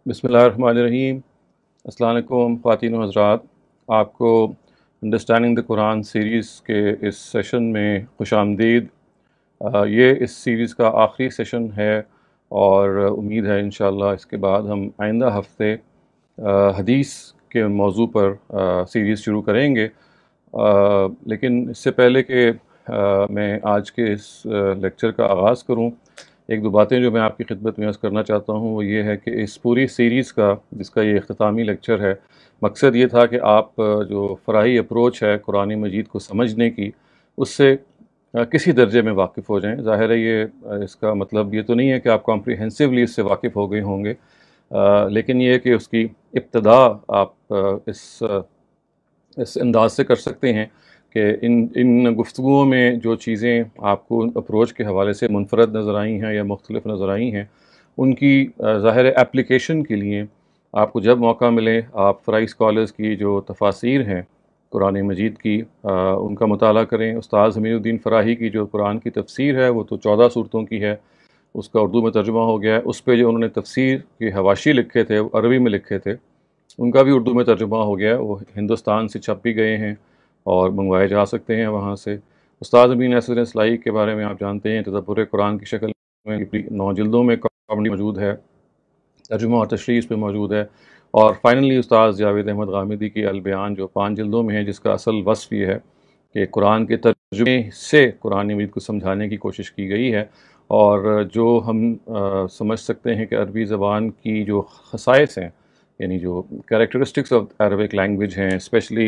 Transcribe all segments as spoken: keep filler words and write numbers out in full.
बिस्मिल्लाहिर्रहमानिर्रहीम। अस्सलाम वालेकुम ख़वातीन व हज़रात, आपको अंडरस्टैंडिंग द कुरान सीरीज़ के इस सेशन में खुशामदीद। अ, ये इस सीरीज़ का आखिरी सेशन है और उम्मीद है इंशाअल्लाह इसके बाद हम आइंदा हफ्ते अ, हदीस के मौजू पर अ, सीरीज़ शुरू करेंगे। अ, लेकिन इससे पहले कि अ, मैं आज के इस अ, लेक्चर का आगाज़ करूं, एक दो बातें जो मैं आपकी खिदमत में अर्ज़ करना चाहता हूं वो ये है कि इस पूरी सीरीज़ का, जिसका ये इख्तितामी लेक्चर है, मकसद ये था कि आप अ, जो फ़राही अप्रोच है कुरान मजीद को समझने की, उससे अ, किसी दर्जे में वाकिफ़ हो जाएं। ज़ाहिर है ये अ, इसका मतलब ये तो नहीं है कि आप कॉम्प्रिहेंसिवली इससे वाकिफ़ हो गए होंगे, अ, लेकिन ये है कि उसकी इब्तदा आप अ, इस अ, इस अंदाज से कर सकते हैं कि इन इन गुफ्तगुओं में जो चीज़ें आपको अप्रोच के हवाले से मुनफरद नज़र आई हैं या मुख्तलिफ नज़र आई हैं, उनकी अ, ज़ाहिर है एप्लीकेशन के लिए आपको जब मौका मिले आप फ़राई स्कॉलर्स की जो तफासिर हैं कुरान मजीद की, अ, उनका मुताला करें। उस्ताद ज़मीनुद्दीन फ़राही की जो कुरान की तफसीर है वो तो चौदह सूरतों की है, उसका उर्दू में तर्जुमा हो गया है। उस पे जो उन्होंने तफसीर के हवाशी लिखे थे वो अरबी में लिखे थे, उनका भी उर्दू में तर्जुमा हो गया है। वो हिंदुस्तान से छप भी गए हैं और मंगवाए जा सकते हैं वहाँ से। उस्ताद अमीन असद सलाई के बारे में आप जानते हैं, तदब्बुर कुरान की शक्ल में नौ जिल्दों में कॉमेडी मौजूद है, तर्जुमा और तशरीह इस पे मौजूद है। और फाइनली उस्ताद जावेद अहमद गामिदी की अल बयान जो पाँच जिल्दों में है, जिसका असल वस्फ़ ये है कि कुरान के तर्जुमे से कुरान मजीद को समझाने की कोशिश की गई है। और जो हम अ, समझ सकते हैं कि अरबी ज़बान की जो ख़साइस हैं, यानी जो कैरेक्टरिस्टिक्स ऑफ अरबिक लैंग्वेज हैं, स्पेशली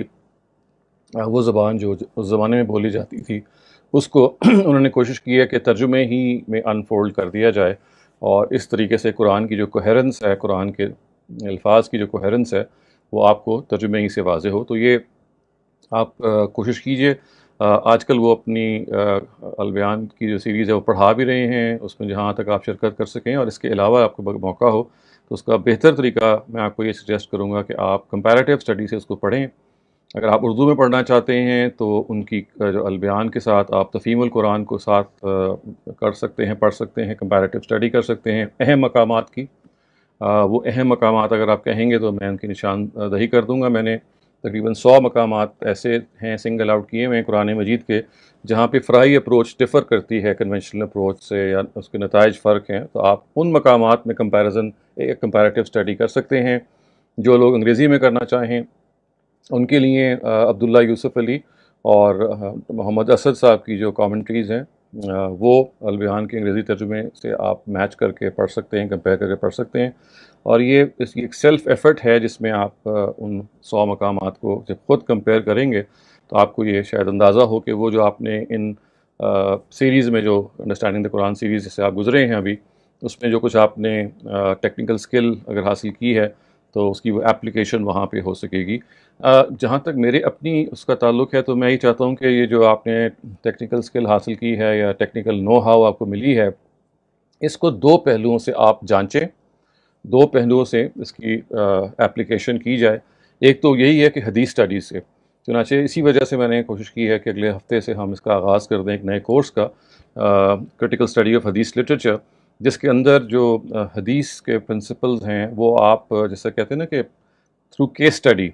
वो ज़बान जो उस ज़माने में बोली जाती थी, उसको उन्होंने कोशिश की है कि तर्जुमे ही में अनफोल्ड कर दिया जाए और इस तरीके से कुरान की जो कोहेरेंस है, कुरान के अल्फाज की जो कोहेरेंस है, वो आपको तर्जुमे ही से वाज़े हो। तो ये आप अ, कोशिश कीजिए। अ, आजकल वो अपनी अ, अलबयान की जो सीरीज़ है वो पढ़ा भी रहे हैं, उसमें जहाँ तक आप शिरकत कर सकें और इसके अलावा आपको ब मौका हो तो उसका बेहतर तरीका मैं आपको ये सजेस्ट करूँगा कि आप कंपैरेटिव स्टडी से उसको पढ़ें। अगर आप उर्दू में पढ़ना चाहते हैं तो उनकी अ, जो अलबयान के साथ आप तफ़हीमुल कुरान को साथ अ, कर सकते हैं, पढ़ सकते हैं, कंपैरेटिव स्टडी कर सकते हैं अहम मकामात की। अ, वो अहम मकामात अगर आप कहेंगे तो मैं उनकी निशानदही कर दूँगा। मैंने तकरीबन सौ मकामात ऐसे हैं सिंगल आउट किए हुए हैं कुरान मजीद के, जहाँ पे फ़राई अप्रोच डिफ़र करती है कन्वेंशनल अप्रोच से या उसके नताइज फ़र्क हैं, तो आप उन मकामात में कंपैरिज़न एक कंपैरेटिव स्टडी कर सकते हैं। जो लोग अंग्रेज़ी में करना चाहें उनके लिए अ, अब्दुल्ला यूसुफ़ अली और अ, मोहम्मद असद साहब की जो कमेंट्रीज़ हैं, अ, वो अल बयान के अंग्रेज़ी तर्जुमे से आप मैच करके पढ़ सकते हैं, कंपेयर करके पढ़ सकते हैं। और ये इस एक सेल्फ़ एफ़र्ट है जिसमें आप अ, उन सौ मकामात को जब ख़ुद कंपेयर करेंगे तो आपको ये शायद अंदाज़ा हो कि वो जो आपने इन अ, सीरीज़ में जो अंडरस्टैंडिंग द कुरान सीरीज़ से आप गुज़रे हैं अभी, उसमें जो कुछ आपने अ, टेक्निकल स्किल अगर हासिल की है तो उसकी वो एप्लीकेशन वहाँ पे हो सकेगी। अ, जहाँ तक मेरे अपनी उसका ताल्लुक़ है तो मैं ये चाहता हूँ कि ये जो आपने टेक्निकल स्किल हासिल की है या टेक्निकल नो हाउ आपको मिली है, इसको दो पहलुओं से आप जांचें, दो पहलुओं से इसकी अ, एप्लीकेशन की जाए। एक तो यही है कि हदीस स्टडीज़ से, चुनांचे इसी वजह से मैंने कोशिश की है कि अगले हफ्ते से हम इसका आगाज़ कर दें एक नए कोर्स का, क्रिटिकल स्टडी ऑफ हदीस लिटरेचर, जिसके अंदर जो अ, हदीस के प्रिंसिपल्स हैं वो आप अ, जैसे कहते हैं ना कि थ्रू केस स्टडी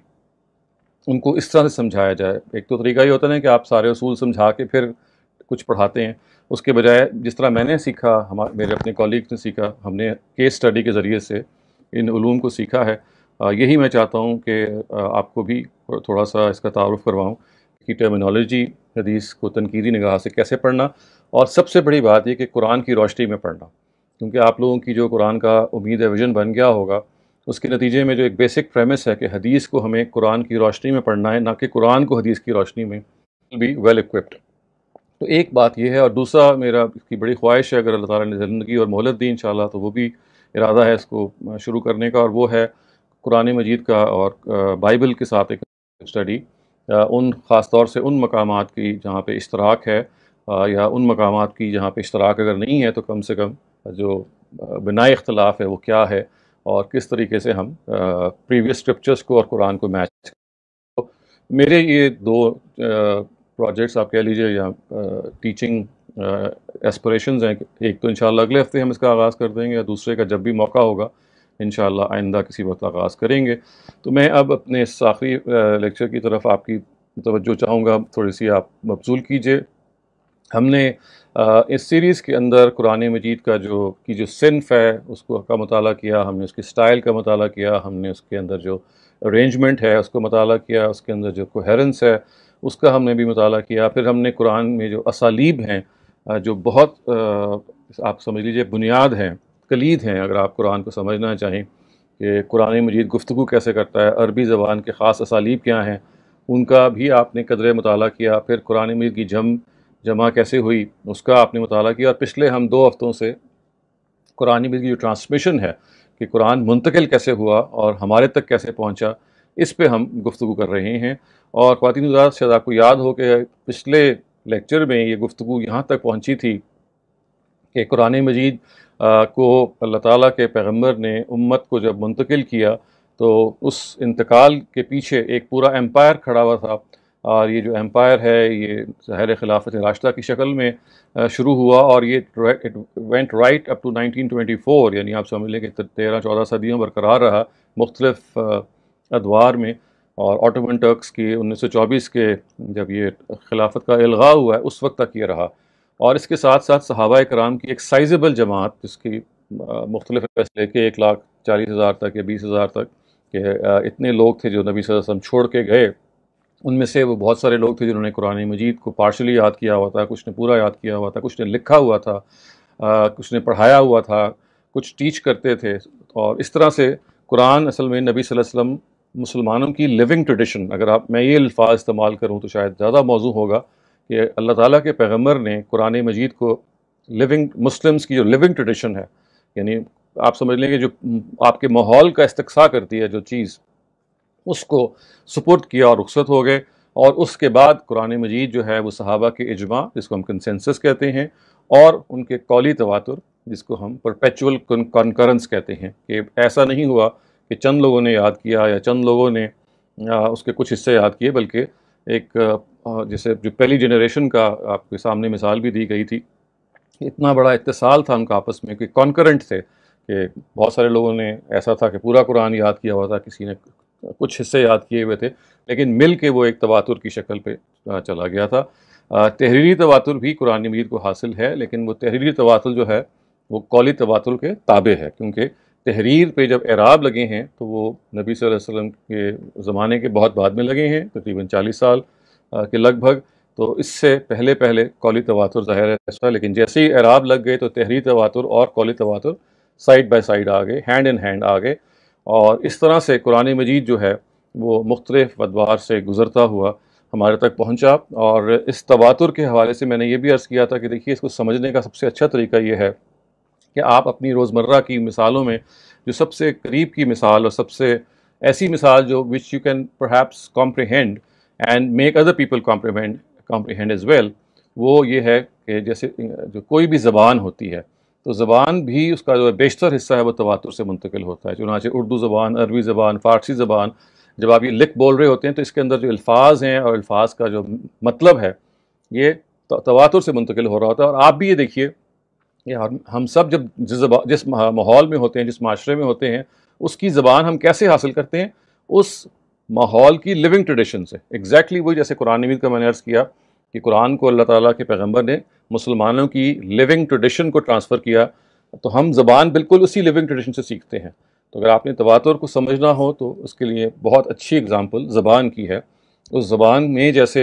उनको इस तरह से समझाया जाए। एक तो तरीका ये होता है ना कि आप सारे उसूल समझा के फिर कुछ पढ़ाते हैं, उसके बजाय जिस तरह मैंने सीखा, हमा मेरे अपने कॉलीग्स ने सीखा, हमने केस स्टडी के ज़रिए से इन उलूम को सीखा है। अ, यही मैं चाहता हूँ कि अ, आपको भी थोड़ा-सा इसका तारुफ़ करवाऊँ कि टर्मिनोलॉजी हदीस को तनकीदी निगाह से कैसे पढ़ना, और सबसे बड़ी बात ये कि कुरान की रोशनी में पढ़ना। क्योंकि आप लोगों की जो कुरान का उम्मीद है विज़न बन गया होगा, उसके नतीजे में जो एक बेसिक प्रेमिस है कि हदीस को हमें कुरान की रोशनी में पढ़ना है, ना कि कुरान को हदीस की रोशनी में, बी वेल इक्विप्ड। तो एक बात ये है, और दूसरा मेरा इसकी बड़ी ख्वाहिश है, अगर अल्लाह ताला ने ज़िंदगी और मोहलत दी इंशाअल्लाह, तो वो भी इरादा है इसको अ, शुरू करने का, और वो है कुरान मजीद का और अ, बाइबल के साथ एक स्टडी, अ, उन ख़ास तौर से उन मकामात की जहाँ पे इश्तराक है, अ, या उन मकामात की जहाँ पे इश्तराक अगर नहीं है तो कम से कम जो अ, बिनाए इख्तिलाफ़ है वो क्या है, और किस तरीके से हम प्रीवियस स्क्रिप्चर्स को और कुरान को मैच। तो मेरे ये दो प्रोजेक्ट्स आप कह लीजिए या टीचिंग एस्पिरेशंस हैं। एक तो इंशाल्लाह अगले हफ्ते हम इसका आगाज़ कर देंगे, या दूसरे का जब भी मौका होगा انشاءاللہ آئندہ کسی وقت آغاز کریں گے۔ تو میں اب اپنے اس آخری لیکچر کی طرف آپ کی توجہ چاہوں گا، تھوڑی سی آپ مبذول کیجئے۔ ہم نے اس سیریز کے اندر قرآن مجید کا جو کی جو صنف ہے اس کو کا مطالعہ کیا، ہم نے اس کی سٹائل کا مطالعہ کیا، ہم نے اس کے اندر جو ارینجمنٹ ہے اس کو مطالعہ کیا، اس کے اندر جو کوہیرنس ہے اس کا ہم نے بھی مطالعہ کیا۔ پھر ہم نے قرآن میں جو اسالیب ہیں جو بہت آپ سمجھ لیجئے بنیاد ہیں، کلید ہیں، اگر آپ قرآن کو سمجھنا چاہیں کہ قرآن مجید گفتگو کیسے کرتا ہے، عربی زبان کے خاص اسالیب کیا ہیں، ان کا بھی آپ نے قدرے مطالعہ کیا۔ پھر قرآن مجید کی جم جمع کیسے ہوئی اس کا آپ نے مطالعہ کیا۔ اور پچھلے ہم دو ہفتوں سے قرآن مجید کی جو ٹرانسمیشن ہے کہ قرآن منتقل کیسے ہوا اور ہمارے تک کیسے پہنچا، اس پہ ہم گفتگو کر رہے ہیں۔ اور خواتین حضرات، شاید آپ کو یاد ہو کہ پچھلے لیکچر میں یہ گفتگو یہاں تک پہنچی تھی کہ قرآن مجید کو اللہ تعالیٰ کے پیغمبر نے امت کو جب منتقل کیا تو اس انتقال کے پیچھے ایک پورا ایمپائر کھڑا ہوا تھا، اور یہ جو ایمپائر ہے یہ ظاہر خلافت راشدہ کی شکل میں شروع ہوا، اور یہ went right up to nineteen twenty four, یعنی آپ سمجھ لیں کہ تیرہ چودہ صدیوں برقرار رہا مختلف ادوار میں۔ اور آٹومن ٹرکس کی انیس سو چوبیس کے جب یہ خلافت کا الغاء ہوا ہے اس وقت تک یہ رہا، اور اس کے ساتھ ساتھ صحابہ کرام کی ایک سائزبل جماعت جس کی مختلف فیصلے کے ایک لاکھ چالیس ہزار تک یا بیس ہزار تک کہ اتنے لوگ تھے جو نبی صلی اللہ علیہ وسلم چھوڑ کے گئے، ان میں سے وہ بہت سارے لوگ تھے جنہوں نے قرآن مجید کو پارشلی یاد کیا ہوا تھا، کچھ نے پورا یاد کیا ہوا تھا، کچھ نے لکھا ہوا تھا، کچھ نے پڑھایا ہوا تھا، کچھ ٹیچ کرتے تھے۔ اور اس طرح سے قرآن اصل میں نبی صلی اللہ علیہ وسلم مسلمانوں کی لیونگ ٹریڈیشن، اگر آپ میں یہ الفاظ استعمال کروں تو شاید زیادہ موضوع ہوگا کہ اللہ تعالیٰ کے پیغمبر نے قرآن مجید کو لیونگ مسلمز کی جو لیونگ ٹریڈیشن ہے، یعنی آپ سمجھ لیں کہ جو آپ کے ماحول کا استقصاء کرتی ہے جو چیز، اس کو سپورٹ کیا اور رخصت ہو گئے۔ اور اس کے بعد قرآن مجید جو ہے وہ صحابہ کے اجماع جس کو ہم کنسنسس کہتے ہیں، اور ان کے قولی تواتر جس کو ہم پرپیچول کنکرنس کہتے ہیں، کہ ایسا نہیں ہوا کہ چند لوگوں نے یاد کیا یا چند لوگوں نے اس کے کچھ حصے یاد کیے، بلکہ ایک جیسے جو پہلی جنریشن کا آپ کے سامنے مثال بھی دی گئی تھی، اتنا بڑا اتصال تھا ان کا آپس میں کہ کانکرنٹ تھے، کہ بہت سارے لوگوں نے ایسا تھا کہ پورا قرآن یاد کیا ہوا تھا، کسی نے کچھ حصے یاد کیے ہوئے تھے، لیکن مل کے وہ ایک تواتر کی شکل پہ چلا گیا تھا۔ تحریری تواتر بھی قرآن مجید کو حاصل ہے، لیکن وہ تحریری تواتر جو ہے وہ قولی تواتر کے تابع ہے، کیونکہ تحریر پہ جب اعراب لگے ہیں تو وہ نبی صلی اللہ علیہ وسلم کے زمانے کے بہت بعد میں لگے ہیں، تقریباً چالیس سال کے لگ بھگ، تو اس سے پہلے پہلے قولی تواتر ظاہر ہے، لیکن جیسے ہی اعراب لگ گئے تو تحریری تواتر اور قولی تواتر سائڈ بائی سائڈ آ گئے، ہینڈ ان ہینڈ آ گئے، اور اس طرح سے قرآن مجید جو ہے وہ مختلف ادوار سے گزرتا ہوا ہمارے تک پہنچا۔ اور اس تواتر کے حوالے سے میں نے یہ بھی عرض کیا تھا کہ دیکھیے اس کو سمجھنے کا سب سے اچھا طریقہ یہ ہے کہ آپ اپنی روزمرہ کی مثالوں میں جو سب سے قریب کی مثال اور سب سے ایسی مثال جو which you can perhaps comprehend and make other people comprehend comprehend as well, وہ یہ ہے کہ جیسے جو کوئی بھی زبان ہوتی ہے تو زبان بھی اس کا جو بیشتر حصہ ہے وہ تواتر سے منتقل ہوتا ہے، چنانچہ اردو زبان، عربی زبان، فارسی زبان، جب آپ یہ لکھ بول رہے ہوتے ہیں تو اس کے اندر جو الفاظ ہیں اور الفاظ کا جو مطلب ہے یہ تواتر سے منتقل ہو رہا ہوتا ہے۔ اور آپ بھی یہ دیکھیے کہ ہم سب جب جس جس ماحول میں ہوتے ہیں، جس معاشرے میں ہوتے ہیں، اس کی زبان ہم کیسے حاصل کرتے ہیں؟ اس ماحول کی لیونگ ٹریڈیشن سے۔ ایگزیکٹلی وہی جیسے قرآن مجید کا میں نے عرض کیا کہ قرآن کو اللہ تعالیٰ کے پیغمبر نے مسلمانوں کی لیونگ ٹریڈیشن کو ٹرانسفر کیا، تو ہم زبان بالکل اسی لیونگ ٹریڈیشن سے سیکھتے ہیں۔ تو اگر آپ نے تواتر کو سمجھنا ہو تو اس کے لیے بہت اچھی اگزامپل زبان کی ہے۔ اس زبان میں جیسے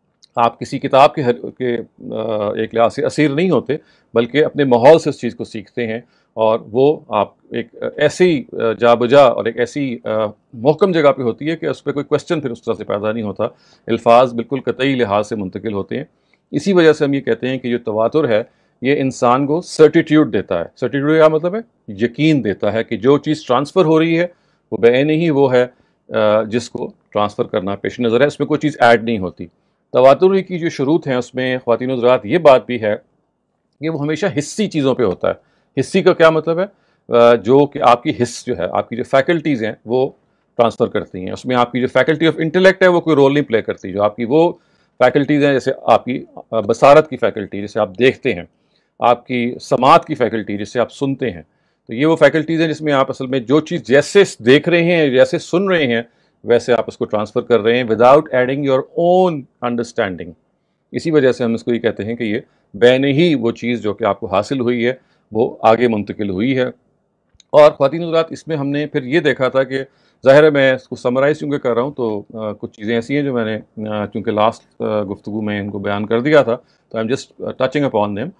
آپ کسی کتاب کے کے ایک لحاظ سے اسیر نہیں ہوتے، بلکہ اپنے ماحول سے اس چیز کو سیکھتے ہیں، اور وہ آپ ایک ایسی جا بجا اور ایک ایسی محکم جگہ پہ ہوتی ہے کہ اس پہ کوئی کوشچن پھر اس طرح سے پیدا نہیں ہوتا، الفاظ بالکل قطعی لحاظ سے منتقل ہوتے ہیں۔ اسی وجہ سے ہم یہ کہتے ہیں کہ جو تواتر ہے یہ انسان کو سرٹیٹیوڈ دیتا ہے۔ سرٹیٹیوڈ کا مطلب ہے یقین دیتا ہے کہ جو چیز ٹرانسفر ہو رہی ہے وہ بے نہیں وہ ہے جس کو ٹرانسفر کرنا پیش نظر ہے، اس میں کوئی چیز ایڈ نہیں ہوتی۔ تواتر کی جو شروط ہیں اس میں خواتین و حضرات یہ بات بھی ہے کہ وہ ہمیشہ حسی چیزوں پہ ہوتا ہے۔ حسی کا کیا مطلب ہے؟ جو کہ آپ کی حس جو ہے، آپ کی جو فیکلٹیز ہیں وہ ٹرانسفر کرتی ہیں۔ اس میں آپ کی جو فیکلٹی آف انٹلیکٹ ہے وہ کوئی رول نہیں پلے کرتی، جو آپ کی وہ فیکلٹیز ہیں جیسے آپ کی بصارت کی فیکلٹی جسے آپ دیکھتے ہیں، آپ کی سماعت کی فیکلٹی جسے آپ سنتے ہیں، تو یہ وہ فیکلٹیز ہیں جس میں آپ اصل میں جو چیز جیسے دیکھ رہے ہیں جیسے سن رہے ہیں ویسے آپ اس کو ٹرانسفر کر رہے ہیں without adding your own understanding. اسی وجہ سے ہم اس کو یہ کہتے ہیں کہ یہ بین ہی وہ چیز جو کہ آپ کو حاصل ہوئی ہے وہ آگے منتقل ہوئی ہے. اور خواتین حضرات اس میں ہم نے پھر یہ دیکھا تھا کہ ظاہر ہے میں اس کو سمرائز چونکہ کر رہا ہوں تو کچھ چیزیں ایسی ہیں جو میں نے چونکہ لاسٹ گفتگو میں ان کو بیان کر دیا تھا تو I am just touching upon them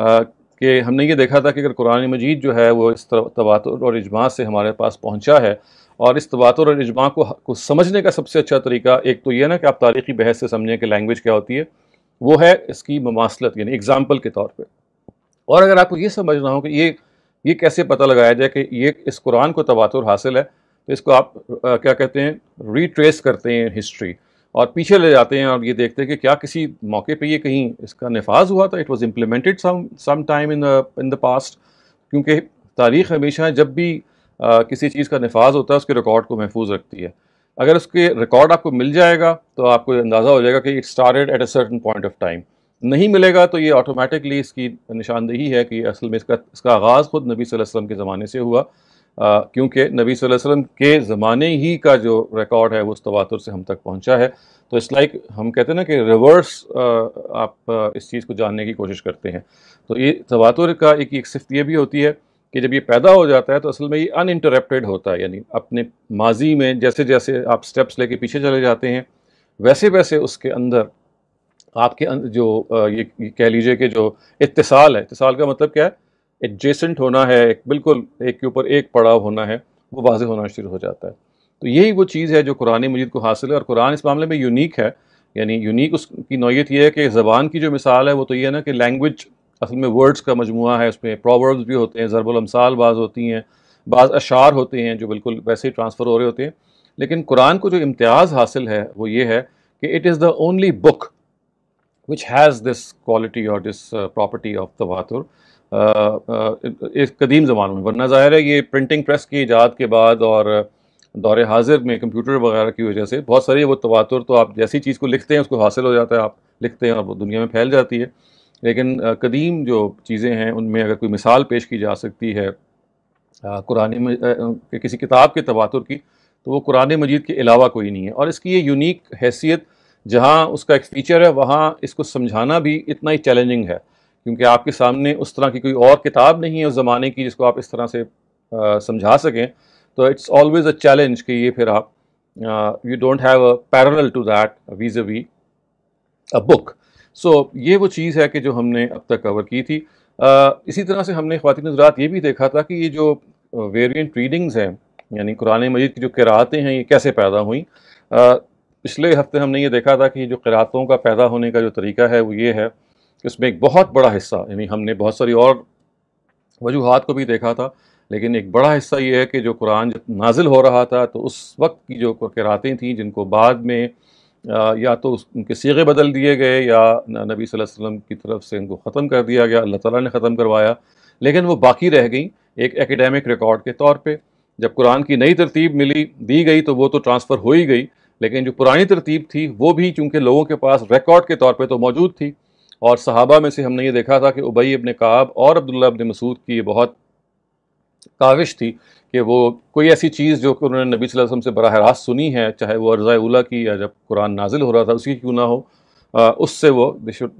کہ ہم نے یہ دیکھا تھا کہ اگر قرآن مجید جو ہے وہ اس تواتر اور اجماع سے ہمارے پاس پہنچا ہے اور اس تواتر اور اجماع کو کو سمجھنے کا سب سے اچھا طریقہ ایک تو یہ نا کہ آپ تاریخی بحث سے سمجھیں کہ لینگویج کیا ہوتی ہے، وہ ہے اس کی مماثلت یعنی اگزامپل کے طور پہ. اور اگر آپ کو یہ سمجھنا ہو کہ یہ یہ کیسے پتہ لگایا جائے کہ یہ اس قرآن کو تواتر حاصل ہے تو اس کو آپ کیا کہتے ہیں ریٹریس کرتے ہیں ہسٹری اور پیچھے لے جاتے ہیں اور یہ دیکھتے ہیں کہ کیا کسی موقع پہ یہ کہیں اس کا نفاذ ہوا تھا، it was implemented some some time in in the past. کیونکہ تاریخ ہمیشہ جب بھی کسی چیز کا نفاذ ہوتا ہے اس کے ریکارڈ کو محفوظ رکھتی ہے. اگر اس کے ریکارڈ آپ کو مل جائے گا تو آپ کو اندازہ ہو جائے گا کہ it started at a certain point of time. نہیں ملے گا تو یہ آٹومیٹکلی اس کی نشاندہی ہے کہ اصل میں اس کا اس کا آغاز خود نبی صلی اللہ علیہ وسلم کے زمانے سے ہوا، آ, کیونکہ نبی صلی اللہ علیہ وسلم کے زمانے ہی کا جو ریکارڈ ہے وہ اس تواتر سے ہم تک پہنچا ہے. تو اس لائک ہم کہتے ہیں نا کہ ریورس آپ اس چیز کو جاننے کی کوشش کرتے ہیں. تو یہ تواتر کا ایک ایک صفت یہ بھی ہوتی ہے کہ جب یہ پیدا ہو جاتا ہے تو اصل میں یہ ان انٹرپٹیڈ ہوتا ہے، یعنی اپنے ماضی میں جیسے جیسے آپ سٹیپس لے کے پیچھے چلے جاتے ہیں ویسے ویسے اس کے اندر آپ کے جو یہ کہہ لیجئے کہ جو اتصال ہے، اتصال کا مطلب کیا ہے، ایڈجیسنٹ ہونا ہے، ایک بالکل ایک کے اوپر ایک پڑاؤ ہونا ہے، وہ واضح ہونا شروع ہو جاتا ہے. تو یہی وہ چیز ہے جو قرآن مجید کو حاصل ہے. اور قرآن اس معاملے میں یونیک ہے، یعنی یونیک اس کی نوعیت یہ ہے کہ زبان کی جو مثال ہے وہ تو یہ ہے نا کہ لینگویج اصل میں ورڈز کا مجموعہ ہے، اس میں پرووربز بھی ہوتے ہیں، ضرب الامثال بعض ہوتی ہیں، بعض اشعار ہوتے ہیں جو بالکل ویسے ہی ٹرانسفر ہو رہے ہوتے ہیں. لیکن قرآن کو جو امتیاز حاصل ہے وہ یہ ہے کہ it is the only book which has this quality or this uh, property of تواتر اس قدیم زمانوں میں. ورنہ ظاہر ہے یہ پرنٹنگ پریس کی ایجاد کے بعد اور دور حاضر میں کمپیوٹر وغیرہ کی وجہ سے بہت ساری وہ تواتر تو آپ جیسی چیز کو لکھتے ہیں اس کو حاصل ہو جاتا ہے، آپ لکھتے ہیں اور وہ دنیا میں پھیل جاتی ہے. لیکن قدیم جو چیزیں ہیں ان میں اگر کوئی مثال پیش کی جا سکتی ہے قرآن کسی کتاب کے تواتر کی تو وہ قرآن مجید کے علاوہ کوئی نہیں ہے. اور اس کی یہ یونیک حیثیت جہاں اس کا ایک فیچر ہے وہاں اس کو سمجھانا بھی اتنا ہی چیلنجنگ ہے، کیونکہ آپ کے سامنے اس طرح کی کوئی اور کتاب نہیں ہے اس زمانے کی جس کو آپ اس طرح سے سمجھا سکیں. تو اٹس آلویز اے چیلنج کہ یہ پھر آپ you don't have a parallel to that vis-a-vis a book. So یہ وہ چیز ہے کہ جو ہم نے اب تک کور کی تھی. uh, اسی طرح سے ہم نے خواتین حضرات یہ بھی دیکھا تھا کہ یہ جو ویرینٹ ریڈنگز ہیں یعنی قرآن مجید کی جو قرأتیں ہیں یہ کیسے پیدا ہوئیں. uh, پچھلے ہفتے ہم نے یہ دیکھا تھا کہ جو قرأتوں کا پیدا ہونے کا جو طریقہ ہے وہ یہ ہے کہ اس میں ایک بہت بڑا حصہ، یعنی ہم نے بہت ساری اور وجوہات کو بھی دیکھا تھا لیکن ایک بڑا حصہ یہ ہے کہ جو قرآن جب نازل ہو رہا تھا تو اس وقت کی جو قرأتیں تھیں جن کو بعد میں یا تو ان کے صیغے بدل دیے گئے یا نبی صلی اللہ علیہ وسلم کی طرف سے ان کو ختم کر دیا گیا، اللہ تعالیٰ نے ختم کروایا، لیکن وہ باقی رہ گئیں ایک ایکیڈیمک ریکارڈ کے طور پہ. جب قرآن کی نئی ترتیب ملی دی گئی تو وہ تو ٹرانسفر ہو ہی گئی، لیکن جو پرانی ترتیب تھی وہ بھی چونکہ لوگوں کے پاس ریکارڈ کے طور پہ تو موجود تھی. اور صحابہ میں سے ہم نے یہ دیکھا تھا کہ ابی ابن کعب اور عبداللہ ابن مسعود کی یہ بہت کاوش تھی کہ وہ کوئی ایسی چیز جو کہ انہوں نے نبی صلی اللہ علیہ وسلم سے براہ راست سنی ہے، چاہے وہ عرضۂ اولیٰ کی یا جب قرآن نازل ہو رہا تھا اسی کی کیوں نہ ہو، اس سے وہ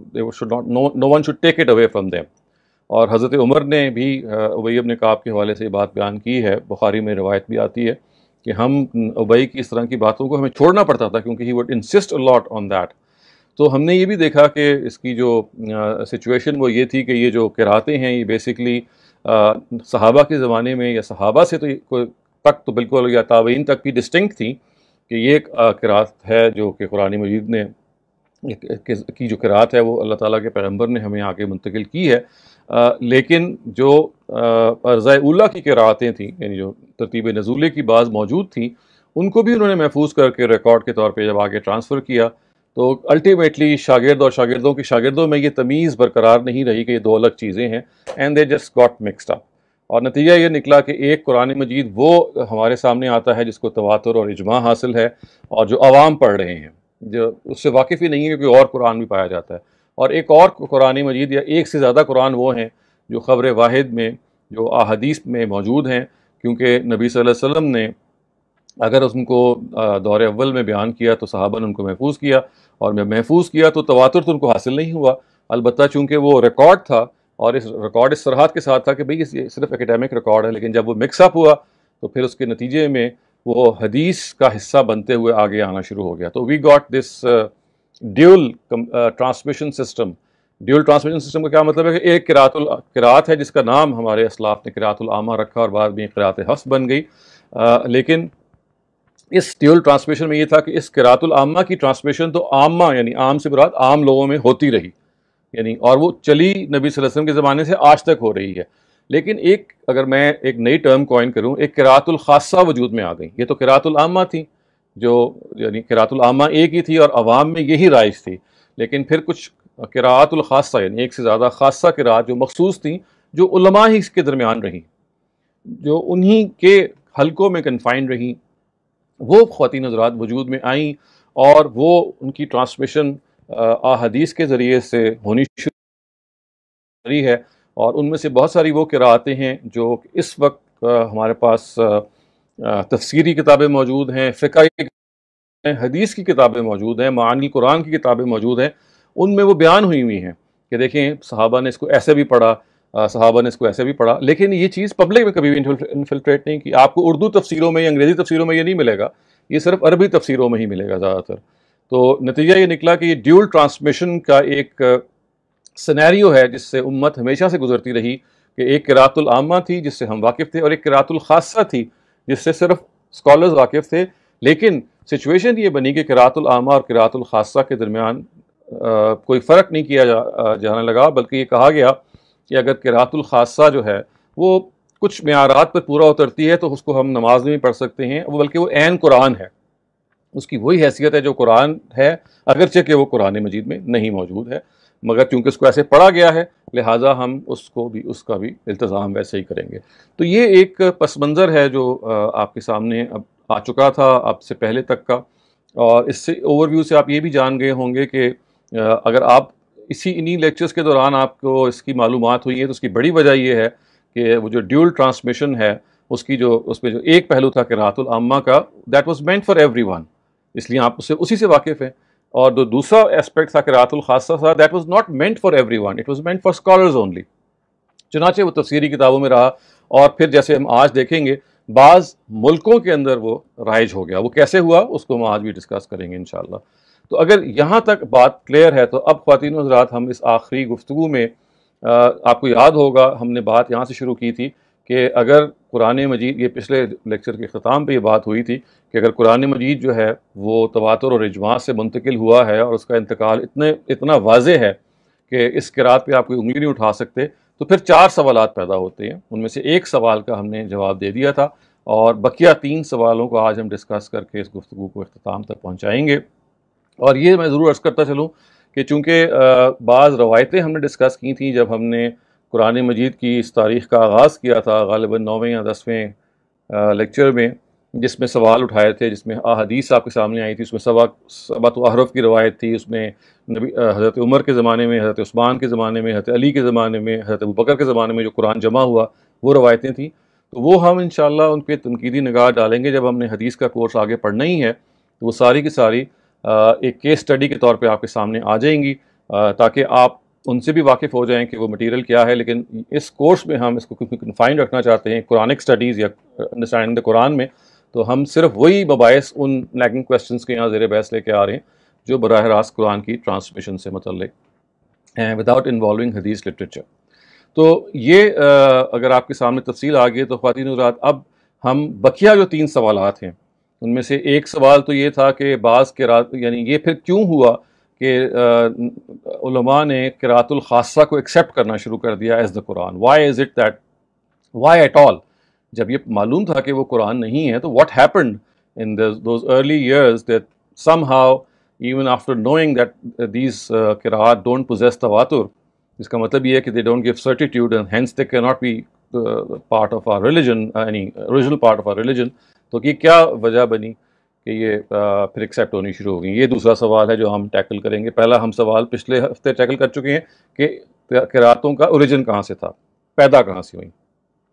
no one should take it away from them. اور حضرت عمر نے بھی ابی ابن کعب کے حوالے سے یہ بات بیان کی ہے، بخاری میں روایت بھی آتی ہے کہ ہم ابی کی اس طرح کی باتوں کو ہمیں چھوڑنا پڑتا تھا کیونکہ he would insist a lot on that. تو ہم نے یہ بھی دیکھا کہ اس کی جو سچویشن وہ یہ تھی کہ یہ جو قرأتیں ہیں یہ بیسکلی صحابہ کے زمانے میں یا صحابہ سے تو تک تو بالکل یا تابعین تک بھی ڈسٹنکٹ تھیں کہ یہ ایک قرأت ہے جو کہ قرآن مجید نے کی جو قرأت ہے وہ اللہ تعالیٰ کے پیغمبر نے ہمیں آگے منتقل کی ہے. لیکن جو عرضۂ اولیٰ کی قرأتیں تھیں یعنی جو ترتیب نزولے کی بعض موجود تھیں ان کو بھی انہوں نے محفوظ کر کے ریکارڈ کے طور پہ جب آگے ٹرانسفر کیا تو الٹیمیٹلی شاگرد اور شاگردوں کی شاگردوں میں یہ تمیز برقرار نہیں رہی کہ یہ دو الگ چیزیں ہیں، and they just got mixed up. اور نتیجہ یہ نکلا کہ ایک قرآن مجید وہ ہمارے سامنے آتا ہے جس کو تواتر اور اجماع حاصل ہے اور جو عوام پڑھ رہے ہیں، جو اس سے واقف ہی نہیں ہے کہ اور قرآن بھی پایا جاتا ہے، اور ایک اور قرآن مجید یا ایک سے زیادہ قرآن وہ ہیں جو خبر واحد میں جو احادیث میں موجود ہیں، کیونکہ نبی صلی اللہ علیہ وسلم نے اگر اس کو دور اول میں بیان کیا تو صحابہ نے ان کو محفوظ کیا، اور میں محفوظ کیا تو تواتر تو ان کو حاصل نہیں ہوا، البتہ چونکہ وہ ریکارڈ تھا، اور اس ریکارڈ اس صراحت کے ساتھ تھا کہ بھئی یہ صرف اکیڈیمک ریکارڈ ہے، لیکن جب وہ مکس اپ ہوا تو پھر اس کے نتیجے میں وہ حدیث کا حصہ بنتے ہوئے آگے آنا شروع ہو گیا. تو we got this dual transmission system. Dual transmission system کا کیا مطلب ہے کہ ایک قرات القرات ہے جس کا نام ہمارے اسلاف نے قرات العامہ رکھا، اور بعد میں قرات حفص بن گئی، لیکن اس ڈیول ٹرانسمیشن میں یہ تھا کہ اس قرات العامہ کی ٹرانسمیشن تو عامہ یعنی عام سے مراد عام لوگوں میں ہوتی رہی، یعنی اور وہ چلی نبی صلی اللہ علیہ وسلم کے زمانے سے آج تک ہو رہی ہے. لیکن ایک اگر میں ایک نئی ٹرم کوائن کروں، ایک قرات الخاصہ وجود میں آ گئی. یہ تو قرات العامہ تھی، جو یعنی قرات العامہ ایک ہی تھی اور عوام میں یہی رائج تھی، لیکن پھر کچھ قرات الخاصہ یعنی ایک سے زیادہ خاصہ قرات جو مخصوص تھیں، جو علماء ہی اس کے درمیان رہیں، جو انہی کے حلقوں میں کنفائنڈ رہیں، وہ خواتین حضرات وجود میں آئیں، اور وہ ان کی ٹرانسمیشن احادیث کے ذریعے سے ہونی شروع ہوئی ہے. اور ان میں سے بہت ساری وہ قراتیں ہیں جو اس وقت ہمارے پاس تفسیری کتابیں موجود ہیں، فقہ حدیث کی کتابیں موجود ہیں، معانی قرآن کی کتابیں موجود ہیں. ان میں وہ بیان ہوئی ہوئی ہیں کہ دیکھیں صحابہ نے اس کو ایسے بھی پڑھا، صحابہ نے اس کو ایسے بھی پڑھا، لیکن یہ چیز پبلک میں کبھی بھی انفلٹریٹ نہیں کی. آپ کو اردو تفسیروں میں یا انگریزی تفسیروں میں یہ نہیں ملے گا، یہ صرف عربی تفسیروں میں ہی ملے گا زیادہ تر. تو نتیجہ یہ نکلا کہ یہ ڈیول ٹرانسمیشن کا ایک سینیریو ہے جس سے امت ہمیشہ سے گزرتی رہی، کہ ایک قرات العامہ تھی جس سے ہم واقف تھے، اور ایک قرات الخاصہ تھی جس سے صرف اسکالرز واقف تھے. لیکن سچویشن یہ بنی کہ قرات العامہ اور قرات الخاصہ کے درمیان آ, کوئی فرق نہیں کیا جا, جانے لگا، بلکہ یہ کہا گیا کہ اگر قرات الخاصہ جو ہے وہ کچھ معیارات پر پورا اترتی ہے تو اس کو ہم نماز میں بھی پڑھ سکتے ہیں، وہ بلکہ وہ عین قرآن ہے، اس کی وہی حیثیت ہے جو قرآن ہے، اگرچہ کہ وہ قرآن مجید میں نہیں موجود ہے، مگر چونکہ اس کو ایسے پڑھا گیا ہے لہٰذا ہم اس کو بھی اس کا بھی التزام ویسے ہی کریں گے. تو یہ ایک پس منظر ہے جو آپ کے سامنے اب آ چکا تھا آپ سے پہلے تک کا، اور اس سے اوور ویو سے آپ یہ بھی جان گئے ہوں گے کہ اگر آپ اسی انہی لیکچرز کے دوران آپ کو اس کی معلومات ہوئی ہے تو اس کی بڑی وجہ یہ ہے کہ وہ جو ڈیول ٹرانسمیشن ہے اس کی جو اس میں جو ایک پہلو تھا قرات العامہ کا، that was meant for everyone, اس لیے آپ اس سے اسی سے واقف ہیں. اور جو دوسرا اسپیکٹ تھا قرات الخاصہ تھا، that was not meant for everyone, it was meant for scholars only. چنانچہ وہ تفسیری کتابوں میں رہا، اور پھر جیسے ہم آج دیکھیں گے بعض ملکوں کے اندر وہ رائج ہو گیا. وہ کیسے ہوا اس کو ہم آج بھی ڈسکس کریں گے انشاءاللہ. تو اگر یہاں تک بات کلیئر ہے تو اب خواتین و حضرات ہم اس آخری گفتگو میں آپ کو یاد ہوگا ہم نے بات یہاں سے شروع کی تھی کہ اگر قرآن مجید، یہ پچھلے لیکچر کے اختتام پہ یہ بات ہوئی تھی کہ اگر قرآن مجید جو ہے وہ تواتر اور اجماع سے منتقل ہوا ہے اور اس کا انتقال اتنے اتنا واضح ہے کہ اس قرات پہ آپ کوئی انگلی نہیں اٹھا سکتے، تو پھر چار سوالات پیدا ہوتے ہیں. ان میں سے ایک سوال کا ہم نے جواب دے دیا تھا، اور بقیہ تین سوالوں کو آج ہم ڈسکس کر کے اس گفتگو کو اختتام تک پہنچائیں گے. اور یہ میں ضرور عرض کرتا چلوں کہ چونکہ بعض روایتیں ہم نے ڈسکس کی تھیں جب ہم نے قرآن مجید کی اس تاریخ کا آغاز کیا تھا، غالباً نویں یا دسویں لیکچر میں، جس میں سوال اٹھائے تھے، جس میں احادیث آپ کے سامنے آئی تھی. اس میں سبا سبات و احرف کی روایت تھی، اس میں نبی حضرت عمر کے زمانے میں، حضرت عثمان کے زمانے میں، حضرت علی کے زمانے میں، حضرت ابوبکر کے زمانے میں جو قرآن جمع ہوا وہ روایتیں تھیں. تو وہ ہم انشاءاللہ ان پہ تنقیدی نگاہ ڈالیں گے جب ہم نے حدیث کا کورس آگے پڑھنا ہی ہے. تو وہ ساری کی ساری ایک کیس سٹڈی کے طور پہ آپ کے سامنے آ جائیں گی، تاکہ آپ ان سے بھی واقف ہو جائیں کہ وہ مٹیریل کیا ہے. لیکن اس کورس میں ہم اس کو کنفائن رکھنا چاہتے ہیں قرآنک سٹڈیز یا انڈرسٹینڈنگ دا قرآن میں، تو ہم صرف وہی مباحث ان لیگنگ کویسچنس کے یہاں زیر بحث لے کے آ رہے ہیں جو براہ راست قرآن کی ٹرانسمیشن سے متعلق ہیں وداؤٹ انوالونگ حدیث لٹریچر. تو یہ اگر آپ کے سامنے تفصیل آ گئی تو خواتین حضرات اب ہم بقیہ جو تین سوالات ہیں ان میں سے ایک سوال تو یہ تھا کہ بعض قرات یعنی یہ پھر کیوں ہوا کہ علماء نے قرات الخاصہ کو ایکسیپٹ کرنا شروع کر دیا ایز دا قرآن. Why is it that why at all, جب یہ معلوم تھا کہ وہ قرآن نہیں ہے تو what happened in those early years that somehow even after knowing that these قرات ڈونٹ پوزیس تواتر، اس کا مطلب یہ ہے کہ they don't give certitude and hence they can not be part of our religion, یعنی original part of our religion. تو یہ کیا وجہ بنی کہ یہ پھر ایکسیپٹ ہونی شروع ہو گئی؟ یہ دوسرا سوال ہے جو ہم ٹیکل کریں گے. پہلا ہم سوال پچھلے ہفتے ٹیکل کر چکے ہیں کہ قراتوں کا اوریجن کہاں سے تھا، پیدا کہاں سے ہوئی.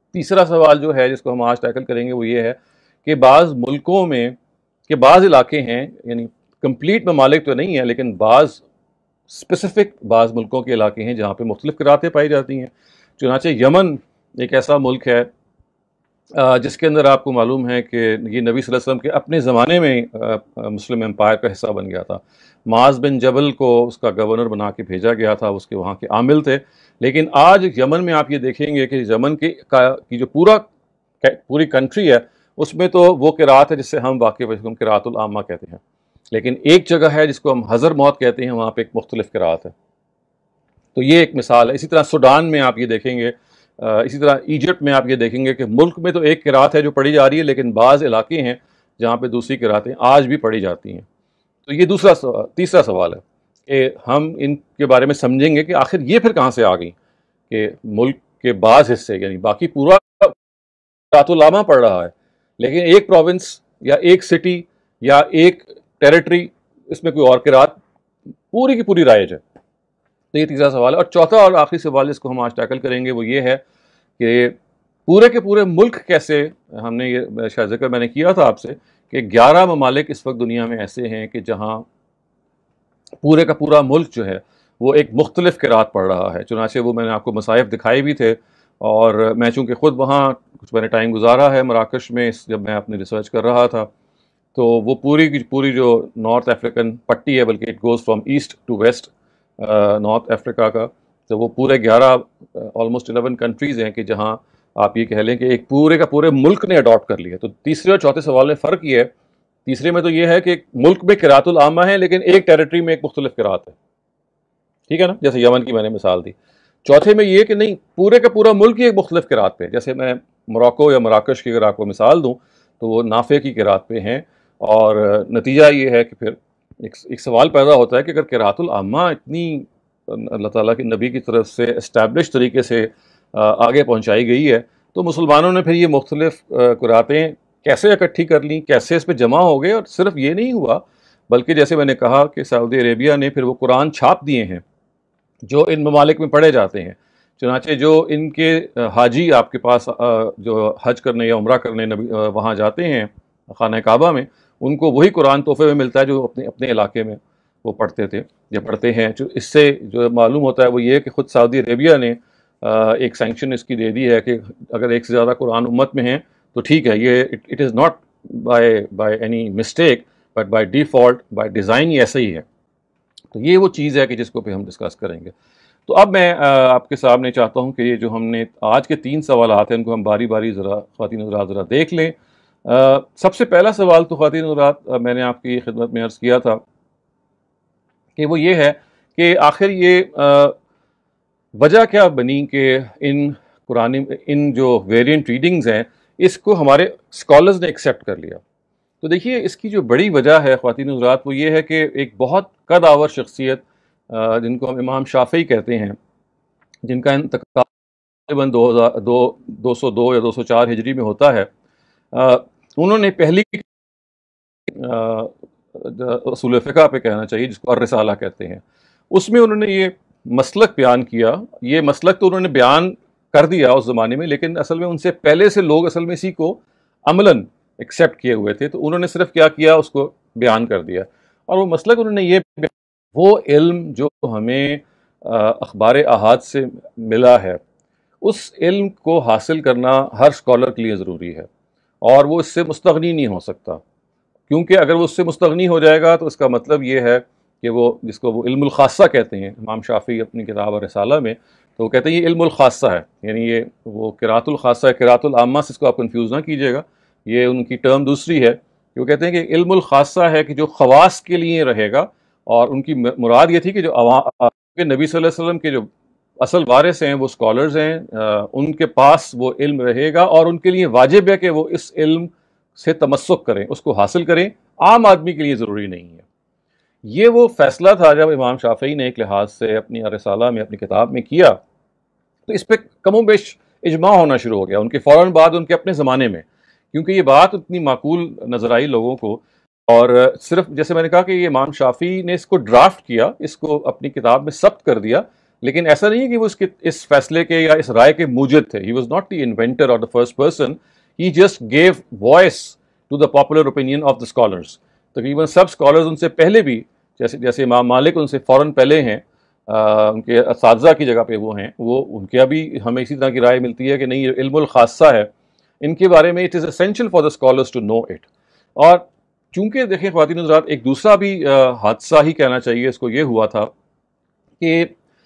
تیسرا سوال جو ہے جس کو ہم آج ٹیکل کریں گے وہ یہ ہے کہ بعض ملکوں میں کہ بعض علاقے ہیں، یعنی کمپلیٹ ممالک تو نہیں ہیں لیکن بعض اسپیسیفک بعض ملکوں کے علاقے ہیں جہاں پہ مختلف قراتیں پائی جاتی ہیں۔ چنانچہ یمن ایک ایسا ملک ہے جس کے اندر آپ کو معلوم ہے کہ یہ نبی صلی اللہ علیہ وسلم کے اپنے زمانے میں مسلم امپائر کا حصہ بن گیا تھا۔ معاذ بن جبل کو اس کا گورنر بنا کے بھیجا گیا تھا، اس کے وہاں کے عامل تھے، لیکن آج یمن میں آپ یہ دیکھیں گے کہ یمن کی کی جو پورا پوری کنٹری ہے اس میں تو وہ قرات ہے جس سے ہم واقعی ہم قرات العامہ کہتے ہیں، لیکن ایک جگہ ہے جس کو ہم حضر موت کہتے ہیں، وہاں پہ ایک مختلف قرات ہے۔ تو یہ ایک مثال ہے۔ اسی طرح سوڈان میں آپ یہ دیکھیں گے، اسی طرح ایجپٹ میں آپ یہ دیکھیں گے کہ ملک میں تو ایک قرات ہے جو پڑھی جا رہی ہے، لیکن بعض علاقے ہیں جہاں پہ دوسری قراتیں آج بھی پڑھی جاتی ہیں۔ تو یہ دوسرا سوال تیسرا سوال ہے کہ ہم ان کے بارے میں سمجھیں گے کہ آخر یہ پھر کہاں سے آ گئی کہ ملک کے بعض حصے، یعنی باقی پورا قرات العامہ پڑھ رہا ہے لیکن ایک پروونس یا ایک سٹی یا ایک ٹیریٹری اس میں کوئی اور قرات پوری کی پوری رائج ہے۔ تو یہ تیسرا سوال ہے۔ اور چوتھا اور آخری سوال جس کو ہم آج ٹیکل کریں گے وہ یہ ہے کہ پورے کے پورے ملک کیسے، ہم نے یہ شاید ذکر میں نے کیا تھا آپ سے کہ گیارہ ممالک اس وقت دنیا میں ایسے ہیں کہ جہاں پورے کا پورا ملک جو ہے وہ ایک مختلف قرات پڑھ رہا ہے۔ چنانچہ وہ میں نے آپ کو مصائف دکھائے بھی تھے، اور میں چونکہ خود وہاں کچھ میں نے ٹائم گزارا ہے مراکش میں جب میں اپنی ریسرچ کر رہا تھا، تو وہ پوری کی پوری جو نارتھ افریقن پٹی ہے، بلکہ it goes from east to west north Africa کا، تو وہ پورے گیارہ آلموسٹ الیون کنٹریز ہیں کہ جہاں آپ یہ کہہ لیں کہ ایک پورے کا پورے ملک نے اڈاپٹ کر لیا۔ تو تیسرے اور چوتھے سوال میں فرق یہ ہے، تیسرے میں تو یہ ہے کہ ایک ملک میں قرات العامہ ہے لیکن ایک ٹیریٹری میں ایک مختلف قرات ہے، ٹھیک ہے نا، جیسے یمن کی میں نے مثال دی۔ چوتھے میں یہ کہ نہیں، پورے کا پورا ملک ہی ایک مختلف قرات پہ، جیسے میں موراکو یا مراکش کی اگر آپ کو مثال دوں تو وہ نافع کی قرات پہ ہیں، اور نتیجہ یہ ہے کہ پھر ایک ایک سوال پیدا ہوتا ہے کہ اگر قرات العامہ اتنی اللہ تعالیٰ کے نبی کی طرف سے اسٹیبلش طریقے سے آگے پہنچائی گئی ہے تو مسلمانوں نے پھر یہ مختلف قراتیں کیسے اکٹھی کر لیں، کیسے اس پہ جمع ہو گئے؟ اور صرف یہ نہیں ہوا بلکہ جیسے میں نے کہا کہ سعودی عربیہ نے پھر وہ قرآن چھاپ دیے ہیں جو ان ممالک میں پڑھے جاتے ہیں۔ چنانچہ جو ان کے حاجی آپ کے پاس جو حج کرنے یا عمرہ کرنے نبی وہاں جاتے ہیں خانہ کعبہ میں، ان کو وہی قرآن تحفے میں ملتا ہے جو اپنے اپنے علاقے میں وہ پڑھتے تھے یا پڑھتے ہیں۔ جو اس سے جو معلوم ہوتا ہے وہ یہ کہ خود سعودی عربیہ نے ایک سینکشن اس کی دے دی ہے کہ اگر ایک سے زیادہ قرآن امت میں ہیں تو ٹھیک ہے، یہ it is not by by any mistake but by default, by design یہ ایسا ہی ہے۔ تو یہ وہ چیز ہے کہ جس کو پہ ہم ڈسکس کریں گے۔ تو اب میں آپ کے سامنے چاہتا ہوں کہ یہ جو ہم نے آج کے تین سوالات ہیں ان کو ہم باری باری ذرا خواتین حضرات ذرا دیکھ لیں۔ سب سے پہلا سوال تو خواتین حضرات میں نے آپ کی خدمت میں عرض کیا تھا کہ وہ یہ ہے کہ آخر یہ وجہ کیا بنی کہ ان قرآن ان جو ویرینٹ ریڈنگز ہیں اس کو ہمارے اسکالرز نے ایکسیپٹ کر لیا؟ تو دیکھیے اس کی جو بڑی وجہ ہے خواتین حضرات وہ یہ ہے کہ ایک بہت قد آور شخصیت جن کو ہم امام شافعی کہتے ہیں، جن کا انتقال تقریباً دو ہزار دو دو سو دو یا دو سو چار ہجری میں ہوتا ہے، انہوں نے پہلی اصول فقہ پہ کہنا چاہیے جس کو الرسالہ کہتے ہیں، اس میں انہوں نے یہ مسلک بیان کیا۔ یہ مسلک تو انہوں نے بیان کر دیا اس زمانے میں، لیکن اصل میں ان سے پہلے سے لوگ اصل میں اسی کو عملاً ایکسیپٹ کیے ہوئے تھے، تو انہوں نے صرف کیا کیا اس کو بیان کر دیا۔ اور وہ مسلک انہوں نے یہ وہ علم جو ہمیں اخبار احاد سے ملا ہے اس علم کو حاصل کرنا ہر اسکالر کے لیے ضروری ہے، اور وہ اس سے مستغنی نہیں ہو سکتا، کیونکہ اگر وہ اس سے مستغنی ہو جائے گا تو اس کا مطلب یہ ہے کہ وہ جس کو وہ علم الخاصہ کہتے ہیں، امام شافعی اپنی کتاب الرسالہ میں تو وہ کہتے ہیں یہ علم الخاصہ ہے، یعنی یہ وہ قرات الخاصہ ہے، قرات العامہ سے اس کو آپ کنفیوز نہ کیجیے گا، یہ ان کی ٹرم دوسری ہے۔ وہ کہتے ہیں کہ علم الخاصہ ہے کہ جو خواص کے لیے رہے گا، اور ان کی مراد یہ تھی کہ جو عوام کے نبی صلی اللہ علیہ وسلم کے جو اصل وارث ہیں وہ اسکالرز ہیں، ان کے پاس وہ علم رہے گا اور ان کے لیے واجب ہے کہ وہ اس علم سے تمسک کریں، اس کو حاصل کریں، عام آدمی کے لیے ضروری نہیں ہے۔ یہ وہ فیصلہ تھا جب امام شافعی نے ایک لحاظ سے اپنی رسالہ میں اپنی کتاب میں کیا، تو اس پہ کم و بیش اجماع ہونا شروع ہو گیا ان کے فوراً بعد ان کے اپنے زمانے میں، کیونکہ یہ بات اتنی معقول نظر آئی لوگوں کو۔ اور صرف جیسے میں نے کہا کہ یہ امام شافعی نے اس کو ڈرافٹ کیا، اس کو اپنی کتاب میں ثبت کر دیا، لیکن ایسا نہیں ہے کہ وہ اس کے اس فیصلے کے یا اس رائے کے موجد تھے. He was not the inventor اور the first person. He just gave voice to the popular opinion of the scholars. تقریباً سب اسکالرز ان سے پہلے بھی, جیسے جیسے امام مالک ان سے فوراً پہلے ہیں, ان کے اساتذہ کی جگہ پہ وہ ہیں, وہ ان کے ابھی ہمیں اسی طرح کی رائے ملتی ہے کہ نہیں, یہ علم الخاصہ ہے, ان کے بارے میں it is essential for the scholars to know it. اور چونکہ دیکھیں خواتین حضرات, ایک دوسرا بھی حادثہ ہی کہنا چاہیے اس کو, یہ ہوا تھا کہ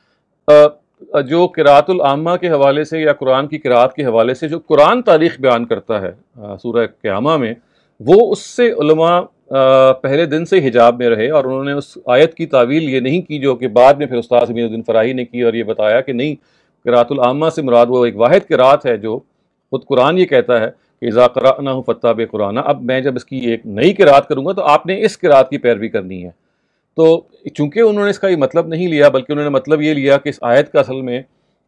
جو قراءت العامہ کے حوالے سے یا قرآن کی قراءت کے حوالے سے جو قرآن تاریخ بیان کرتا ہے سورہ قیامہ میں, وہ اس سے علماء پہلے دن سے حجاب میں رہے, اور انہوں نے اس آیت کی تعویل یہ نہیں کی جو کہ بعد میں پھر استاد امین الدین فراہی نے کی, اور یہ بتایا کہ نہیں, قراءت العامہ سے مراد وہ ایک واحد قراءت ہے جو خود قرآن یہ کہتا ہے کہ اذا قرأناہ فاتبع قرآنہ. اب میں جب اس کی ایک نئی قراءت کروں گا تو آپ نے اس قراءت کی پیروی کرنی ہے. تو چونکہ انہوں نے اس کا یہ مطلب نہیں لیا, بلکہ انہوں نے مطلب یہ لیا کہ اس آیت کا اصل میں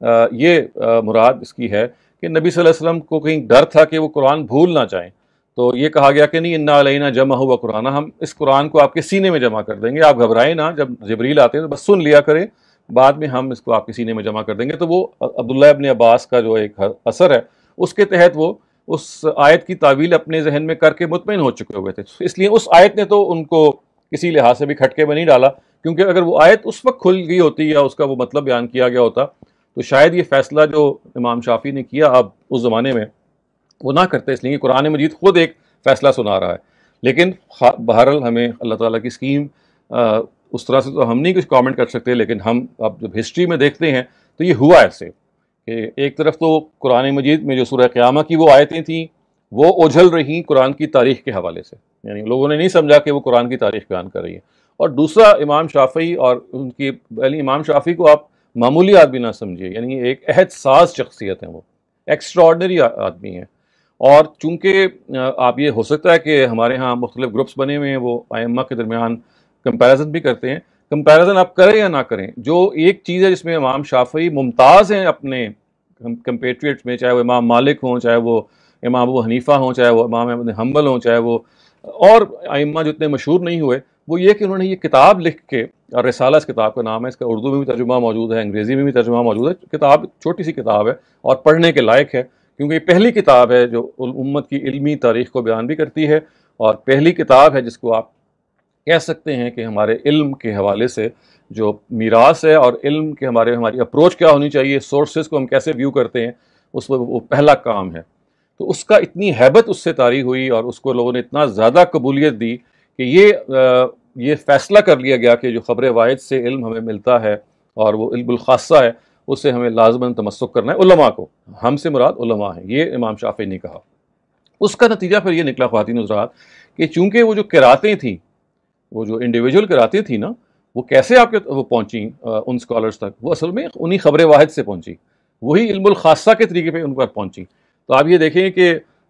یہ مراد اس کی ہے کہ نبی صلی اللہ علیہ وسلم کو کہیں ڈر تھا کہ وہ قرآن بھول نہ جائیں, تو یہ کہا گیا کہ نہیں, انا علینا جمعہ و قرآن, ہم اس قرآن کو آپ کے سینے میں جمع کر دیں گے, آپ گھبرائیں نہ, جب جبریل آتے ہیں تو بس سن لیا کریں, بعد میں ہم اس کو آپ کے سینے میں جمع کر دیں گے. تو وہ عبداللہ ابن عباس کا جو ایک اثر ہے اس کے تحت وہ اس آیت کی تعویل اپنے ذہن میں کر کے مطمئن ہو چکے ہوئے تھے. اس لیے اس آیت نے تو ان کو کسی لحاظ سے بھی کھٹکے میں نہیں ڈالا, کیونکہ اگر وہ آیت اس وقت کھل گئی ہوتی یا اس کا وہ مطلب بیان کیا گیا ہوتا تو شاید یہ فیصلہ جو امام شافعی نے کیا اب اس زمانے میں وہ نہ کرتے, اس لیے کہ قرآن مجید خود ایک فیصلہ سنا رہا ہے. لیکن بہرحال ہمیں اللہ تعالیٰ کی اسکیم اس طرح سے تو ہم نہیں کچھ کامنٹ کر سکتے, لیکن ہم اب جب ہسٹری میں دیکھتے ہیں تو یہ ہوا ایسے کہ ایک طرف تو قرآن مجید میں جو سورہ قیامہ کی وہ آیتیں تھیں وہ اوجھل رہیں قرآن کی تاریخ کے حوالے سے, یعنی لوگوں نے نہیں سمجھا کہ وہ قرآن کی تاریخ بیان کر رہی ہے. اور دوسرا امام شافعی, اور ان کی پہلی امام شافعی کو آپ معمولی آدمی نہ سمجھیے, یعنی ایک عہد ساز شخصیت ہیں, وہ ایکسٹراڈنری آدمی ہیں. اور چونکہ آپ یہ ہو سکتا ہے کہ ہمارے ہاں مختلف گروپس بنے ہوئے ہیں, وہ ائمہ کے درمیان کمپیریزن بھی کرتے ہیں, کمپیریزن آپ کریں یا نہ کریں, جو ایک چیز ہے جس میں امام شافعی ممتاز ہیں اپنے کمپیٹریٹس میں, چاہے وہ امام مالک ہوں, چاہے وہ امام ابو حنیفہ ہوں, چاہے وہ امام احمد حنبل ہوں, چاہے وہ اور ائمہ جو اتنے مشہور نہیں ہوئے, وہ یہ کہ انہوں نے یہ کتاب لکھ کے, اور رسالہ اس کتاب کا نام ہے, اس کا اردو میں بھی ترجمہ موجود ہے, انگریزی میں بھی ترجمہ موجود ہے. کتاب چھوٹی سی کتاب ہے اور پڑھنے کے لائق ہے, کیونکہ یہ پہلی کتاب ہے جو امت کی علمی تاریخ کو بیان بھی کرتی ہے, اور پہلی کتاب ہے جس کو آپ کہہ سکتے ہیں کہ ہمارے علم کے حوالے سے جو میراث ہے, اور علم کے ہمارے ہماری اپروچ کیا ہونی چاہیے, سورسز کو ہم کیسے ویو کرتے ہیں, اس میں وہ پہلا کام ہے. تو اس کا اتنی ہیبت اس سے طاری ہوئی, اور اس کو لوگوں نے اتنا زیادہ قبولیت دی کہ یہ یہ فیصلہ کر لیا گیا کہ جو خبر واحد سے علم ہمیں ملتا ہے اور وہ علم الخاصہ ہے, اس سے ہمیں لازماً تمسک کرنا ہے علماء کو, ہم سے مراد علماء ہیں, یہ امام شافعی نے کہا. اس کا نتیجہ پھر یہ نکلا خواتین حضرات کہ چونکہ وہ جو قراتیں تھیں, وہ جو انڈیویجول قراتیں تھیں نا, وہ کیسے آپ کے وہ پہنچیں ان اسکالرس تک, وہ اصل میں انہی خبر واحد سے پہنچی, وہی علم الخاصہ کے طریقے پہ ان پر پہنچی. تو آپ یہ دیکھیں کہ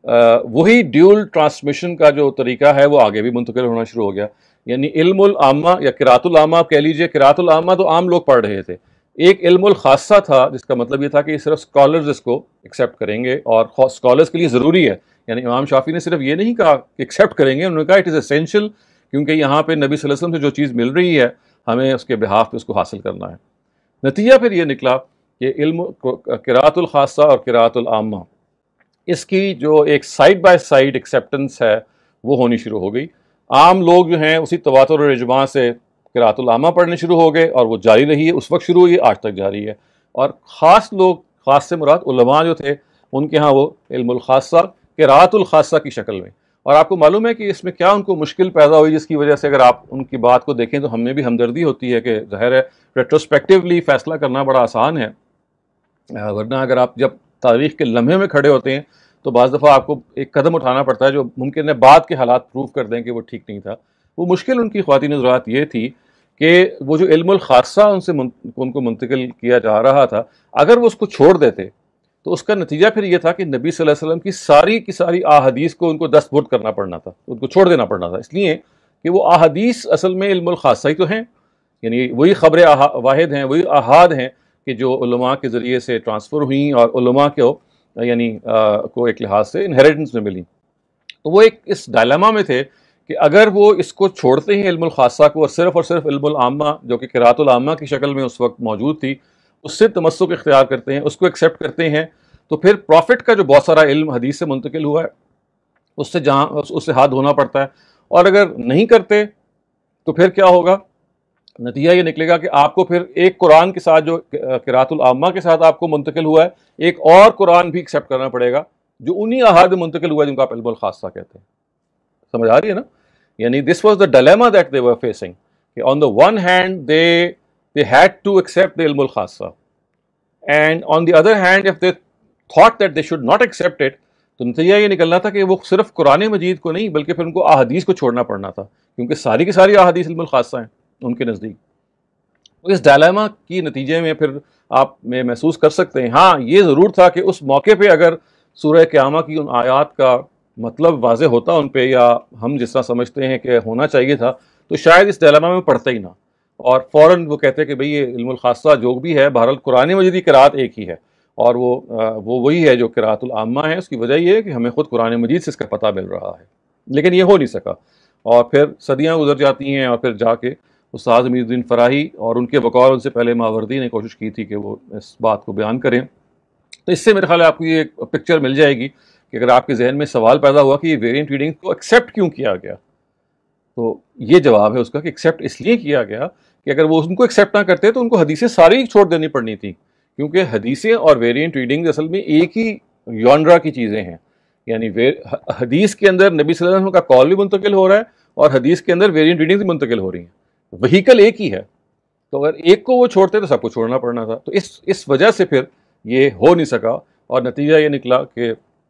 وہی ڈیول ٹرانسمیشن کا جو طریقہ ہے وہ آگے بھی منتقل ہونا شروع ہو گیا. یعنی علم العامہ یا قراءت العامہ آپ کہہ لیجئے, قراءت العامہ تو عام لوگ پڑھ رہے تھے, ایک علم الخاصہ تھا جس کا مطلب یہ تھا کہ صرف اسکالرز اس کو ایکسیپٹ کریں گے, اور اسکالرز کے لیے ضروری ہے. یعنی امام شافعی نے صرف یہ نہیں کہا کہ ایکسیپٹ کریں گے, انہوں نے کہا اٹ از اسینشیل, کیونکہ یہاں پہ نبی صلی اللہ علیہ وسلم سے جو چیز مل رہی ہے ہمیں اس کے بہاف پہ اس کو حاصل کرنا ہے. نتیجہ پھر یہ نکلا کہ علم قراءت الخاصہ اور قراءت العامہ, اس کی جو ایک سائڈ بائی سائڈ ایکسیپٹنس ہے وہ ہونی شروع ہو گئی. عام لوگ جو ہیں اسی تواتر اور اجماع سے قراءت العامہ پڑھنے شروع ہو گئے, اور وہ جاری رہی ہے, اس وقت شروع ہوئی, آج تک جاری ہے. اور خاص لوگ, خاص سے مراد علماء جو تھے, ان کے ہاں وہ علم الخاصہ قراءت الخاصہ کی شکل میں. اور آپ کو معلوم ہے کہ اس میں کیا ان کو مشکل پیدا ہوئی, جس کی وجہ سے اگر آپ ان کی بات کو دیکھیں تو ہمیں بھی ہمدردی ہوتی ہے کہ ظاہر ہے ریٹروسپیکٹیولی فیصلہ کرنا بڑا آسان ہے, ورنہ اگر آپ جب تاریخ کے لمحے میں کھڑے ہوتے ہیں تو بعض دفعہ آپ کو ایک قدم اٹھانا پڑتا ہے جو ممکن ہے بعد کے حالات پروف کر دیں کہ وہ ٹھیک نہیں تھا. وہ مشکل ان کی خواتین حضرات یہ تھی کہ وہ جو علم الخاصہ ان سے ان کو منتقل کیا جا رہا تھا, اگر وہ اس کو چھوڑ دیتے تو اس کا نتیجہ پھر یہ تھا کہ نبی صلی اللہ علیہ وسلم کی ساری کی ساری احادیث کو ان کو دستبرد کرنا پڑنا تھا, ان کو چھوڑ دینا پڑنا تھا, اس لیے کہ وہ احادیث اصل میں علم الخاصہ ہی تو ہیں, یعنی وہی خبر واحد ہیں, وہی احاد ہیں کہ جو علماء کے ذریعے سے ٹرانسفر ہوئیں اور علماء کو یعنی کو ایک لحاظ سے انہیریٹنس میں ملی. تو وہ ایک اس ڈائلیما میں تھے کہ اگر وہ اس کو چھوڑتے ہیں علم الخاصہ کو, اور صرف اور صرف علم العامہ جو کہ قراءت العامہ کی شکل میں اس وقت موجود تھی, اس سے تمسک اختیار کرتے ہیں, اس کو ایکسیپٹ کرتے ہیں, تو پھر پروفٹ کا جو بہت سارا علم حدیث سے منتقل ہوا ہے اس سے جہاں اس سے ہاتھ دھونا پڑتا ہے. اور اگر نہیں کرتے تو پھر کیا ہوگا؟ نتیجہ یہ نکلے گا کہ آپ کو پھر ایک قرآن کے ساتھ جو قراءۃ العامہ کے ساتھ آپ کو منتقل ہوا ہے, ایک اور قرآن بھی ایکسیپٹ کرنا پڑے گا جو انہی احاد میں منتقل ہوا ہے جن کو آپ علم الخاصہ کہتے ہیں. سمجھ آ رہی ہے نا؟ یعنی this was the dilemma that they were facing, کہ on the one hand they they had to accept the علم الخاصہ, and on the other hand if they thought that they should not accept it, تو نتیجہ یہ نکلنا تھا کہ وہ صرف قرآن مجید کو نہیں بلکہ پھر ان کو احادیث کو چھوڑنا پڑنا تھا, کیونکہ ساری کی ساری احادیث علم الخاصہ ہیں ان کے نزدیک. اس ڈائلیما کی نتیجے میں پھر آپ میں محسوس کر سکتے ہیں. ہاں یہ ضرور تھا کہ اس موقع پہ اگر سورہ قیامہ کی ان آیات کا مطلب واضح ہوتا ان پہ, یا ہم جس طرح سمجھتے ہیں کہ ہونا چاہیے تھا, تو شاید اس ڈائلیما میں پڑھتے ہی نہ, اور فوراً وہ کہتے کہ بھئی یہ علم الخاصہ جو بھی ہے بہرحال قرآن مجید کی قرأت ایک ہی ہے, اور وہ وہ وہی ہے جو قراءۃ العامہ ہے. اس کی وجہ یہ ہے کہ ہمیں خود قرآن مجید سے اس کا پتہ مل رہا ہے. لیکن یہ ہو نہیں سکا, اور پھر صدیاں گزر جاتی ہیں, اور پھر جا کے استاد امیر الدین فراہی اور ان کے بقول ان سے پہلے ماوردی نے کوشش کی تھی کہ وہ اس بات کو بیان کریں. تو اس سے میرے خیال ہے آپ کو یہ ایک پکچر مل جائے گی کہ اگر آپ کے ذہن میں سوال پیدا ہوا کہ یہ ویریئنٹ ریڈنگ کو ایکسیپٹ کیوں کیا گیا, تو یہ جواب ہے اس کا کہ ایکسیپٹ اس لیے کیا گیا کہ اگر وہ ان کو ایکسیپٹ نہ کرتے تو ان کو حدیثیں ساری چھوڑ دینی پڑنی تھی, کیونکہ حدیثیں اور ویریئنٹ ریڈنگ اصل میں ایک ہی یونرا کی چیزیں ہیں. یعنی حدیث کے اندر نبی صلی اللہ علیہ وسلم کا قول بھی منتقل ہو رہا ہے, اور حدیث کے اندر ویریئنٹ ریڈنگ بھی منتقل ہو رہی ہیں, وہیکل ایک ہی ہے. تو اگر ایک کو وہ چھوڑتے تو سب کو چھوڑنا پڑنا تھا. تو اس اس وجہ سے پھر یہ ہو نہیں سکا, اور نتیجہ یہ نکلا کہ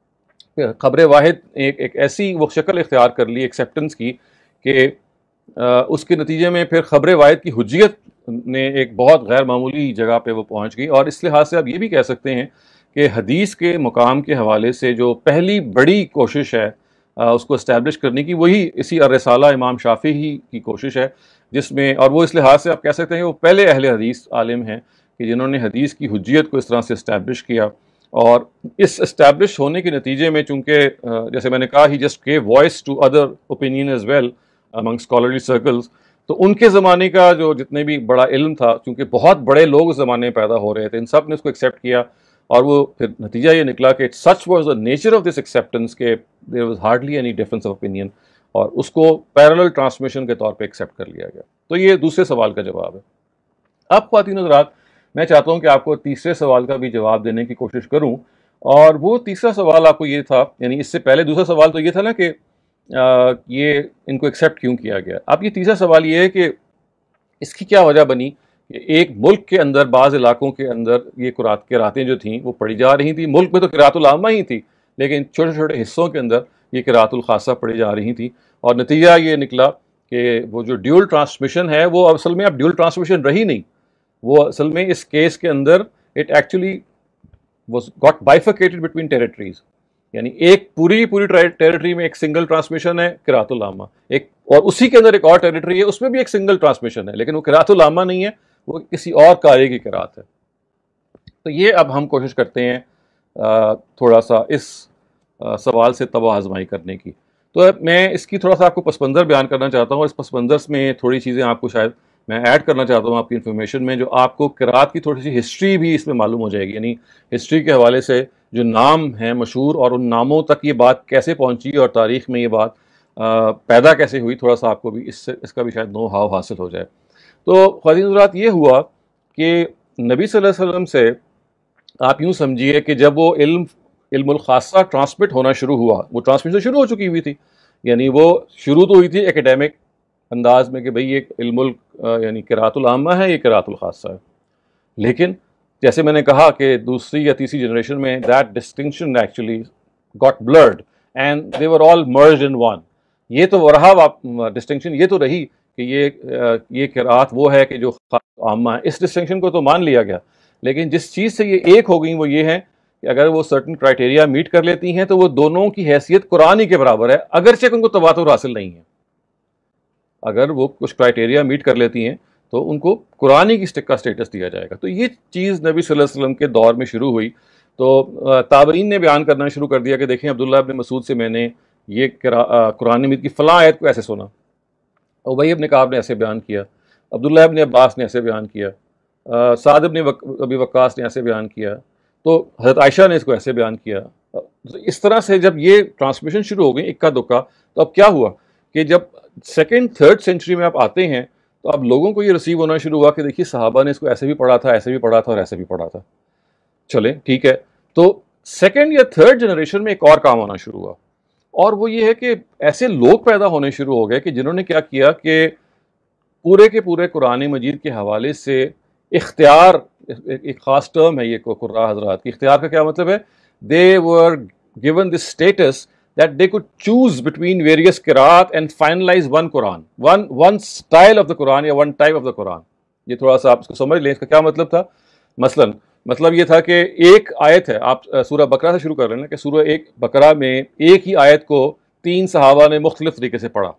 خبر واحد ایک ایک ایسی وہ شکل اختیار کر لی ایکسیپٹنس کی کہ اس کے نتیجے میں پھر خبر واحد کی حجیت نے ایک بہت غیر معمولی جگہ پہ وہ پہنچ گئی. اور اس لحاظ سے آپ یہ بھی کہہ سکتے ہیں کہ حدیث کے مقام کے حوالے سے جو پہلی بڑی کوشش ہے اس کو اسٹیبلش کرنے کی, وہی اسی الرسالہ امام شافعی کی کوشش ہے, جس میں, اور وہ اس لحاظ سے آپ کہہ سکتے ہیں وہ پہلے اہل حدیث عالم ہیں کہ جنہوں نے حدیث کی حجیت کو اس طرح سے اسٹیبلش کیا. اور اس اسٹیبلش ہونے کے نتیجے میں چونکہ جیسے میں نے کہا he just gave voice to other opinion as well among scholarly circles, تو ان کے زمانے کا جو جتنے بھی بڑا علم تھا, چونکہ بہت بڑے لوگ اس زمانے میں پیدا ہو رہے تھے, ان سب نے اس کو ایکسیپٹ کیا. اور وہ پھر نتیجہ یہ نکلا کہ such was the nature of this acceptance کہ there was hardly any difference of opinion, اور اس کو پیرلل ٹرانسمیشن کے طور پہ ایکسیپٹ کر لیا گیا. تو یہ دوسرے سوال کا جواب ہے. اب خواتین حضرات میں چاہتا ہوں کہ آپ کو تیسرے سوال کا بھی جواب دینے کی کوشش کروں, اور وہ تیسرا سوال آپ کو یہ تھا, یعنی اس سے پہلے دوسرا سوال تو یہ تھا نا کہ آ, یہ ان کو ایکسیپٹ کیوں کیا گیا. اب یہ تیسرا سوال یہ ہے کہ اس کی کیا وجہ بنی کہ ایک ملک کے اندر بعض علاقوں کے اندر یہ قرات قراتیں جو تھیں وہ پڑھی جا رہی تھیں. ملک میں تو قرات العامہ ہی تھی, لیکن چھوٹے چھوٹے حصوں کے اندر یہ قرات الخاصہ پڑھی جا رہی تھیں, اور نتیجہ یہ نکلا کہ وہ جو ڈیول ٹرانسمیشن ہے وہ اصل میں اب ڈیول ٹرانسمیشن رہی نہیں. وہ اصل میں اس کیس کے اندر it actually was got bifurcated between territories, یعنی ایک پوری پوری ٹیریٹری میں ایک سنگل ٹرانسمیشن ہے قرات العامہ, ایک اور اسی کے اندر ایک اور ٹیریٹری ہے اس میں بھی ایک سنگل ٹرانسمیشن ہے, لیکن وہ قرات العامہ نہیں ہے, وہ کسی اور قاری کی قرات ہے. تو یہ اب ہم کوشش کرتے ہیں تھوڑا سا اس سوال سے تباہ آزمائی کرنے کی. تو میں اس کی تھوڑا سا آپ کو پس منظر بیان کرنا چاہتا ہوں, اور اس پس منظر میں تھوڑی چیزیں آپ کو شاید میں ایڈ کرنا چاہتا ہوں آپ کی انفارمیشن میں, جو آپ کو قرات کی تھوڑی سی ہسٹری بھی اس میں معلوم ہو جائے گی. یعنی ہسٹری کے حوالے سے جو نام ہیں مشہور, اور ان ناموں تک یہ بات کیسے پہنچی اور تاریخ میں یہ بات پیدا کیسے ہوئی, تھوڑا سا آپ کو بھی اس سے اس کا بھی شاید نو ہاؤ حاصل ہو جائے. تو خواتین حضرات یہ ہوا کہ نبی صلی اللہ علیہ وسلم سے آپ یوں سمجھیے کہ جب وہ علم علم الخاصہ ٹرانسمٹ ہونا شروع ہوا, وہ ٹرانسمیشن شروع ہو چکی ہوئی تھی, یعنی وہ شروع تو ہوئی تھی ایکیڈیمک انداز میں کہ بھئی یہ علم ال یعنی قرات العامہ ہے, یہ قرات الخاصہ ہے. لیکن جیسے میں نے کہا کہ دوسری یا تیسری جنریشن میں that distinction actually got blurred and they were all merged in one. یہ تو رہا ڈسٹنکشن, یہ تو رہی کہ یہ یہ قرات وہ ہے کہ جو عامہ ہے, اس ڈسٹنکشن کو تو مان لیا گیا. لیکن جس چیز سے یہ ایک ہو گئی وہ یہ ہے کہ اگر وہ سرٹن کرائٹیریا میٹ کر لیتی ہیں تو وہ دونوں کی حیثیت قرآن ہی کے برابر ہے, اگرچہ ان کو تواتر حاصل نہیں ہے. اگر وہ کچھ کرائٹیریا میٹ کر لیتی ہیں تو ان کو قرآن ہی کی کا اسٹیٹس دیا جائے گا. تو یہ چیز نبی صلی اللہ علیہ وسلم کے دور میں شروع ہوئی. تو تابعین نے بیان کرنا شروع کر دیا کہ دیکھیں عبداللہ ابن مسعود سے میں نے یہ قرآن مجید کی فلاں آیت کو ایسے سنا, ابی ابن کعب نے ایسے بیان کیا, عبداللہ ابن عباس نے ایسے بیان کیا, سعد بن ابی وقاص نے ایسے بیان کیا، تو حضرت عائشہ نے اس کو ایسے بیان کیا. اس طرح سے جب یہ ٹرانسمیشن شروع ہو گئی اکا دکا، تو اب کیا ہوا کہ جب سیکنڈ تھرڈ سینچری میں آپ آتے ہیں تو اب لوگوں کو یہ ریسیو ہونا شروع ہوا کہ دیکھیے صحابہ نے اس کو ایسے بھی پڑھا تھا، ایسے بھی پڑھا تھا اور ایسے بھی پڑھا تھا. چلیں ٹھیک ہے، تو سیکنڈ یا تھرڈ جنریشن میں ایک اور کام ہونا شروع ہوا، اور وہ یہ ہے کہ ایسے لوگ پیدا ہونے شروع ہو گئے کہ جنہوں نے کیا کیا کہ پورے کے پورے قرآن مجید کے حوالے سے اختیار، ایک خاص ٹرم ہے یہ قراء حضرات کی، اختیار کا کیا مطلب ہے؟ they were given this status that they could choose between various qiraat and finalize one Quran, one one style of the Quran یا one type of the Quran. یہ تھوڑا سا آپ اس کو سمجھ لیں، اس کا کیا مطلب تھا. مثلا مطلب یہ تھا کہ ایک آیت ہے، آپ سورہ بقرہ سے شروع کر رہے ہیں کہ سورہ ایک بقرہ میں ایک ہی آیت کو تین صحابہ نے مختلف طریقے سے پڑھا.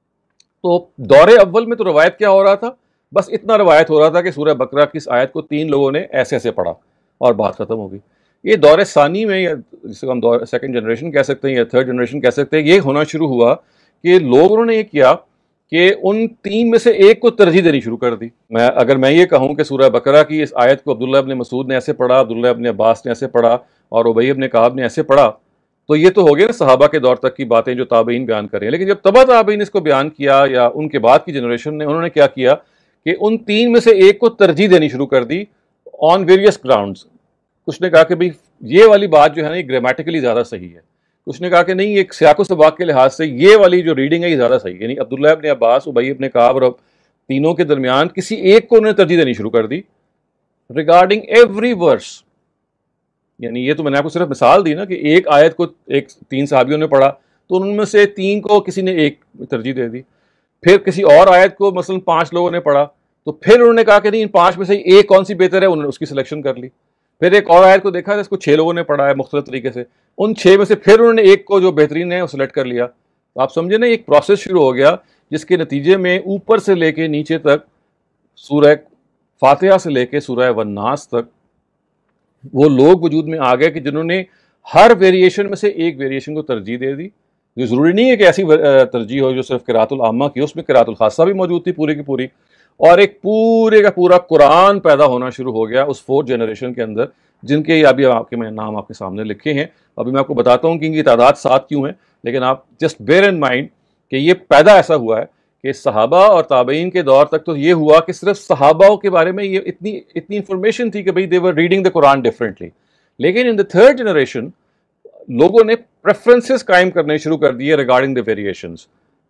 تو دور اول میں تو روایت کیا ہو رہا تھا؟ بس اتنا روایت ہو رہا تھا کہ سورہ بقرہ کی اس آیت کو تین لوگوں نے ایسے ایسے پڑھا اور بات ختم ہو گئی. یہ دور ثانی میں، یا جس کو ہم دور سیکنڈ جنریشن کہہ سکتے ہیں یا تھرڈ جنریشن کہہ سکتے ہیں، یہ ہونا شروع ہوا کہ لوگوں نے یہ کیا کہ ان تین میں سے ایک کو ترجیح دینی شروع کر دی. میں اگر میں یہ کہوں کہ سورہ بقرہ کی اس آیت کو عبداللہ ابن مسعود نے ایسے پڑھا، عبداللہ ابن عباس نے ایسے پڑھا اور ابی ابن کعب نے ایسے پڑھا، تو یہ تو ہو گیا نا صحابہ کے دور تک کی باتیں جو تابعین بیان کر رہے ہیں. لیکن جب تبع تابعین اس کو بیان کیا یا ان کے بعد کی جنریشن نے، انہوں نے کیا کیا کہ ان تین میں سے ایک کو ترجیح دینی شروع کر دی آن ویریس گراؤنڈز. کچھ نے کہا کہ بھئی یہ والی بات جو ہے نا یہ گرامیٹیکلی زیادہ صحیح ہے، کچھ نے کہا کہ نہیں، ایک سیاق و سباق کے لحاظ سے یہ والی جو ریڈنگ ہے یہ زیادہ صحیح ہے. یعنی عبداللہ ابن عباس، ابی ابن کعب اور تینوں کے درمیان کسی ایک کو انہوں نے ترجیح دینی شروع کر دی ریگارڈنگ ایوری ورس. یعنی یہ تو میں نے آپ کو صرف مثال دی نا کہ ایک آیت کو ایک تین صحابیوں نے پڑھا تو ان میں سے تین کو کسی نے ایک ترجیح دے دی. پھر کسی اور آیت کو مثلا پانچ لوگوں نے پڑھا تو پھر انہوں نے کہا کہ نہیں، ان پانچ میں سے ایک کون سی بہتر ہے، انہوں نے اس کی سلیکشن کر لی. پھر ایک اور آیت کو دیکھا اس کو چھ لوگوں نے پڑھا ہے مختلف طریقے سے، ان چھ میں سے پھر انہوں نے ایک کو جو بہترین ہے وہ سلیکٹ کر لیا. تو آپ سمجھے نا، ایک پروسیس شروع ہو گیا جس کے نتیجے میں اوپر سے لے کے نیچے تک، سورہ فاتحہ سے لے کے سورہ والناس تک، وہ لوگ وجود میں آ گئے کہ جنہوں نے ہر ویریشن میں سے ایک ویریشن کو ترجیح دے دی. جو ضروری نہیں ہے کہ ایسی ترجیح ہو جو صرف قراءۃ العامہ کی، اس میں قراءۃ الخاصہ بھی موجود تھی پوری کی پوری. اور ایک پورے کا پورا قرآن پیدا ہونا شروع ہو گیا اس فورتھ جنریشن کے اندر، جن کے ابھی آپ کے میں نام آپ کے سامنے لکھے ہیں. ابھی میں آپ کو بتاتا ہوں کہ ان کی تعداد سات کیوں ہیں، لیکن آپ جسٹ بیئر ان مائنڈ کہ یہ پیدا ایسا ہوا ہے کہ صحابہ اور تابعین کے دور تک تو یہ ہوا کہ صرف صحابہ کے بارے میں یہ اتنی اتنی انفارمیشن تھی کہ بھئی دے ور ریڈنگ دا قرآن ڈفرینٹلی. لیکن ان دا تھرڈ جنریشن لوگوں نے پریفرنسز قائم کرنے شروع کر دیے ریگارڈنگ دا ویریشنز.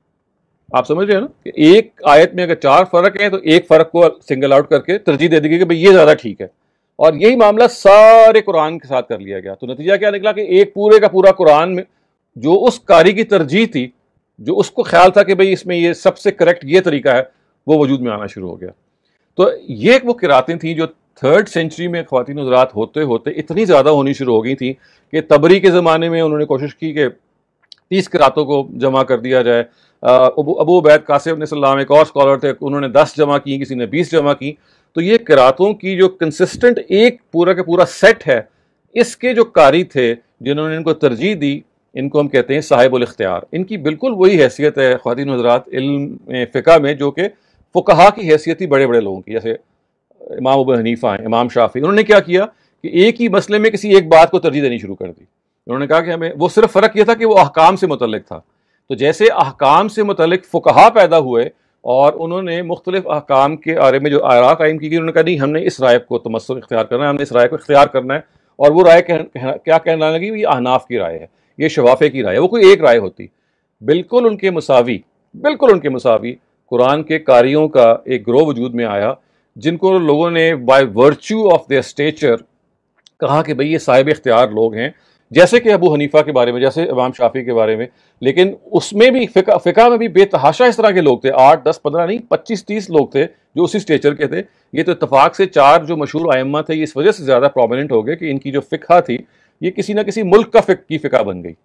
آپ سمجھ رہے ہیں نا کہ ایک آیت میں اگر چار فرق ہیں تو ایک فرق کو سنگل آؤٹ کر کے ترجیح دے دی گئی کہ بھئی یہ زیادہ ٹھیک ہے. اور یہی معاملہ سارے قرآن کے ساتھ کر لیا گیا. تو نتیجہ کیا نکلا کہ ایک پورے کا پورا قرآن میں جو اس قاری کی ترجیح تھی، جو اس کو خیال تھا کہ بھئی اس میں یہ سب سے کریکٹ یہ طریقہ ہے، وہ وجود میں آنا شروع ہو گیا. تو یہ وہ قراتیں تھیں جو تھرڈ سینچری میں خواتین حضرات ہوتے ہوتے اتنی زیادہ ہونی شروع ہو گئی تھیں کہ تبری کے زمانے میں انہوں نے کوشش کی کہ تیس قراتوں کو جمع کر دیا جائے. ابو ابو عبید قاسم ابن سلام ایک اور اسکالر تھے، انہوں نے دس جمع کی، کسی نے بیس جمع کی. تو یہ قراتوں کی جو کنسسٹنٹ ایک پورا کا پورا سیٹ ہے، اس کے جو قاری تھے جنہوں نے ان کو ترجیح دی، ان کو ہم کہتے ہیں صاحب الاختیار. ان کی بالکل وہی حیثیت ہے خواتین حضرات علم فقہ میں جو کہ فقہا کی حیثیت تھی بڑے بڑے لوگوں کی، جیسے امام ابو حنیفہ ہیں، امام شافعی. انہوں نے کیا کیا کہ ایک ہی مسئلے میں کسی ایک بات کو ترجیح دینی شروع کر دی. انہوں نے کہا کہ ہمیں، وہ صرف فرق یہ تھا کہ وہ احکام سے متعلق تھا. تو جیسے احکام سے متعلق فقہا پیدا ہوئے اور انہوں نے مختلف احکام کے بارے میں جو آراء قائم کی گئی، انہوں نے کہا نہیں، ہم نے اس رائے کو تمسک اختیار کرنا ہے، ہم نے اس رائے کو اختیار کرنا ہے. اور وہ رائے کیا کہنا لگی؟ یہ احناف کی رائے ہے، یہ شوافے کی رائے ہے. وہ کوئی ایک رائے ہوتی. بالکل ان کے مساوی، بالکل ان کے مساوی قرآن کے قاریوں کا ایک گروہ وجود میں آیا، جن کو لوگوں نے by virtue of their stature کہا کہ بھئی یہ صاحب اختیار لوگ ہیں، جیسے کہ ابو حنیفہ کے بارے میں، جیسے امام شافعی کے بارے میں. لیکن اس میں بھی فقہ فقہ میں بھی بے تحاشا اس طرح کے لوگ تھے، آٹھ دس پندرہ نہیں، پچیس تیس لوگ تھے جو اسی اسٹیچر کے تھے. یہ تو اتفاق سے چار جو مشہور ائمہ تھے یہ اس وجہ سے زیادہ پرومیننٹ ہو گئے کہ ان کی جو فقہ تھی یہ کسی نہ کسی ملک کا فقہ کی فقہ بن گئی.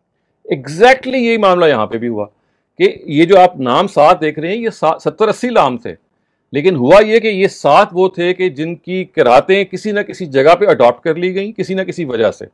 ایگزیکٹلی یہی معاملہ یہاں پہ بھی ہوا کہ یہ جو آپ نام سات دیکھ رہے ہیں یہ ستر اسی نام تھے، لیکن ہوا یہ کہ یہ سات وہ تھے کہ جن کی قراتیں کسی نہ کسی جگہ پہ اڈاپٹ کر لی گئیں کسی نہ کسی وجہ سے.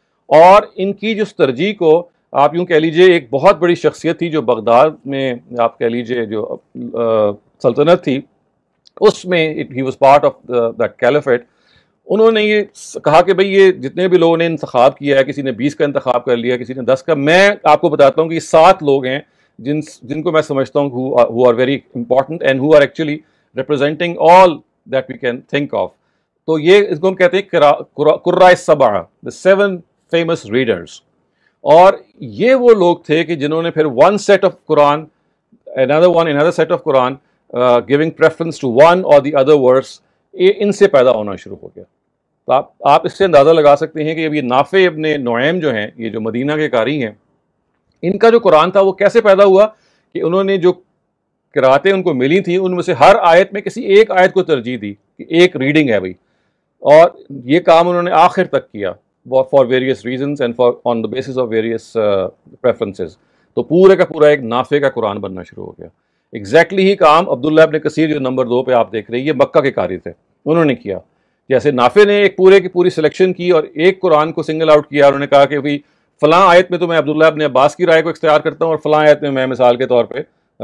اور ان کی جو ترجیح کو آپ یوں کہہ لیجئے، ایک بہت بڑی شخصیت تھی جو بغداد میں آپ کہہ لیجئے جو سلطنت تھی، اس میں he was part of that caliphate. انہوں نے یہ کہا کہ بھئی یہ جتنے بھی لوگوں نے انتخاب کیا ہے, کسی نے بیس کا انتخاب کر لیا, کسی نے دس کا, میں آپ کو بتاتا ہوں کہ یہ سات لوگ ہیں جن جن کو میں سمجھتا ہوں who are very important and who are actually representing all that we can think of. تو یہ اس کو ہم کہتے ہیں قرۂ سبع, the seven famous readers. اور یہ وہ لوگ تھے کہ جنہوں نے پھر one set of Quran, another one, another set of Quran, uh, giving preference to one or the other verse, یہ ان سے پیدا ہونا شروع ہو گیا. تو آپ آپ اس سے اندازہ لگا سکتے ہیں کہ اب یہ نافع ابن نعیم جو ہیں, یہ جو مدینہ کے قاری ہیں, ان کا جو قرآن تھا وہ کیسے پیدا ہوا کہ انہوں نے جو قراتیں ان کو ملی تھیں ان میں سے ہر آیت میں کسی ایک آیت کو ترجیح دی کہ ایک ریڈنگ ہے بھائی, اور یہ کام انہوں نے آخر تک کیا for various reasons and for on the basis of various preferences. تو پورے کا پورا ایک نافع کا قرآن بننا شروع ہو گیا. ایگزیکٹلی ہی کام عبداللہ ابن کثیر جو نمبر دو پہ آپ دیکھ رہے ہیں, یہ مکہ کے قاری تھے, انہوں نے کیا. جیسے نافع نے ایک پورے کی پوری سلیکشن کی اور ایک قرآن کو سنگل آؤٹ کیا, انہوں نے کہا کہ بھائی فلاں آیت میں تو میں عبداللہ ابن عباس کی رائے کو اختیار کرتا ہوں, اور فلاں آیت میں میں مثال کے طور پہ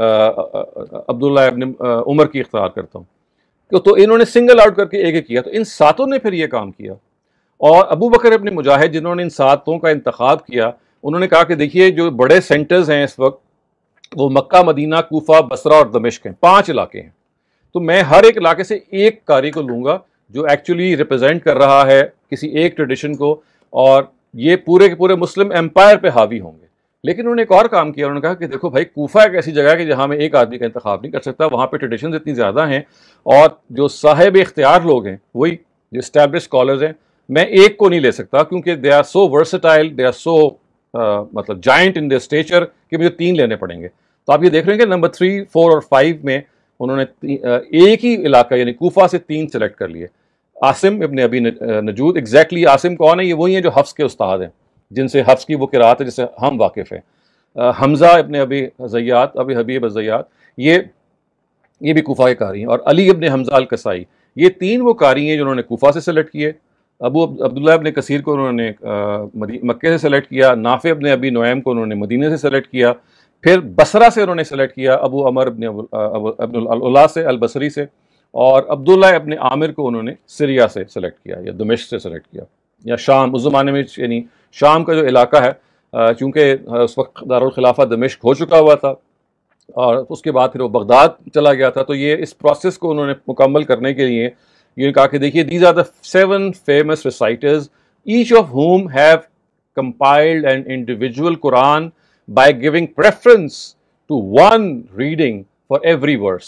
عبداللہ ابن عمر کی اختیار کرتا ہوں. تو انہوں نے سنگل آؤٹ کر کے ایک ایک کیا. تو ان ساتوں نے پھر یہ کام کیا, اور ابو بکر ابن مجاہد جنہوں نے ان ساتوں کا انتخاب کیا, انہوں نے کہا کہ دیکھیے جو بڑے سینٹرز ہیں اس وقت وہ مکہ, مدینہ, کوفہ, بصرہ اور دمشق ہیں, پانچ علاقے ہیں. تو میں ہر ایک علاقے سے ایک قاری کو لوں گا جو ایکچولی ریپرزینٹ کر رہا ہے کسی ایک ٹریڈیشن کو, اور یہ پورے کے پورے مسلم امپائر پہ حاوی ہوں گے. لیکن انہوں نے ایک اور کام کیا, انہوں نے کہا کہ دیکھو بھائی کوفہ ایک ایسی جگہ ہے کہ جہاں میں ایک آدمی کا انتخاب نہیں کر سکتا, وہاں پہ ٹریڈیشنز اتنی زیادہ ہیں, اور جو صاحب اختیار لوگ ہیں وہی جو اسٹیبلش اسکالرز ہیں, میں ایک کو نہیں لے سکتا کیونکہ they are so versatile, they are so مطلب جائنٹ ان دیئر اسٹیچر کہ مجھے تین لینے پڑیں گے. تو آپ یہ دیکھ رہے ہیں کہ نمبر تھری, فور اور فائیو میں انہوں نے ایک ہی علاقہ یعنی کوفہ سے تین سلیکٹ کر لیے. عاصم ابن ابی نجود, ایگزیکٹلی عاصم کون ہے؟ یہ وہی ہیں جو حفص کے استاد ہیں, جن سے حفص کی وہ قرات ہے جس سے ہم واقف ہیں. حمزہ ابن ابی زیات, ابی حبیب الزیات, یہ یہ بھی کوفہ کے قاری ہیں. اور علی ابن حمزہ الکسائی, یہ تین وہ قاری ہیں جنہوں نے کوفہ سے سلیکٹ کیے. ابو عبداللہ ابن کثیر کو انہوں نے مکے سے سلیکٹ کیا, نافع ابن ابی نعیم کو انہوں نے مدینے سے سلیکٹ کیا, پھر بصرہ سے انہوں نے سلیکٹ کیا ابو عمر ابن ابن العلا سے, البصری سے, اور عبداللہ ابن عامر کو انہوں نے سریا سے سلیکٹ کیا یا دمشق سے سلیکٹ کیا, یا شام. اس زمانے میں یعنی شام کا جو علاقہ ہے, چونکہ اس وقت دارالخلافہ دمشق ہو چکا ہوا تھا اور اس کے بعد پھر وہ بغداد چلا گیا تھا, تو یہ اس پروسیس کو انہوں نے مکمل کرنے کے لیے یہ کہا کہ دیکھیے these are the seven famous reciters, each of whom have compiled an individual Quran by giving preference to one reading for every verse.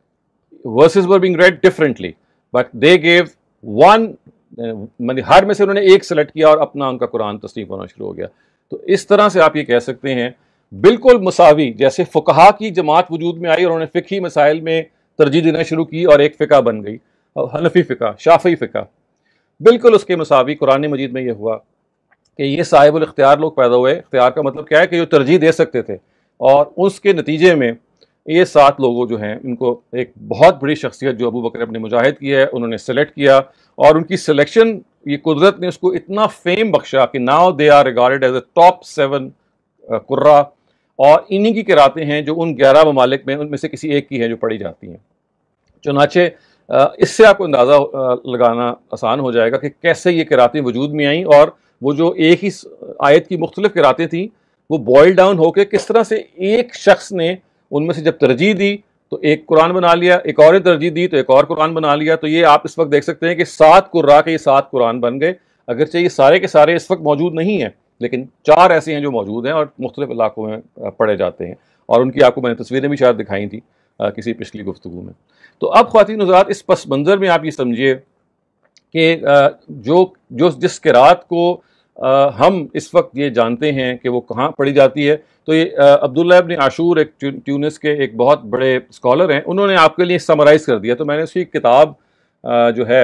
Verses were being read differently, but they gave one, ہر میں سے انہوں نے ایک select کیا اور اپنا ان کا قرآن تصنیف ہونا شروع ہو گیا. تو اس طرح سے آپ یہ کہہ سکتے ہیں بالکل مساوی, جیسے فقہا کی جماعت وجود میں آئی اور انہوں نے فقہی مسائل میں ترجیح دینا شروع کی اور ایک فقہ بن گئی, حنفی فقہ, شافعی فقہ, بالکل اس کے مساوی قرآن مجید میں یہ ہوا کہ یہ صاحب الاختیار لوگ پیدا ہوئے. اختیار کا مطلب کیا ہے کہ جو ترجیح دے سکتے تھے, اور اس کے نتیجے میں یہ سات لوگوں جو ہیں ان کو ایک بہت بڑی شخصیت جو ابو بکر ابن مجاہد کی ہے انہوں نے سلیکٹ کیا, اور ان کی سلیکشن یہ قدرت نے اس کو اتنا فیم بخشا کہ now they are regarded as a top seven قرا, اور انہی کی قراتیں ہیں جو ان گیارہ ممالک میں ان میں سے کسی ایک کی ہیں جو پڑھی جاتی ہیں. چنانچہ اس سے آپ کو اندازہ لگانا آسان ہو جائے گا کہ کیسے یہ قراتیں وجود میں آئیں, اور وہ جو ایک ہی آیت کی مختلف قراتیں تھیں وہ بوائل ڈاؤن ہو کے کس طرح سے ایک شخص نے ان میں سے جب ترجیح دی تو ایک قرآن بنا لیا, ایک اور ترجیح دی تو ایک اور قرآن بنا لیا. تو یہ آپ اس وقت دیکھ سکتے ہیں کہ سات قراء کے یہ سات قرآن بن گئے, اگرچہ یہ سارے کے سارے اس وقت موجود نہیں ہیں, لیکن چار ایسے ہیں جو موجود ہیں اور مختلف علاقوں میں پڑھے جاتے ہیں, اور ان کی آپ کو میں نے تصویریں بھی شاید دکھائی تھیں کسی پچھلی گفتگو میں. تو اب خواتین حضرات اس پس منظر میں آپ یہ سمجھیے کہ جو جو جس قرات کو ہم اس وقت یہ جانتے ہیں کہ وہ کہاں پڑھی جاتی ہے, تو یہ عبداللہ ابن عاشور ایک ٹیونس کے ایک بہت بڑے اسکالر ہیں, انہوں نے آپ کے لیے سمرائز کر دیا. تو میں نے اس کی کتاب جو ہے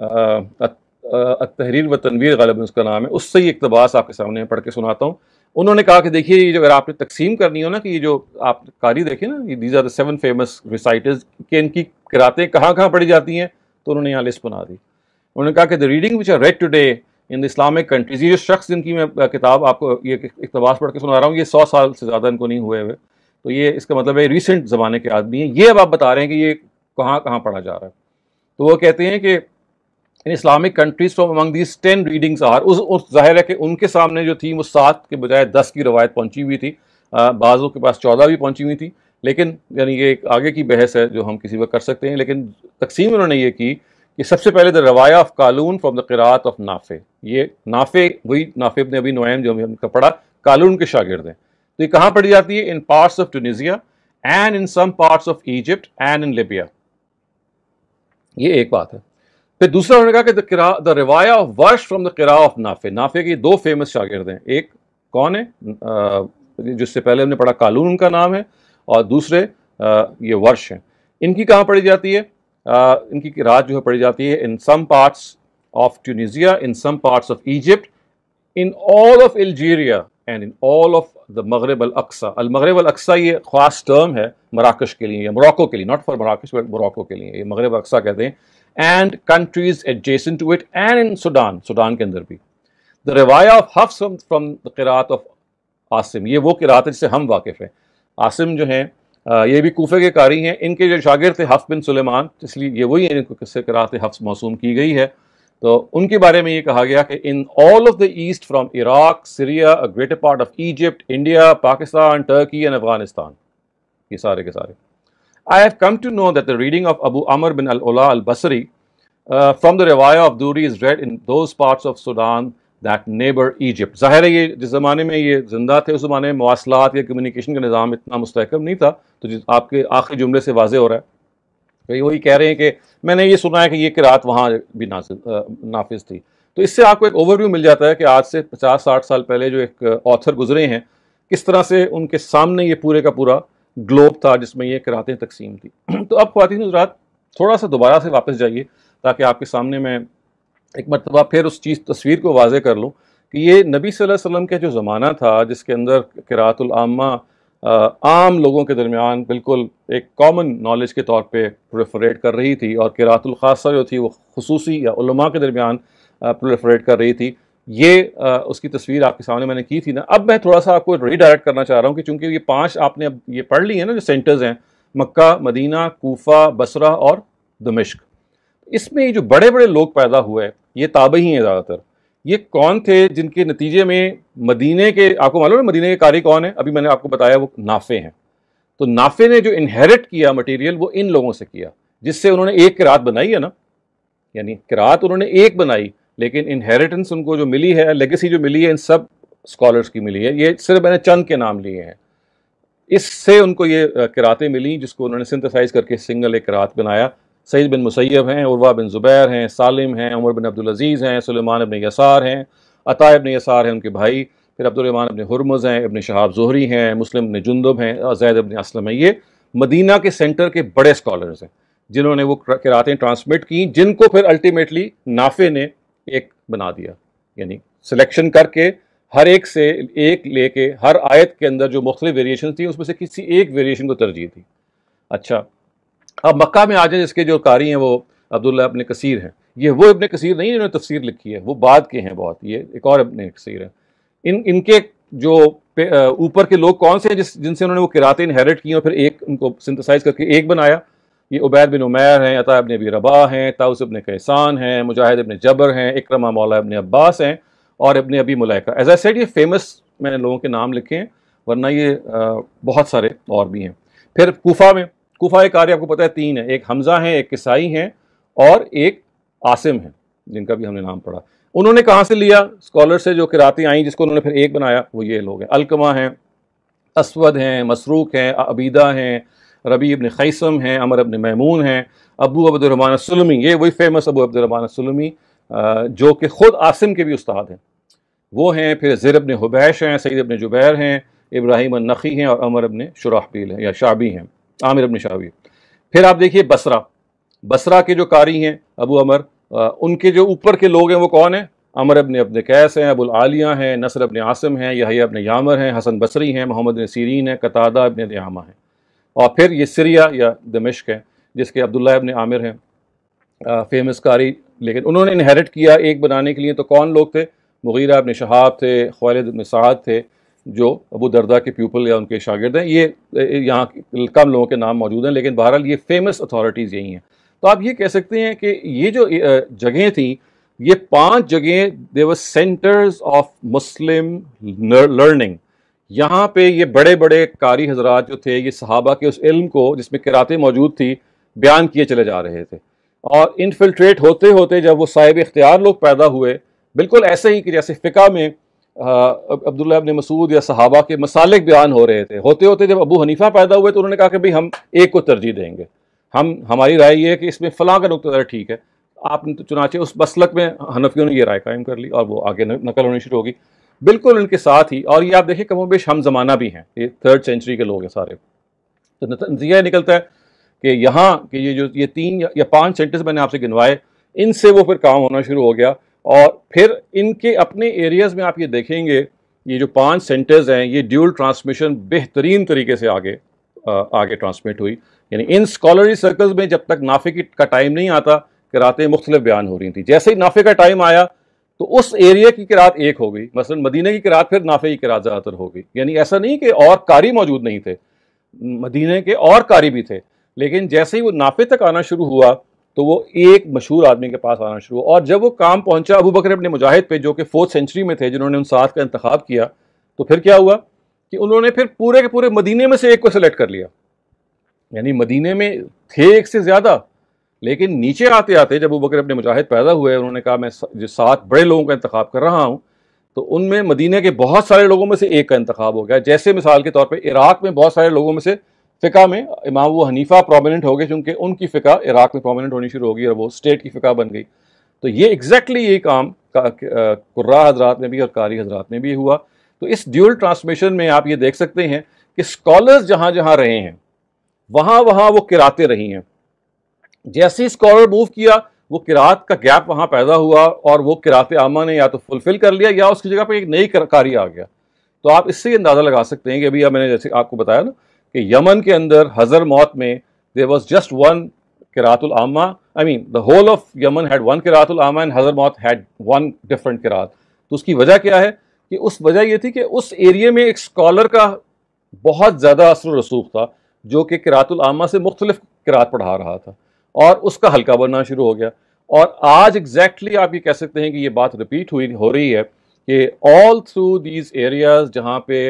التحریر و تنویر غالباً اس کا نام ہے, اس سے یہ اقتباس آپ کے سامنے پڑھ کے سناتا ہوں. انہوں نے کہا کہ دیکھیے یہ جو اگر آپ نے تقسیم کرنی ہو نا کہ یہ جو آپ قاری دیکھیں نا, یہ these are the seven famous reciters, کہ ان کی قراتیں کہاں کہاں پڑھی جاتی ہیں, تو انہوں نے یہاں لسٹ بنا دی. انہوں نے کہا کہ the reading which are read today in the Islamic countries, یہ جو شخص جن کی میں کتاب آپ کو یہ اقتباس پڑھ کے سنا رہا ہوں یہ سو سال سے زیادہ ان کو نہیں ہوئے ہوئے, تو یہ اس کا مطلب ہے ریسنٹ زمانے کے آدمی ہیں. یہ اب آپ بتا رہے ہیں کہ یہ کہاں کہاں پڑھا جا رہا ہے. تو وہ کہتے ہیں کہ in Islamic countries from among these ten readings are, اس ظاہر ہے کہ ان کے سامنے جو تھی وہ سات کے بجائے دس کی روایت پہنچی ہوئی تھی، بعضوں کے پاس چودہ بھی پہنچی ہوئی تھی، لیکن یعنی یہ ایک آگے کی بحث ہے جو ہم کسی وقت کر سکتے ہیں. لیکن تقسیم انہوں نے یہ کی کہ سب سے پہلے دا روایہ آف قالون فرام دا قراءت آف نافع. یہ نافع وہی نافع ابن ابی نعیم جو ہم کا پڑھا، قالون کے شاگرد ہیں. تو یہ کہاں پڑھی جاتی ہے؟ In parts of Tunisia and in some parts of Egypt and in Libya. یہ ایک بات ہے. پھر دوسرا انہوں نے کہا کہ دا روایہ آف ورش فرام دا قراء آف نافع. نافع کی دو فیمس شاگرد ہیں، ایک کون ہے جس سے پہلے ہم نے پڑھا قالون ان کا نام ہے، اور دوسرے یہ ورش ہیں. ان کی کہاں پڑھی جاتی ہے؟ ان کی قراءت جو ہے پڑھی جاتی ہے in some parts of Tunisia, in some parts of Egypt, in all of Algeria and in all of the مغرب الاقصی. المغرب الاقصی یہ خاص ٹرم ہے مراکش کے لیے یا موراکو کے لیے، not for Marrakesh but Morocco کے لیے، یہ مغرب اقصی کہتے ہیں. And countries adjacent to it and in Sudan, Sudan کے اندر بھی. دا روایہ آف حفص فرام دا قراءت آف عاصم، یہ وہ قراءت ہے جس سے ہم واقف ہیں. عاصم جو ہیں یہ بھی کوفے کے قاری ہیں. ان کے جو شاگرد تھے حفص بن سلیمان، اس لیے یہ وہی ہیں ان کو کس سے قراءت حفص موسوم کی گئی ہے. تو ان کے بارے میں یہ کہا گیا کہ in all of the east from Iraq, Syria, greater part of Egypt, India, Pakistan, Turkey and Afghanistan, یہ سارے کے سارے. I have come to know that the reading of Abu Amr bin al-Ula al-Basri uh, from the Riwayah of Duri is read in those parts of Sudan that neighbor Egypt. ظاہر ہے یہ جس زمانے میں یہ زندہ تھے، اس زمانے میں مواصلات یا کمیونیکیشن کا نظام اتنا مستحکم نہیں تھا. تو آپ کے آخری جملے سے واضح ہو رہا ہے کہ وہی کہہ رہے ہیں کہ میں نے یہ سنا ہے کہ یہ قرات وہاں بھی نافذ تھی. تو اس سے آپ کو ایک اوور ویو مل جاتا ہے کہ آج سے پچاس ساٹھ سال پہلے جو ایک آتھر گزرے ہیں، کس طرح سے ان کے سامنے یہ پورے کا پورا گلوب تھا جس میں یہ قراتیں تقسیم تھی. تو اب خواتین حضرات تھوڑا سا دوبارہ سے واپس جائیے تاکہ آپ کے سامنے میں ایک مرتبہ پھر اس چیز تصویر کو واضح کر لوں کہ یہ نبی صلی اللہ علیہ وسلم کا جو زمانہ تھا جس کے اندر قراءت العامہ عام لوگوں کے درمیان بالکل ایک کامن نالج کے طور پہ پرولیفریٹ کر رہی تھی، اور قراءت الخاصہ جو تھی وہ خصوصی یا علماء کے درمیان پرولیفریٹ کر رہی تھی. یہ اس کی تصویر آپ کے سامنے میں نے کی تھی نا. اب میں تھوڑا سا آپ کو ری ڈائریکٹ کرنا چاہ رہا ہوں کہ چونکہ یہ پانچ آپ نے اب یہ پڑھ لی ہیں نا جو سینٹرز ہیں، مکہ، مدینہ، کوفہ، بصرہ اور دمشق، اس میں یہ جو بڑے بڑے لوگ پیدا ہوئے یہ تابعی ہیں زیادہ تر. یہ کون تھے جن کے نتیجے میں مدینے کے، آپ کو معلوم ہے مدینے کے قاری کون ہیں؟ ابھی میں نے آپ کو بتایا وہ نافع ہیں. تو نافع نے جو انہیرٹ کیا مٹیریل وہ ان لوگوں سے کیا، جس سے انہوں نے ایک قرات بنائی ہے نا، یعنی قرات انہوں نے ایک بنائی، لیکن انہیریٹنس ان کو جو ملی ہے، لیگیسی جو ملی ہے، ان سب اسکالرس کی ملی ہے. یہ صرف میں نے چند کے نام لیے ہیں. اس سے ان کو یہ قراتیں ملی جس کو انہوں نے سنتھسائز کر کے سنگل ایک قرات بنایا. سعید بن مسیب ہیں، عروہ بن زبیر ہیں، سالم ہیں، عمر بن عبدالعزیز ہیں، سلیمان ابن یسار ہیں، عطا ابن یسار ہیں ان کے بھائی، پھر عبد الرحمن ابن ہرمز ہیں، ابن شہاب زہری ہیں، مسلم ابن جندب ہیں، زید ابن اسلم ہیں. یہ مدینہ کے سینٹر کے بڑے اسکالرز ہیں جنہوں نے وہ قراتیں ٹرانسمٹ کی، جن کو پھر الٹیمیٹلی نافع نے ایک بنا دیا، یعنی سلیکشن کر کے ہر ایک سے ایک لے کے ہر آیت کے اندر جو مختلف ویریشن تھیں اس میں سے کسی ایک ویریشن کو ترجیح دی. اچھا اب مکہ میں آ جائیں، جس کے جو قاری ہیں وہ عبداللہ ابن کثیر ہیں. یہ وہ ابن کثیر نہیں جنہوں نے تفسیر لکھی ہے، وہ بعد کے ہیں بہت، یہ ایک اور ابن کثیر ہیں. ان ان کے جو اوپر کے لوگ کون سے ہیں جس جن سے انہوں نے وہ قراتیں انہیرٹ کی اور پھر ایک ان کو سنتھسائز کر کے ایک بنایا؟ یہ عبید بن عمیر ہیں، عطا ابن ابی رباح ہیں، طاؤس ابن کیسان ہیں، مجاہد ابن جبر ہیں، اکرمہ مولا ابن عباس ہیں، اور ابن ابی ملیکہ. ایز آئی سیڈ یہ فیمس میں نے لوگوں کے نام لکھے ہیں، ورنہ یہ بہت سارے اور بھی ہیں. پھر کوفہ میں، کوفہ کے قاری آپ کو پتہ ہے تین ہیں، ایک حمزہ ہیں، ایک کسائی ہیں، اور ایک عاصم ہیں جن کا بھی ہم نے نام پڑھا. انہوں نے کہاں سے لیا اسکالر سے جو قراتیں آئیں جس کو انہوں نے پھر ایک بنایا؟ وہ یہ لوگ ہیں، علقمہ ہیں، اسود ہیں، مسروق ہیں، عبیدہ ہیں، ربیع ابن خیثم ہیں، عمر ابن میمون ہیں، ابو عبد الرحمن السلمی، یہ وہی فیمس ابو عبد الرحمن السلمی جو کہ خود عاصم کے بھی استاد ہیں، وہ ہیں. پھر زر ابن حبیش ہیں، سعید ابن جبیر ہیں، ابراہیم النخعی ہیں، اور عمر ابن شراحبیل ہیں یا شعبی ہیں، عامر ابن شعبی. پھر آپ دیکھیے بصرہ، بصرہ کے جو قاری ہیں ابو عمر، ان کے جو اوپر کے لوگ ہیں وہ کون ہیں؟ عمر ابن عبد قیس ہیں، ابو العالیہ ہیں، نصر ابن عاصم ہیں، یحییٰ ابن یامر ہیں، حسن بصری ہیں، محمد بن سیرین ہیں، قتادہ ابن دعامہ ہیں. اور پھر یہ سریا یا دمشق ہے جس کے عبداللہ ابن عامر ہیں فیمس قاری، لیکن انہوں نے انہیرٹ کیا ایک بنانے کے لیے. تو کون لوگ تھے؟ مغیرہ ابن شہاب تھے، خویلد ابن سعد تھے. جو ابو دردہ کے پیپل یا ان کے شاگرد ہیں. یہ یہاں کم لوگوں کے نام موجود ہیں لیکن بہرحال یہ فیمس اتھارٹیز یہی ہیں. تو آپ یہ کہہ سکتے ہیں کہ یہ جو جگہیں تھیں یہ پانچ جگہیں they were centres of Muslim learning. یہاں پہ یہ بڑے بڑے قاری حضرات جو تھے یہ صحابہ کے اس علم کو جس میں قراتیں موجود تھی بیان کیے چلے جا رہے تھے. اور انفلٹریٹ ہوتے ہوتے جب وہ صاحب اختیار لوگ پیدا ہوئے بالکل ایسے ہی کہ جیسے فقہ میں عبداللہ ابن مسعود یا صحابہ کے مسالک بیان ہو رہے تھے، ہوتے ہوتے جب ابو حنیفہ پیدا ہوئے تو انہوں نے کہا کہ بھئی ہم ایک کو ترجیح دیں گے، ہم ہماری رائے یہ ہے کہ اس میں فلاں کا نقطہ نظر ٹھیک ہے. آپ نے چنانچہ اس مسلک میں حنفیوں نے یہ رائے قائم کر لی اور وہ آگے نقل ہونی شروع ہوگی بالکل ان کے ساتھ ہی. اور یہ آپ دیکھیں کم و بیش ہم زمانہ بھی ہیں، یہ تھرڈ سینچری کے لوگ ہیں سارے. تو نتیجہ نکلتا ہے کہ یہاں کہ یہ جو یہ تین یا پانچ سینٹرز میں نے آپ سے گنوائے ان سے وہ پھر کام ہونا شروع ہو گیا. اور پھر ان کے اپنے ایریاز میں آپ یہ دیکھیں گے یہ جو پانچ سینٹرز ہیں یہ ڈیول ٹرانسمیشن بہترین طریقے سے آگے آگے ٹرانسمٹ ہوئی. یعنی ان اسکالرلی سرکلز میں جب تک نافع کا ٹائم نہیں آتا قراتیں مختلف بیان ہو رہی تھیں. جیسے ہی نافع کا ٹائم آیا تو اس ایریا کی قرات ایک ہو گئی، مثلا مدینہ کی قرات پھر نافع کی قرات زیادہ تر ہو گئی. یعنی ایسا نہیں کہ اور قاری موجود نہیں تھے، مدینہ کے اور قاری بھی تھے، لیکن جیسے ہی وہ نافع تک آنا شروع ہوا تو وہ ایک مشہور آدمی کے پاس آنا شروع ہوا. اور جب وہ کام پہنچا ابو بکر ابن مجاہد پہ جو کہ فورتھ سینچری میں تھے جنہوں نے ان سات کا انتخاب کیا، تو پھر کیا ہوا کہ انہوں نے پھر پورے کے پورے مدینے میں سے ایک کو سلیکٹ کر لیا. یعنی مدینے میں تھے ایک سے زیادہ، لیکن نیچے آتے آتے جب ابو بکر ابن مجاہد پیدا ہوئے انہوں نے کہا میں سات بڑے لوگوں کا انتخاب کر رہا ہوں، تو ان میں مدینے کے بہت سارے لوگوں میں سے ایک کا انتخاب ہو گیا. جیسے مثال کے طور پہ عراق میں بہت سارے لوگوں میں سے فقہ میں امام ابو حنیفہ پرومیننٹ ہو گئے کیونکہ ان کی فقہ عراق میں پرومیننٹ ہونی شروع ہو گئی اور وہ اسٹیٹ کی فقہ بن گئی. تو یہ ایگزیکٹلی یہی کام قراء حضرات میں بھی اور قاری حضرات میں بھی ہوا. تو اس ڈیول ٹرانسمیشن میں آپ یہ دیکھ سکتے ہیں کہ اسکالرز جہاں جہاں رہے ہیں وہاں وہاں وہ قراتیں رہی ہیں. جیسے اسکالر موو کیا وہ قرات کا گیپ وہاں پیدا ہوا اور وہ قرات عامہ نے یا تو فلفل کر لیا یا اس کی جگہ پہ ایک نئی قاری آ گیا. تو آپ اس سے اندازہ لگا سکتے ہیں کہ ابھی میں نے جیسے آپ کو بتایا نا کہ یمن کے اندر حضر موت میں there was just one قرات العامہ. I mean the whole of Yemen had one قرات العامہ and حضر موت had one different قرات. تو اس کی وجہ کیا ہے کہ اس وجہ یہ تھی کہ اس ایریے میں ایک اسکالر کا بہت زیادہ اثر و رسوخ تھا جو کہ قرات العامہ سے مختلف قرات پڑھا رہا تھا اور اس کا حلقہ بننا شروع ہو گیا. اور آج ایگزیکٹلی آپ یہ کہہ سکتے ہیں کہ یہ بات ریپیٹ ہوئی ہو رہی ہے کہ آل تھرو دیز ایریاز جہاں پہ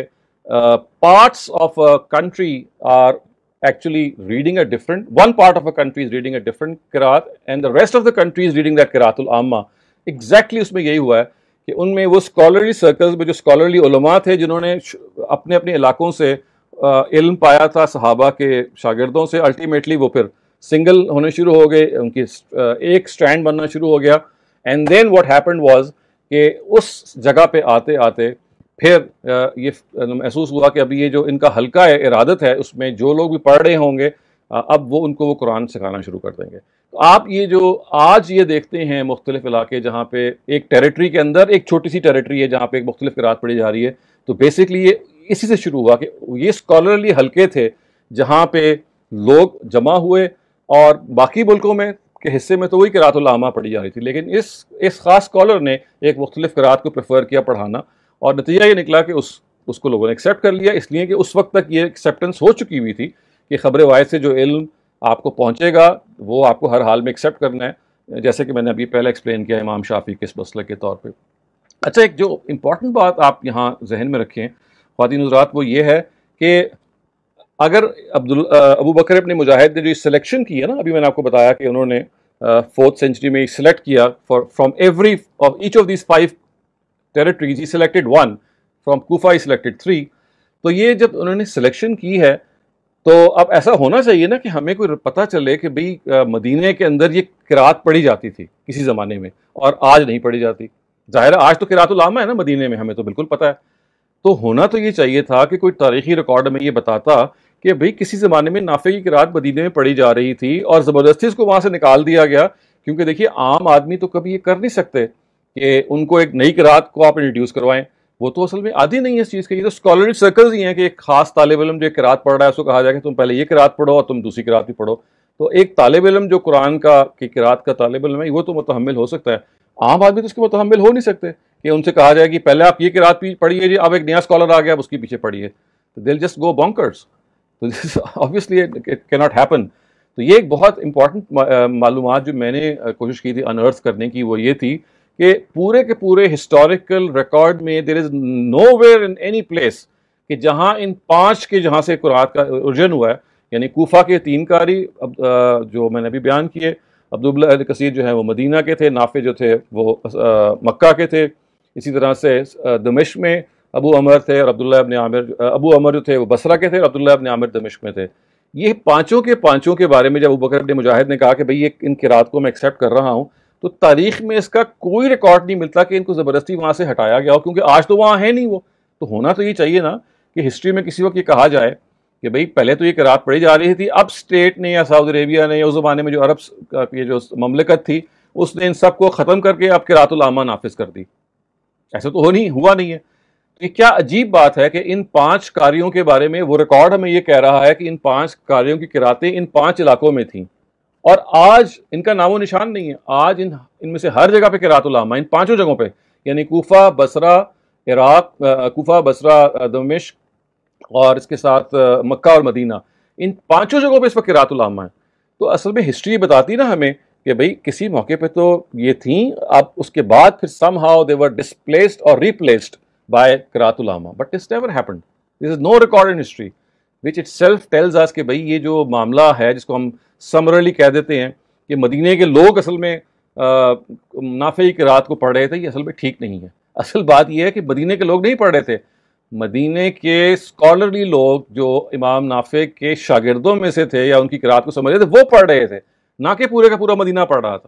parts of a country are actually reading a different, one part of a country is reading a different qiraat and the rest of the country is reading that qiraat al-amma. Exactly اس میں یہی ہوا ہے کہ ان میں وہ scholarly circles میں جو اسکالرلی علماء تھے جنہوں نے اپنے اپنے علاقوں سے علم پایا تھا صحابہ کے شاگردوں سے، الٹیمیٹلی وہ پھر سنگل ہونے شروع ہو گئے، ان کی ایک سٹینڈ بننا شروع ہو گیا. And then what happened was کہ اس جگہ پہ آتے آتے پھر یہ محسوس ہوا کہ ابھی یہ جو ان کا حلقہ ہے ارادت ہے اس میں جو لوگ بھی پڑھ رہے ہوں گے اب وہ ان کو وہ قرآن سکھانا شروع کر دیں گے. تو آپ یہ جو آج یہ دیکھتے ہیں مختلف علاقے جہاں پہ ایک ٹیریٹری کے اندر ایک چھوٹی سی ٹیریٹری ہے جہاں پہ ایک مختلف قرآت پڑھی جا رہی ہے، تو بیسکلی یہ اسی سے شروع ہوا کہ یہ اسکالرلی حلقے تھے جہاں پہ لوگ جمع ہوئے اور باقی ملکوں میں کے حصے میں تو وہی قرات العامہ پڑھی جا رہی تھی، لیکن اس اس خاص اسکالر نے ایک مختلف قرات کو پریفر کیا پڑھانا اور نتیجہ یہ نکلا کہ اس اس کو لوگوں نے ایکسیپٹ کر لیا، اس لیے کہ اس وقت تک یہ ایکسیپٹنس ہو چکی ہوئی تھی کہ خبر واحد سے جو علم آپ کو پہنچے گا وہ آپ کو ہر حال میں ایکسیپٹ کرنا ہے، جیسے کہ میں نے ابھی پہلے ایکسپلین کیا امام شافعی کے اس مسئلے کے طور پہ. اچھا، ایک جو امپورٹنٹ بات آپ یہاں ذہن میں رکھیں خواتین حضرات وہ یہ ہے کہ اگر عبد ابو بکر ابن مجاہد نے جو سلیکشن کی ہے نا، ابھی میں نے آپ کو بتایا کہ انہوں نے فورتھ سینچری میں سلیکٹ کیا for from every of each of these five territories he selected one, from Kufa he selected three. تو یہ جب انہوں نے سلیکشن کی ہے تو اب ایسا ہونا چاہیے نا کہ ہمیں کوئی پتہ چلے کہ بھئی مدینہ کے اندر یہ قرات پڑھی جاتی تھی کسی زمانے میں اور آج نہیں پڑھی جاتی. ظاہر ہے آج تو قرات العامہ ہے نا مدینہ میں، ہمیں تو بالکل پتہ ہے. تو ہونا تو یہ چاہیے تھا کہ کوئی تاریخی ریکارڈ میں یہ بتاتا کہ بھئی کسی زمانے میں نافع کی قرات مدینہ میں پڑھی جا رہی تھی اور زبردستی اس کو وہاں سے نکال دیا گیا، کیونکہ دیکھیے عام آدمی تو کبھی یہ کر نہیں سکتے کہ ان کو ایک نئی قرات کو آپ انٹروڈیوس کروائیں، وہ تو اصل میں عادی نہیں ہے اس چیز کے. یہ تو اسکالرلی سرکلز ہی ہیں کہ ایک خاص طالب علم جو ایک قرات پڑھ رہا ہے اس کو کہا جائے کہ تم پہلے یہ قرات پڑھو اور تم دوسری قرات بھی پڑھو. تو ایک طالب علم جو قرآن کا کی قرات کا طالب علم ہے وہ تو متحمل ہو سکتا ہے، عام آدمی تو اس کے متحمل ہو نہیں سکتے کہ ان سے کہا جائے کہ پہلے آپ یہ قرات پڑھیے جی، اب ایک نیا اسکالر آ گیا اب اس کی پیچھے پڑھیے، تو دل جسٹ گو بونکرز. تو obviously it cannot happen. تو یہ ایک بہت امپورٹنٹ معلومات جو میں نے کوشش کی تھی انرتھ کرنے کی، وہ یہ تھی کہ پورے کے پورے ہسٹوریکل ریکارڈ میں there is nowhere in any place کہ جہاں ان پانچ کے جہاں سے قرات کا اوریجن ہوا ہے، یعنی کوفہ کے تین قاری جو میں نے ابھی بیان کیے، عبداللہ ابن کثیر جو ہیں وہ مدینہ کے تھے، نافع جو تھے وہ مکہ کے تھے، اسی طرح سے دمشق میں ابو عمر تھے اور عبداللہ ابن عامر، ابو عمر جو تھے وہ بصرہ کے تھے اور عبداللہ ابن عامر دمشق میں تھے. یہ پانچوں کے پانچوں کے بارے میں جب ابو بکر ابن مجاہد نے کہا کہ بھئی یہ ان قرات کو میں ایکسیپٹ کر رہا ہوں، تو تاریخ میں اس کا کوئی ریکارڈ نہیں ملتا کہ ان کو زبردستی وہاں سے ہٹایا گیا ہو، کیونکہ آج تو وہاں ہے نہیں. وہ تو ہونا تو یہ چاہیے نا کہ ہسٹری میں کسی وقت یہ کہا جائے کہ بھئی پہلے تو یہ قرات پڑھی جا رہی تھی، اب اسٹیٹ نے یا سعودی عربیہ نے یا اس زمانے میں جو عرب یہ جو مملکت تھی اس نے ان سب کو ختم کر کے اب قرات العامہ نافذ کر دی. ایسا تو ہو نہیں ہوا نہیں ہے. یہ کیا عجیب بات ہے کہ ان پانچ قاریوں کے بارے میں وہ ریکارڈ ہمیں یہ کہہ رہا ہے کہ ان پانچ قاریوں کی قراتیں ان پانچ علاقوں میں تھیں، اور آج ان کا نام و نشان نہیں ہے. آج ان ان میں سے ہر جگہ پہ قرات العامہ، ان پانچوں جگہوں پہ، یعنی کوفہ، بصرہ، عراق، کوفہ، بصرہ، دمشق اور اس کے ساتھ مکہ اور مدینہ، ان پانچوں جگہوں پہ اس وقت قرات العامہ ہے. تو اصل میں ہسٹری بتاتی نا ہمیں کہ بھئی کسی موقع پہ تو یہ تھیں، اب اس کے بعد پھر somehow they were displaced اور ریپلیسڈ بائی قرات العامہ. But it's never happened. There is no record in history which itself tells us کہ بھئی یہ جو معاملہ ہے جس کو ہم سمرلی کہہ دیتے ہیں کہ مدینے کے لوگ اصل میں نافع کی قرات کو پڑھ رہے تھے، یہ اصل میں ٹھیک نہیں ہے. اصل بات یہ ہے کہ مدینے کے لوگ نہیں پڑھ رہے تھے، مدینے کے اسکالرلی لوگ جو امام نافع کے شاگردوں میں سے تھے یا ان کی قرات کو سمجھ رہے تھے وہ پڑھ رہے تھے، نہ کہ پورے کا پورا مدینہ پڑھ رہا تھا.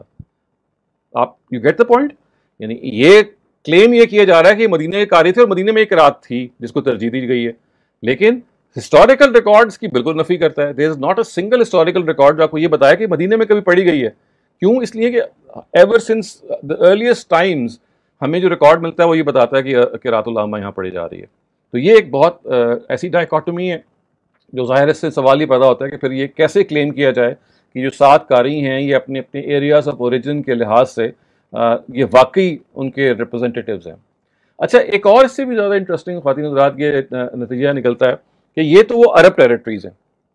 آپ یو گیٹ دا پوائنٹ. یعنی یہ کلیم یہ کیا جا رہا ہے کہ مدینے کے قاری تھے اور مدینے میں ایک قرات تھی جس کو ترجیح دی گئی ہے، لیکن ہسٹوریکل ریکارڈز کی بالکل نفی کرتا ہے. There is not a single historical record جو آپ کو یہ بتایا کہ مدینے میں کبھی پڑھی گئی ہے. کیوں؟ اس لیے کہ ever since the earliest times ہمیں جو ریکارڈ ملتا ہے وہ یہ بتاتا ہے کہ قرات العامہ یہاں پڑھی جا رہی ہے. تو یہ ایک بہت ایسی ڈائیکاٹومی ہے جو ظاہر اس سے سوال یہ پیدا ہوتا ہے کہ پھر یہ کیسے کلیم کیا جائے کہ جو سات قاری ہیں یہ اپنے اپنے ایریاز آف اوریجن کے لحاظ سے یہ واقعی ان کے ریپرزنٹیٹیوز ہیں. اچھا، ایک اور اس سے بھی زیادہ انٹرسٹنگ خواتین حضرات یہ نتیجہ نکلتا ہے کہ یہ تو وہ عرب ٹیریٹریز ہیں،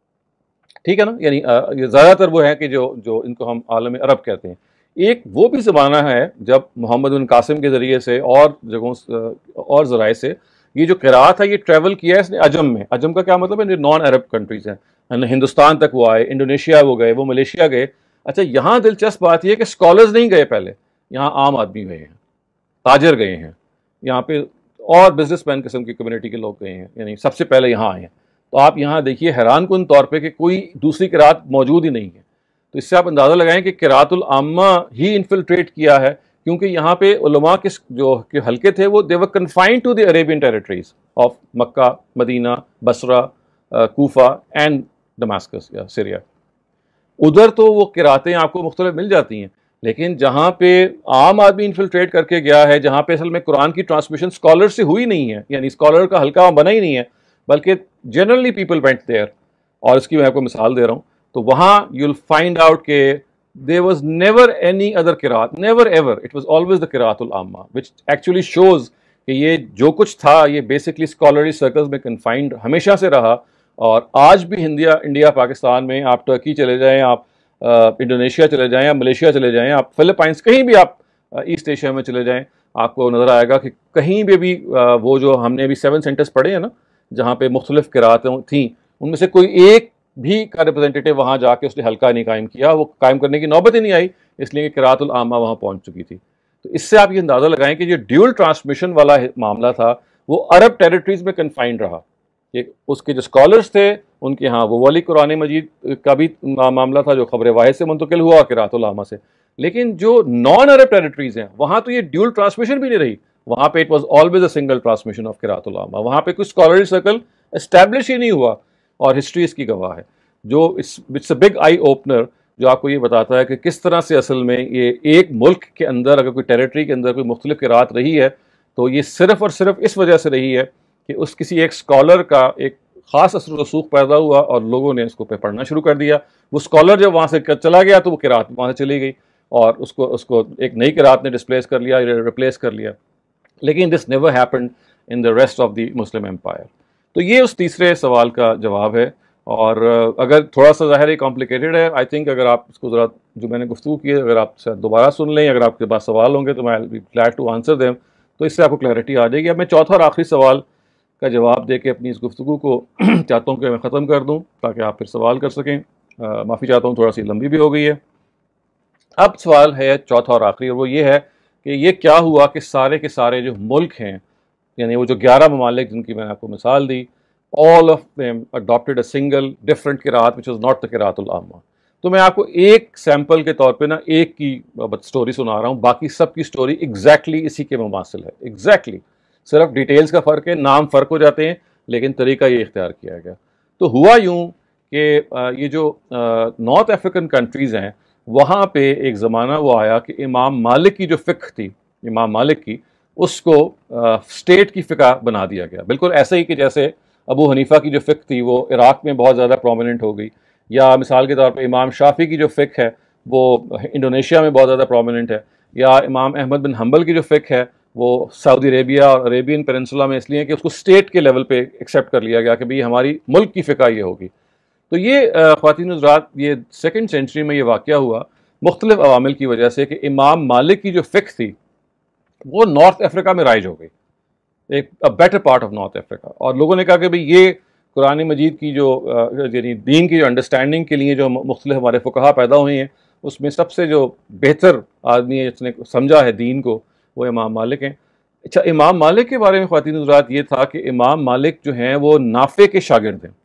ٹھیک ہے نا، یعنی یہ زیادہ تر وہ ہیں کہ جو جو ان کو ہم عالم عرب کہتے ہیں. ایک وہ بھی زمانہ ہے جب محمد بن قاسم کے ذریعے سے اور جگہوں اور ذرائع سے یہ جو قرات ہے یہ ٹریول کیا ہے اس نے عجم میں. عجم کا کیا مطلب ہے؟ نان عرب کنٹریز ہیں. ہندوستان تک وہ آئے، انڈونیشیا وہ گئے، وہ ملیشیا گئے. اچھا، یہاں دلچسپ بات یہ ہے کہ اسکالرز نہیں گئے پہلے، یہاں عام آدمی گئے ہیں، تاجر گئے ہیں یہاں پہ، اور بزنس مین قسم کی کمیونٹی کے لوگ گئے ہیں، یعنی سب سے پہلے یہاں آئے ہیں. تو آپ یہاں دیکھیے حیران کن طور پہ کہ کوئی دوسری قرات موجود ہی نہیں ہے. تو اس سے آپ اندازہ لگائیں کہ قرات العامہ ہی انفلٹریٹ کیا ہے، کیونکہ یہاں پہ علماء کے جو کے حلقے تھے وہ they were confined to the Arabian territories of Mecca, Medina, Basra, Kufa and Damascus یا سیریا. ادھر تو وہ قراتیں آپ کو مختلف مل جاتی ہیں، لیکن جہاں پہ عام آدمی انفلٹریٹ کر کے گیا ہے، جہاں پہ اصل میں قرآن کی ٹرانسمیشن اسکالر سے ہوئی نہیں ہے، یعنی اسکالر کا حلقہ وہاں بنا ہی نہیں ہے، بلکہ جنرلی پیپل وینٹ دیئر. اور اس کی میں آپ کو مثال دے رہا ہوں، تو وہاں یو ول فائنڈ آؤٹ کہ there was never any other قرات، never ever, it was always the قرات العامہ, which actually shows کہ یہ جو کچھ تھا یہ بیسکلی اسکالری سرکلز میں کنفائنڈ ہمیشہ سے رہا. اور آج بھی انڈیا انڈیا پاکستان میں آپ ٹرکی چلے جائیں، آپ انڈونیشیا چلے جائیں، آپ ملیشیا چلے جائیں، آپ فلپائنس، کہیں بھی آپ ایسٹ ایشیا میں چلے جائیں، آپ کو نظر آئے گا کہ کہیں بھی بھی وہ جو ہم نے ابھی سیون سینٹرز پڑھے ہیں نا جہاں پہ مختلف قراتیں تھیں، ان میں سے کوئی ایک بھی کا ریپرزینٹیٹیو وہاں جا کے اس نے حلقہ نہیں قائم کیا. وہ قائم کرنے کی نوبت ہی نہیں آئی، اس لیے کہ قرات العامہ وہاں پہنچ چکی تھی. تو اس سے آپ یہ اندازہ لگائیں کہ جو ڈیول ٹرانسمیشن والا معاملہ تھا وہ عرب ٹیریٹریز میں کنفائنڈ رہا. کہ اس کے جو اسکالرس تھے ان کے ہاں وہ ولی قرآن مجید کا بھی معاملہ تھا جو خبر واحد سے منتقل ہوا قرات العامہ سے. لیکن جو نان عرب ٹیریٹریز ہیں وہاں تو یہ ڈیول ٹرانسمیشن بھی نہیں رہی، وہاں پہ it was always a single transmission of قرات العامہ. وہاں پہ کوئی اسکالری سرکل اسٹیبلش ہی نہیں ہوا، اور ہسٹری اس کی گواہ ہے. جو it's a big eye opener جو آپ کو یہ بتاتا ہے کہ کس طرح سے اصل میں یہ ایک ملک کے اندر اگر کوئی ٹیریٹری کے اندر کوئی مختلف قرات رہی ہے تو یہ صرف اور صرف اس وجہ سے رہی ہے کہ اس کسی ایک اسکالر کا ایک خاص اثر و رسوخ پیدا ہوا اور لوگوں نے اس کو پہ پڑھنا شروع کر دیا. وہ اسکالر جب وہاں سے چلا گیا تو وہ قرات وہاں سے چلی گئی اور اس کو اس کو ایک نئی قرات نے ڈسپلیس کر لیا، ریپلیس کر لیا. لیکن this never happened in the rest of the Muslim empire. تو یہ اس تیسرے سوال کا جواب ہے. اور اگر تھوڑا سا ظاہر کمپلیکیٹڈ ہے, آئی تھنک اگر آپ اس کو ذرا جو میں نے گفتگو کی ہے اگر آپ دوبارہ سن لیں, اگر آپ کے پاس سوال ہوں گے تو میں I will be glad to answer them, تو اس سے آپ کو کلیئرٹی آ جائے گی. اب میں چوتھا اور آخری سوال کا جواب دے کے اپنی اس گفتگو کو چاہتا ہوں کہ میں ختم کر دوں تاکہ آپ پھر سوال کر سکیں. معافی چاہتا ہوں تھوڑا سی لمبی بھی ہو گئی ہے. اب سوال ہے چوتھا اور آخری, اور وہ یہ ہے کہ یہ کیا ہوا کہ سارے کے سارے جو ملک ہیں, یعنی وہ جو گیارہ ممالک جن کی میں نے آپ کو مثال دی, all of them adopted a single different قرأت which was not the قرأت العامہ. تو میں آپ کو ایک سیمپل کے طور پہ نا ایک کی سٹوری سنا رہا ہوں, باقی سب کی سٹوری ایگزیکٹلی اسی کے مماثل ہے, ایگزیکٹلی صرف ڈیٹیلز کا فرق ہے, نام فرق ہو جاتے ہیں لیکن طریقہ یہ اختیار کیا گیا. تو ہوا یوں کہ یہ جو نارتھ افریقن کنٹریز ہیں وہاں پہ ایک زمانہ وہ آیا کہ امام مالک کی جو فقہ تھی, امام مالک کی, اس کو اسٹیٹ کی فقہ بنا دیا گیا. بالکل ایسے ہی کہ جیسے ابو حنیفہ کی جو فقہ تھی وہ عراق میں بہت زیادہ پرومیننٹ ہو گئی, یا مثال کے طور پہ امام شافعی کی جو فقہ ہے وہ انڈونیشیا میں بہت زیادہ پرومیننٹ ہے, یا امام احمد بن حنبل کی جو فقہ ہے وہ سعودی عربیہ اور عربین پیننسولا میں اس لیے کہ اس کو اسٹیٹ کے لیول پہ ایکسیپٹ کر لیا گیا کہ بھئی ہماری ملک کی فقہ یہ ہوگی. تو یہ خواتین حضرات یہ سیکنڈ سینچری میں یہ واقعہ ہوا مختلف عوامل کی وجہ سے کہ امام مالک کی جو فقہ تھی وہ نارتھ افریقہ میں رائج ہو گئی, ایک better part of North Africa. اور لوگوں نے کہا کہ بھئی یہ قرآن مجید کی جو یعنی دین کی جو انڈرسٹینڈنگ کے لیے جو مختلف ہمارے فقہا پیدا ہوئے ہیں اس میں سب سے جو بہتر آدمی ہے جس نے سمجھا ہے دین کو وہ امام مالک ہیں. اچھا, امام مالک کے بارے میں خواتین حضرات یہ تھا کہ امام مالک جو ہیں وہ نافع کے شاگرد ہیں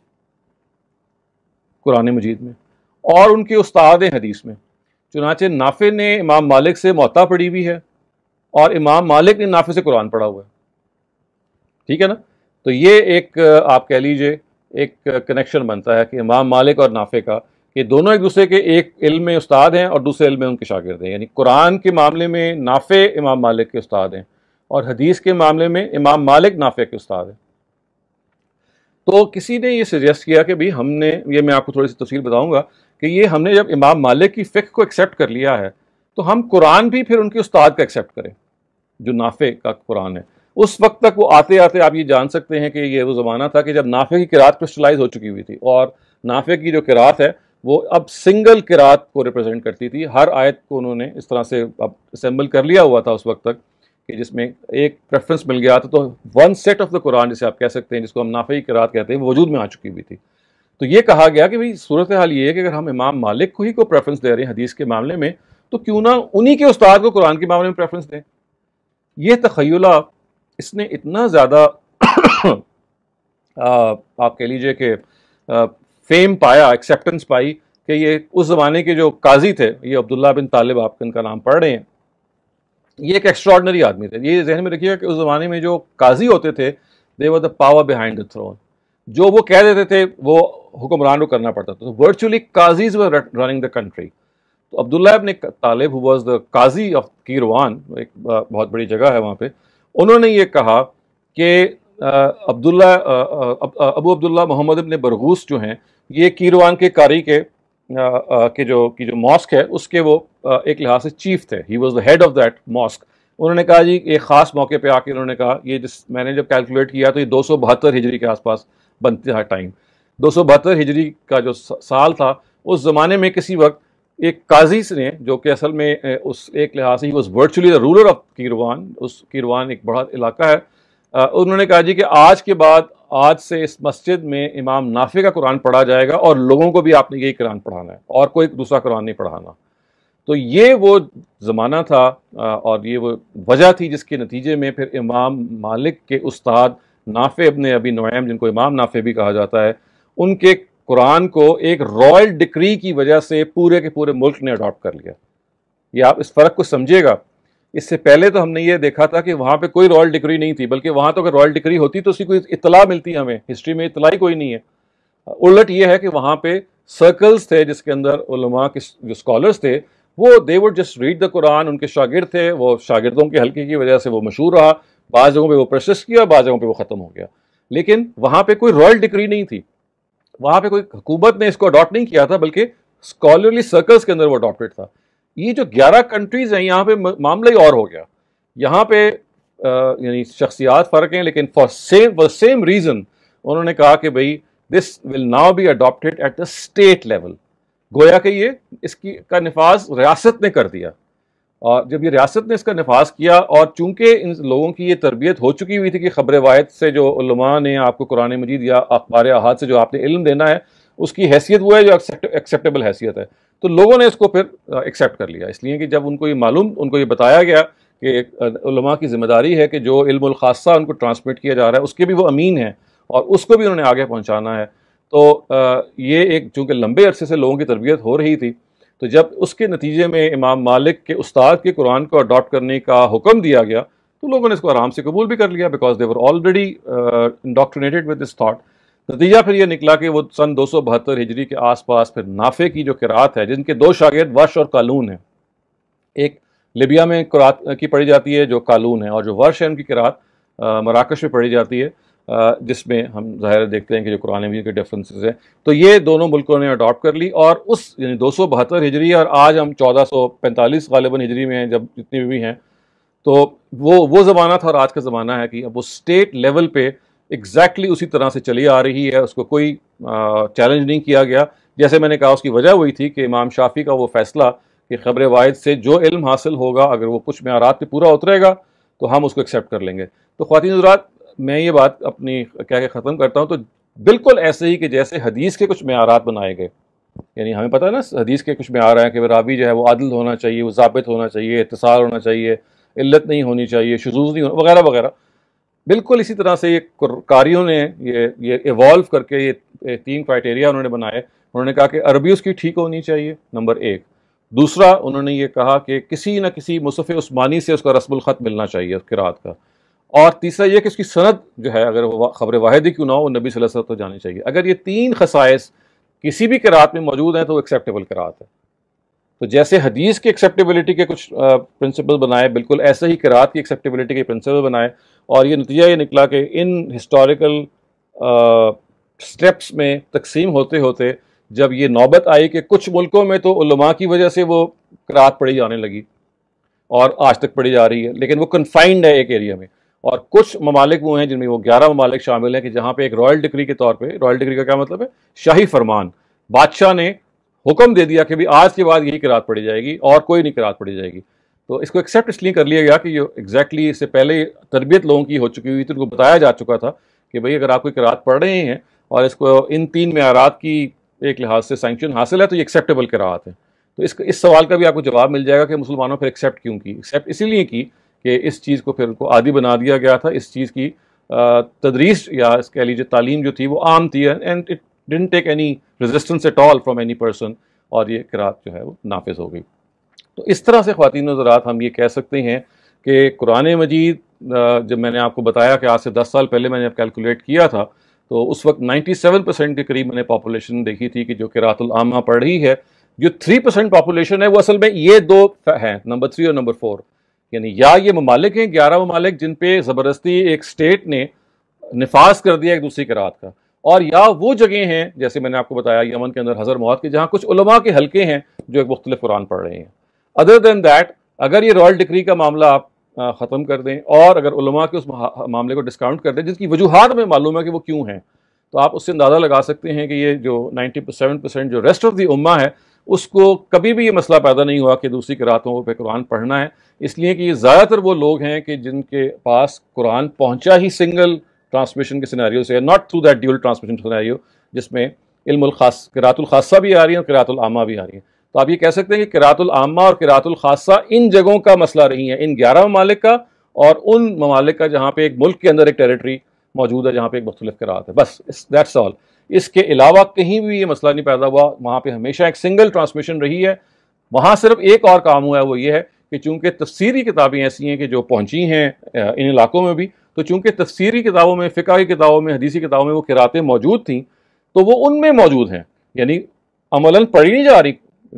قرآن مجید میں, اور ان کے استاد ہیں حدیث میں. چنانچہ نافع نے امام مالک سے موطا پڑھی ہوئی ہے اور امام مالک نے نافع سے قرآن پڑھا ہوا ہے. ٹھیک ہے نا. تو یہ ایک آپ کہہ لیجئے ایک کنیکشن بنتا ہے کہ امام مالک اور نافع کا, کہ دونوں ایک دوسرے کے ایک علم میں استاد ہیں اور دوسرے علم میں ان کے شاگرد ہیں. یعنی قرآن کے معاملے میں نافع امام مالک کے استاد ہیں اور حدیث کے معاملے میں امام مالک نافع کے استاد ہیں. تو کسی نے یہ سجیسٹ کیا کہ بھئی ہم نے, یہ میں آپ کو تھوڑی سی تفصیل بتاؤں گا, کہ یہ ہم نے جب امام مالک کی فقہ کو ایکسیپٹ کر لیا ہے تو ہم قرآن بھی پھر ان کے استاد کا ایکسیپٹ کریں جو نافع کا قرآن ہے. اس وقت تک وہ آتے آتے آپ یہ جان سکتے ہیں کہ یہ وہ زمانہ تھا کہ جب نافع کی قرأت کرسٹلائز ہو چکی ہوئی تھی, اور نافع کی جو قرأت ہے وہ اب سنگل قرأت کو ریپرزینٹ کرتی تھی. ہر آیت کو انہوں نے اس طرح سے اب اسمبل کر لیا ہوا تھا اس وقت تک کہ جس میں ایک پریفرنس مل گیا تھا. تو one set of the Quran جسے آپ کہہ سکتے ہیں, جس کو ہم نافع کی قرأت کہتے ہیں, وہ وجود میں آ چکی ہوئی تھی. تو یہ کہا گیا کہ بھئی صورتحال یہ ہے کہ اگر ہم امام مالک کو ہی کو پریفرنس دے رہے ہیں حدیث کے معاملے میں, تو کیوں نہ انہی کے استاد کو قرآن کے معاملے میں پریفرنس دیں. یہ تخیلہ اس نے اتنا زیادہ آپ کہہ لیجئے کہ فیم پایا, ایکسیپٹنس پائی, کہ یہ اس زمانے کے جو قاضی تھے, یہ عبداللہ بن طالب آپ ان کا نام پڑھ رہے ہیں, یہ ایک ایکسٹراڈنری آدمی تھے. یہ ذہن میں رکھیے گا کہ اس زمانے میں جو قاضی ہوتے تھے they were the power behind the throne. جو وہ کہہ دیتے تھے وہ حکمران کو کرنا پڑتا تھا. ورچولی قاضیز were running the country. تو عبداللہ ابن طالب who was the Qazi of کیروان, ایک بہت بڑی جگہ ہے وہاں پہ, انہوں نے یہ کہا کہ عبداللہ ابو عبداللہ محمد ابن برغوث جو ہیں یہ کیروان کے قاری کے کہ جو کی جو ماسک ہے اس کے وہ ایک لحاظ سے چیف تھے. He was the head of that mosque. انہوں نے کہا جی ایک خاص موقع پہ آ کے انہوں نے کہا, یہ جس میں نے جب کیلکولیٹ کیا تو یہ دو سو بہتر ہجری کے آس پاس بنتے تھا ٹائم. دو سو بہتر ہجری کا جو سال تھا اس زمانے میں کسی وقت ایک قاضی نے, جو کہ اصل میں اس ایک لحاظ سے he was virtually the ruler of Kairouan, اس کیروان ایک بڑا علاقہ ہے, انہوں نے کہا جی کہ آج کے بعد آج سے اس مسجد میں امام نافع کا قرآن پڑھا جائے گا اور لوگوں کو بھی آپ نے یہی قرآن پڑھانا ہے اور کوئی دوسرا قرآن نہیں پڑھانا. تو یہ وہ زمانہ تھا اور یہ وہ وجہ تھی جس کے نتیجے میں پھر امام مالک کے استاد نافع ابن ابی نعیم, جن کو امام نافع بھی کہا جاتا ہے, ان کے قرآن کو ایک رائل ڈکری کی وجہ سے پورے کے پورے ملک نے اڈاپٹ کر لیا. یہ آپ اس فرق کو سمجھیے گا. اس سے پہلے تو ہم نے یہ دیکھا تھا کہ وہاں پہ کوئی رائل ڈکری نہیں تھی, بلکہ وہاں تو اگر رائل ڈکری ہوتی تو اسی کوئی اطلاع ملتی, ہمیں ہسٹری میں اطلاع ہی کوئی نہیں ہے. الٹ یہ ہے کہ وہاں پہ سرکلز تھے جس کے اندر علماء کے جو اسکالرز تھے وہ they would just read the قرآن, ان کے شاگرد تھے, وہ شاگردوں کے حلقے کی وجہ سے وہ مشہور رہا. بعض جگہوں پہ وہ پرسسٹ کیا, بعض جگہوں پہ وہ ختم ہو گیا. لیکن وہاں پہ کوئی رائل ڈکری نہیں تھی, وہاں پہ کوئی حکومت نے اس کو اڈاپٹ نہیں کیا تھا, بلکہ اسکالرلی سرکلز کے اندر وہ اڈاپٹڈ تھا. یہ جو گیارہ کنٹریز ہیں یہاں پہ معاملہ ہی اور ہو گیا. یہاں پہ یعنی شخصیات فرق ہیں لیکن for same for same reason انہوں نے کہا کہ بھائی this will now be adopted at the state level. گویا کہ یہ اس کی کا نفاذ ریاست نے کر دیا, اور جب یہ ریاست نے اس کا نفاذ کیا, اور چونکہ ان لوگوں کی یہ تربیت ہو چکی ہوئی تھی کہ خبر واحد سے جو علماء نے آپ کو قرآن مجید یا اخبار احاد سے جو آپ نے علم دینا ہے اس کی حیثیت وہ ہے جو ایکسیپٹیبل حیثیت ہے, تو لوگوں نے اس کو پھر ایکسیپٹ کر لیا. اس لیے کہ جب ان کو یہ معلوم ان کو یہ بتایا گیا کہ علماء کی ذمہ داری ہے کہ جو علم الخاصہ ان کو ٹرانسمٹ کیا جا رہا ہے اس کے بھی وہ امین ہیں اور اس کو بھی انہوں نے آگے پہنچانا ہے, تو یہ ایک چونکہ لمبے عرصے سے لوگوں کی تربیت ہو رہی تھی, تو جب اس کے نتیجے میں امام مالک کے استاد کے قرآن کو اڈاپٹ کرنے کا حکم دیا گیا تو لوگوں نے اس کو آرام سے قبول بھی کر لیا, because they were already indoctrinated with this thought. نتیجہ پھر یہ نکلا کہ وہ سن دو سو بہتر ہجری کے آس پاس پھر نافع کی جو قرات ہے, جن کے دو شاگرد ورش اور قالون ہیں, ایک لیبیا میں قرات کی پڑھی جاتی ہے جو قالون ہے, اور جو ورش ہے ان کی قرات مراکش میں پڑھی جاتی ہے, جس میں ہم ظاہر دیکھتے ہیں کہ جو قرآن مجید کے ڈفرینسز ہیں, تو یہ دونوں ملکوں نے اڈاپٹ کر لی. اور اس یعنی دو سو بہتر ہجری اور آج ہم چودہ سو پینتالیس غالباً ہجری میں ہیں جب جتنی بھی ہیں, تو وہ وہ زمانہ تھا اور آج کا زمانہ ہے کہ اب وہ اسٹیٹ لیول پہ ایگزیکٹلی اسی طرح سے چلی آ رہی ہے, اس کو کوئی چیلنج نہیں کیا گیا. جیسے میں نے کہا اس کی وجہ وہی تھی کہ امام شافعی کا وہ فیصلہ کہ خبر واحد سے جو علم حاصل ہوگا اگر وہ کچھ معیارات پہ پورا اترے گا تو ہم اس کو ایکسیپٹ کر لیں گے. تو خواتین حضرات, میں یہ بات اپنی کیا کہ ختم کرتا ہوں, تو بالکل ایسے ہی کہ جیسے حدیث کے کچھ معیارات بنائے گئے, یعنی ہمیں پتہ ہے نا حدیث کے کچھ معیار ہیں کہ راوی جو ہے وہ عادل ہونا چاہیے, وہ ضابط ہونا چاہیے, اتصال ہونا چاہیے, علت نہیں ہونی چاہیے, شذوذ نہیں ہونا وغیرہ وغیرہ. بالکل اسی طرح سے یہ قاریوں نے یہ یہ ایوالو کر کے یہ تین کرائٹیریا انہوں نے بنائے. انہوں نے کہا کہ عربی اس کی ٹھیک ہونی چاہیے, نمبر ایک. دوسرا انہوں نے یہ کہا کہ کسی نہ کسی مصحف عثمانی سے اس کا رسم الخط ملنا چاہیے قرات کا. اور تیسرا یہ کہ اس کی سند جو ہے اگر وہ خبر واحد ہی کیوں نہ ہو وہ نبی صلی اللہ علیہ وسلم تو جانی چاہیے. اگر یہ تین خصائص کسی بھی قرات میں موجود ہیں تو وہ ایکسیپٹیبل قرات ہے. تو جیسے حدیث کی ایکسیپٹیبلٹی کے کچھ پرنسپل بنائے, بالکل ایسے ہی قرات کی ایکسیپٹیبلٹی کے پرنسپل بنائے. اور یہ نتیجہ یہ نکلا کہ ان ہسٹوریکل سٹیپس میں تقسیم ہوتے ہوتے جب یہ نوبت آئی کہ کچھ ملکوں میں تو علماء کی وجہ سے وہ قرات پڑھی جانے لگی اور آج تک پڑھی جا رہی ہے, لیکن وہ کنفائنڈ ہے ایک ایریا میں. اور کچھ ممالک وہ ہیں جن میں وہ گیارہ ممالک شامل ہیں کہ جہاں پہ ایک رائل ڈکری کے طور پہ, رائل ڈکری کا کیا مطلب ہے, شاہی فرمان, بادشاہ نے حکم دے دیا کہ بھی آج کے بعد یہی قرات پڑھی جائے گی اور کوئی نہیں قرات پڑھی جائے گی. تو اس کو ایکسیپٹ اس لیے کر لیا گیا کہ یہ ایگزیکٹلی اس سے پہلے تربیت لوگوں کی ہو چکی ہوئی تھی, ان کو بتایا جا چکا تھا کہ بھئی اگر آپ کوئی قرات پڑھ رہے ہیں اور اس کو ان تین معیارات کی ایک لحاظ سے سینکشن حاصل ہے تو یہ ایکسیپٹیبل قرات ہے. تو اس اس سوال کا بھی آپ کو جواب مل جائے گا کہ مسلمانوں پھر ایکسیپٹ کیوں کی. ایکسیپٹ اسی لیے کی کہ اس چیز کو پھر ان کو عادی بنا دیا گیا تھا, اس چیز کی تدریس یا اس کہہ لیجیے تعلیم جو تھی وہ عام تھی, and it didn't take any resistance at all from any person, اور یہ قرات جو ہے وہ نافذ ہو گئی. تو اس طرح سے خواتین و حضرات ہم یہ کہہ سکتے ہیں کہ قرآن مجید, جب میں نے آپ کو بتایا کہ آج سے دس سال پہلے میں نے کیلکولیٹ کیا تھا تو اس وقت نائنٹی سیون پرسینٹ کے قریب میں نے پاپولیشن دیکھی تھی کہ جو قرات العامہ پڑھ رہی ہے. جو تھری پرسینٹ پاپولیشن ہے وہ اصل میں یہ دو ہیں, نمبر تھری اور نمبر فور, یعنی یا یہ ممالک ہیں گیارہ ممالک جن پہ زبردستی ایک اسٹیٹ نے نفاذ کر دیا ایک دوسری قرات کا, اور یا وہ جگہیں ہیں جیسے میں نے آپ کو بتایا یمن کے اندر حضر مواد کے جہاں کچھ علماء کے حلقے ہیں جو ایک مختلف قرآن پڑھ رہے ہیں. ادر دین دیٹ, اگر یہ رائل ڈکری کا معاملہ آپ ختم کر دیں اور اگر علماء کے اس معاملے کو ڈسکاؤنٹ کر دیں جس کی وجوہات میں معلوم ہے کہ وہ کیوں ہیں, تو آپ اس سے اندازہ لگا سکتے ہیں کہ یہ جو نائنٹی سیون پرسینٹ جو ریسٹ آف دی امہ ہے اس کو کبھی بھی یہ مسئلہ پیدا نہیں ہوا کہ دوسری قراتوں پہ قرآن پڑھنا ہے, اس لیے کہ یہ زیادہ تر وہ لوگ ہیں کہ جن کے پاس قرآن پہنچا ہی سنگل ٹرانسمیشن کے سینیریو سے, not through that dual transmission scenario جس میں علم الخاص قرات الخاصہ بھی آ رہی ہے اور قرات العامہ بھی آ رہی ہے. تو آپ یہ کہہ سکتے ہیں کہ قرات العامہ اور قرات الخاصہ ان جگہوں کا مسئلہ رہی ہیں, ان گیارہ ممالک کا اور ان ممالک کا جہاں پہ ایک ملک کے اندر ایک ٹیریٹری موجود ہے جہاں پہ ایک مختلف قرات ہے, بس دیٹس آل. اس کے علاوہ کہیں بھی یہ مسئلہ نہیں پیدا ہوا, وہاں پہ ہمیشہ ایک سنگل ٹرانسمیشن رہی ہے. وہاں صرف ایک اور کام ہوا ہے, وہ یہ ہے کہ چونکہ تفسیری کتابیں ایسی ہیں کہ جو پہنچی ہیں ان علاقوں میں بھی, تو چونکہ تفسیری کتابوں میں, فقہ کی کتابوں میں, حدیثی کتابوں میں وہ قراتیں موجود تھیں تو وہ ان میں موجود ہیں, یعنی عملاً پڑھی نہیں جا رہی.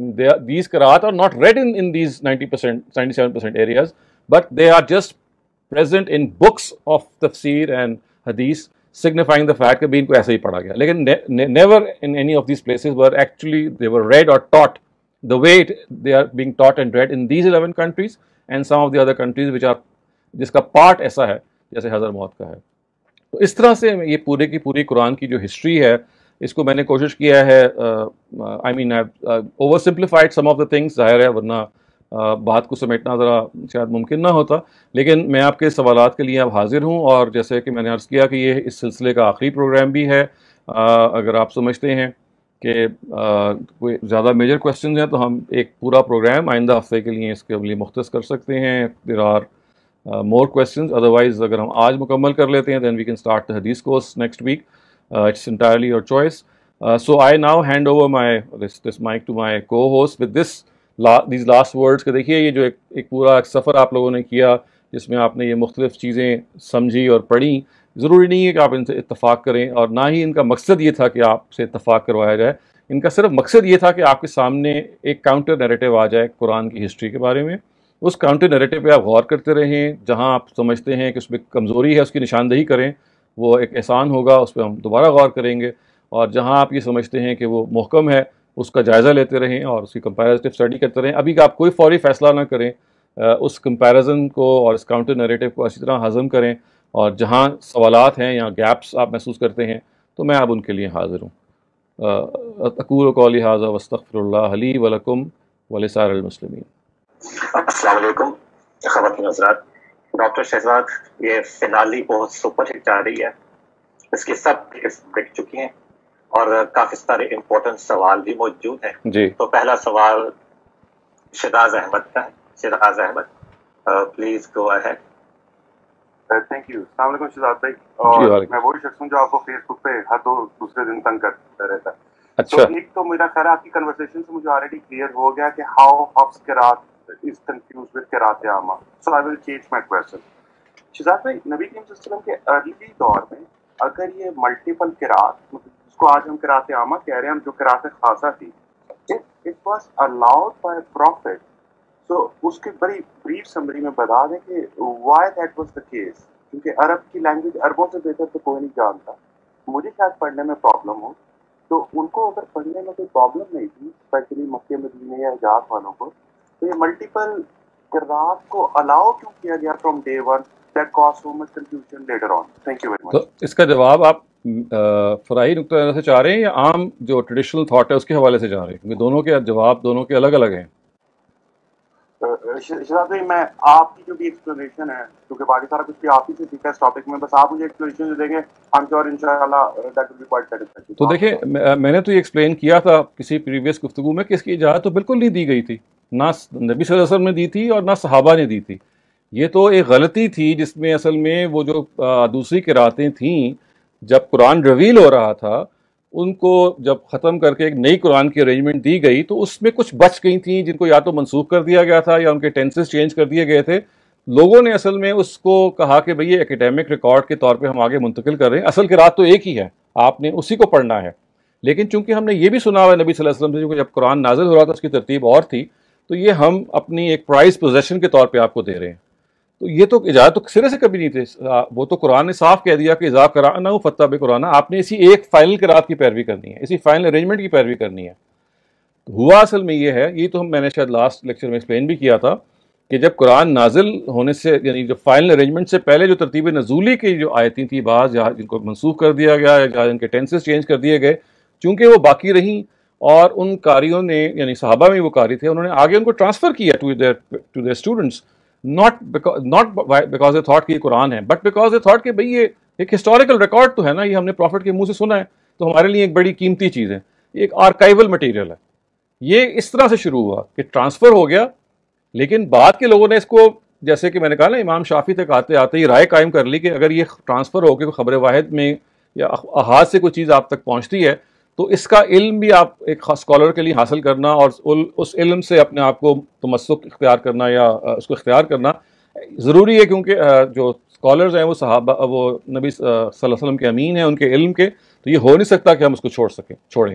These qiraat are not read in, in these ninety percent, ninety-seven percent areas, but they are just present in books of tafsir and hadith, signifying the fact کہ بھی ان کو ایسے ہی پڑھا گیا. لیکن never in any of these places were actually they were read or taught the way it, they are being taught and read in these eleven countries and some of the other countries which are جس کا part ایسا ہے جیسے حضر موت کا ہے. تو اس طرح سے یہ پورے کی پوری قرآن کی جو ہسٹری ہے اس کو میں نے کوشش کیا ہے, I mean oversimplified some of the things, ظاہر ہے ورنہ بات کو سمیٹنا ذرا شاید ممکن نہ ہوتا, لیکن میں آپ کے سوالات کے لیے اب حاضر ہوں. اور جیسے کہ میں نے عرض کیا کہ یہ اس سلسلے کا آخری پروگرام بھی ہے. اگر آپ سمجھتے ہیں کہ کوئی زیادہ میجر کویشچنز ہیں تو ہم ایک پورا پروگرام آئندہ ہفتے کے لیے اس کے لیے مختص کر سکتے ہیں. There are more questions, otherwise اگر ہم آج مکمل کر لیتے ہیں دین وی کین اسٹارٹ دا حدیث course next week. It's entirely your choice. So I now hand over my this this mic to my cohost with this these last words. کہ دیکھیے یہ جو ایک ایک پورا ایک سفر آپ لوگوں نے کیا جس میں آپ نے یہ مختلف چیزیں سمجھی اور پڑھی, ضروری نہیں ہے کہ آپ ان سے اتفاق کریں, اور نہ ہی ان کا مقصد یہ تھا کہ آپ سے اتفاق کروایا جائے. ان کا صرف مقصد یہ تھا کہ آپ کے سامنے ایک کاؤنٹر نیریٹو آ جائے قرآن کی ہسٹری کے بارے میں. اس کاؤنٹر نیریٹو پہ آپ غور کرتے رہیں, جہاں آپ سمجھتے ہیں کہ اس میں کمزوری ہے اس کی نشاندہی کریں, وہ ایک احسان ہوگا, اس پہ ہم دوبارہ غور کریں گے. اور جہاں آپ یہ سمجھتے ہیں کہ وہ محکم ہے اس کا جائزہ لیتے رہیں اور اس کی کمپیریٹیو اسٹڈی کرتے رہیں. ابھی کہ آپ کوئی فوری فیصلہ نہ کریں, اس کمپیریزن کو اور اس کاؤنٹر نیریٹو کو اچھی طرح ہضم کریں, اور جہاں سوالات ہیں یا گیپس آپ محسوس کرتے ہیں تو میں اب ان کے لیے حاضر ہوں. اقول قولی ھذا واستغفر اللہ لی ولکم ولسائر المسلمین. السلام علیکم خواتین حضرات. ڈاکٹر شہزاد, یہ فنالی بہت سپر ہٹ جا رہی ہے, اس کی سب ٹکٹس بک چکی ہیں اور کافی سارے امپورٹنٹ سوال بھی موجود ہیں. جی تو پہلا سوال شہناز احمد کا ہے. Shahnaz Ahmed, please go ahead. Thank you. السلام علیکم شہزاد بھائی. اور میں وہی شخص ہوں جو آپ کو فیس بک پہ ہر دو دوسرے دن تنگ کرتا رہتا ہے. اچھا, تو ایک تو میرا خیال ہے آپ کی کنورسیشن سے مجھے آلریڈی کلیئر ہو گیا کہ ہاؤ حفظ قرات از کنفیوز ود قرات عامہ. So I will change my question. Shahzad بھائی, نبی کریم صلی اللہ علیہ وسلم کے ارلی دور میں اگر یہ ملٹیپل قرات جس کو آج ہم قرات عامہ کہہ رہے ہیں, ہم جو قرات خاصہ تھی, it was allowed by prophet. So اس کی بڑی بریف سمری میں بتا دیں کہ why that was the case, کیونکہ عرب کی لینگویج عربوں سے بہتر تو کوئی نہیں جانتا. مجھے شاید پڑھنے میں پرابلم ہو, تو ان کو اگر پڑھنے میں کوئی پرابلم نہیں تھی, اسپیشلی مکہ مدینے یا حجاز والوں کو, تو یہ ملٹیپل قرات کو الاؤ کیوں کیا گیا from day one that cause so much confusion later on. Thank you very much. تو اس کا جواب آپ فرائی نقطۂ نظر سے چاہ رہے ہیں یا عام جو ٹریڈیشنل تھاٹ ہے اس کے حوالے سے چاہ رہے ہیں, کیونکہ دونوں کے جواب دونوں کے الگ الگ ہیں. شہزاد بھائی, میں آپ کی جو بھی ایکسپلینیشن ہے, کیونکہ باقی سارا کچھ بھی آپ ہی سے سیکھا اس ٹاپک میں, بس آپ مجھے ایکسپلینیشن دیں گے, آئی ایم شیور انشاءاللہ that will be quite satisfactory. تو دیکھیں, میں نے تو یہ ایکسپلین کیا تھا کسی پریویس گفتگو میں کہ اس کی اجازت تو بالکل نہیں دی گئی تھی, نہ نبی صلی اللہ علیہ وسلم نے دی تھی اور نہ صحابہ نے دی تھی. یہ تو ایک غلطی تھی جس میں اصل میں وہ جو دوسری قراتیں تھیں جب قرآن ریویل ہو رہا تھا, ان کو جب ختم کر کے ایک نئی قرآن کی ارینجمنٹ دی گئی تو اس میں کچھ بچ گئی تھیں جن کو یا تو منسوخ کر دیا گیا تھا یا ان کے ٹینسز چینج کر دیے گئے تھے. لوگوں نے اصل میں اس کو کہا کہ بھئی یہ اکیڈیمک ریکارڈ کے طور پہ ہم آگے منتقل کر رہے ہیں, اصل قرات تو ایک ہی ہے, آپ نے اسی کو پڑھنا ہے. لیکن چونکہ ہم نے یہ بھی سنا ہوا ہے نبی صلی اللہ علیہ وسلم سے, جب قرآن نازل ہو رہا تھا اس کی ترتیب اور تھی, تو یہ ہم اپنی ایک پرائز پوزیشن کے طور پہ آپ کو دے رہے ہیں. تو یہ تو اجازت تو سرے سے کبھی نہیں تھے, وہ تو قرآن نے صاف کہہ دیا کہ اذا قرأناه فاتبع قرآنہ, آپ نے اسی ایک فائنل قرات کی پیروی کرنی ہے, اسی فائنل ارینجمنٹ کی پیروی کرنی ہے. ہوا اصل میں یہ ہے, یہ تو ہم میں نے شاید لاسٹ لیکچر میں ایکسپلین بھی کیا تھا کہ جب قرآن نازل ہونے سے یعنی جو فائنل ارینجمنٹ سے پہلے جو ترتیب نزولی کی جو آیتیں تھیں بعض جہاں جن کو منسوخ کر دیا گیا یا جن کے ٹینسز چینج کر دیے گئے, چونکہ وہ باقی رہیں اور ان قاریوں نے یعنی صحابہ میں وہ قاری تھے, انہوں نے آگے ان کو ٹرانسفر کیا to their to their students, not not because a thought کہ یہ قرآن ہے, بٹ بیکاز اے تھاٹ کہ بھئی یہ ایک ہسٹوریکل ریکارڈ تو ہے نا, یہ ہم نے پروفٹ کے منہ سے سنا ہے, تو ہمارے لیے ایک بڑی قیمتی چیز ہے, ایک آرکائیول مٹیریل ہے. یہ اس طرح سے شروع ہوا کہ ٹرانسفر ہو گیا, لیکن بعد کے لوگوں نے اس کو جیسے کہ میں نے کہا نا امام شافعی تک آتے آتے ہی رائے قائم کر لی کہ اگر یہ ٹرانسفر ہو کے خبر واحد میں یا احاد سے کوئی چیز آپ تک پہنچتی ہے تو اس کا علم بھی آپ ایک خاص اسکالر کے لیے حاصل کرنا اور اس علم سے اپنے آپ کو تمسک اختیار کرنا یا اس کو اختیار کرنا ضروری ہے, کیونکہ جو اسکالرز ہیں وہ صحابہ وہ نبی صلی اللہ علیہ وسلم کے امین ہیں ان کے علم کے, تو یہ ہو نہیں سکتا کہ ہم اس کو چھوڑ سکیں چھوڑیں.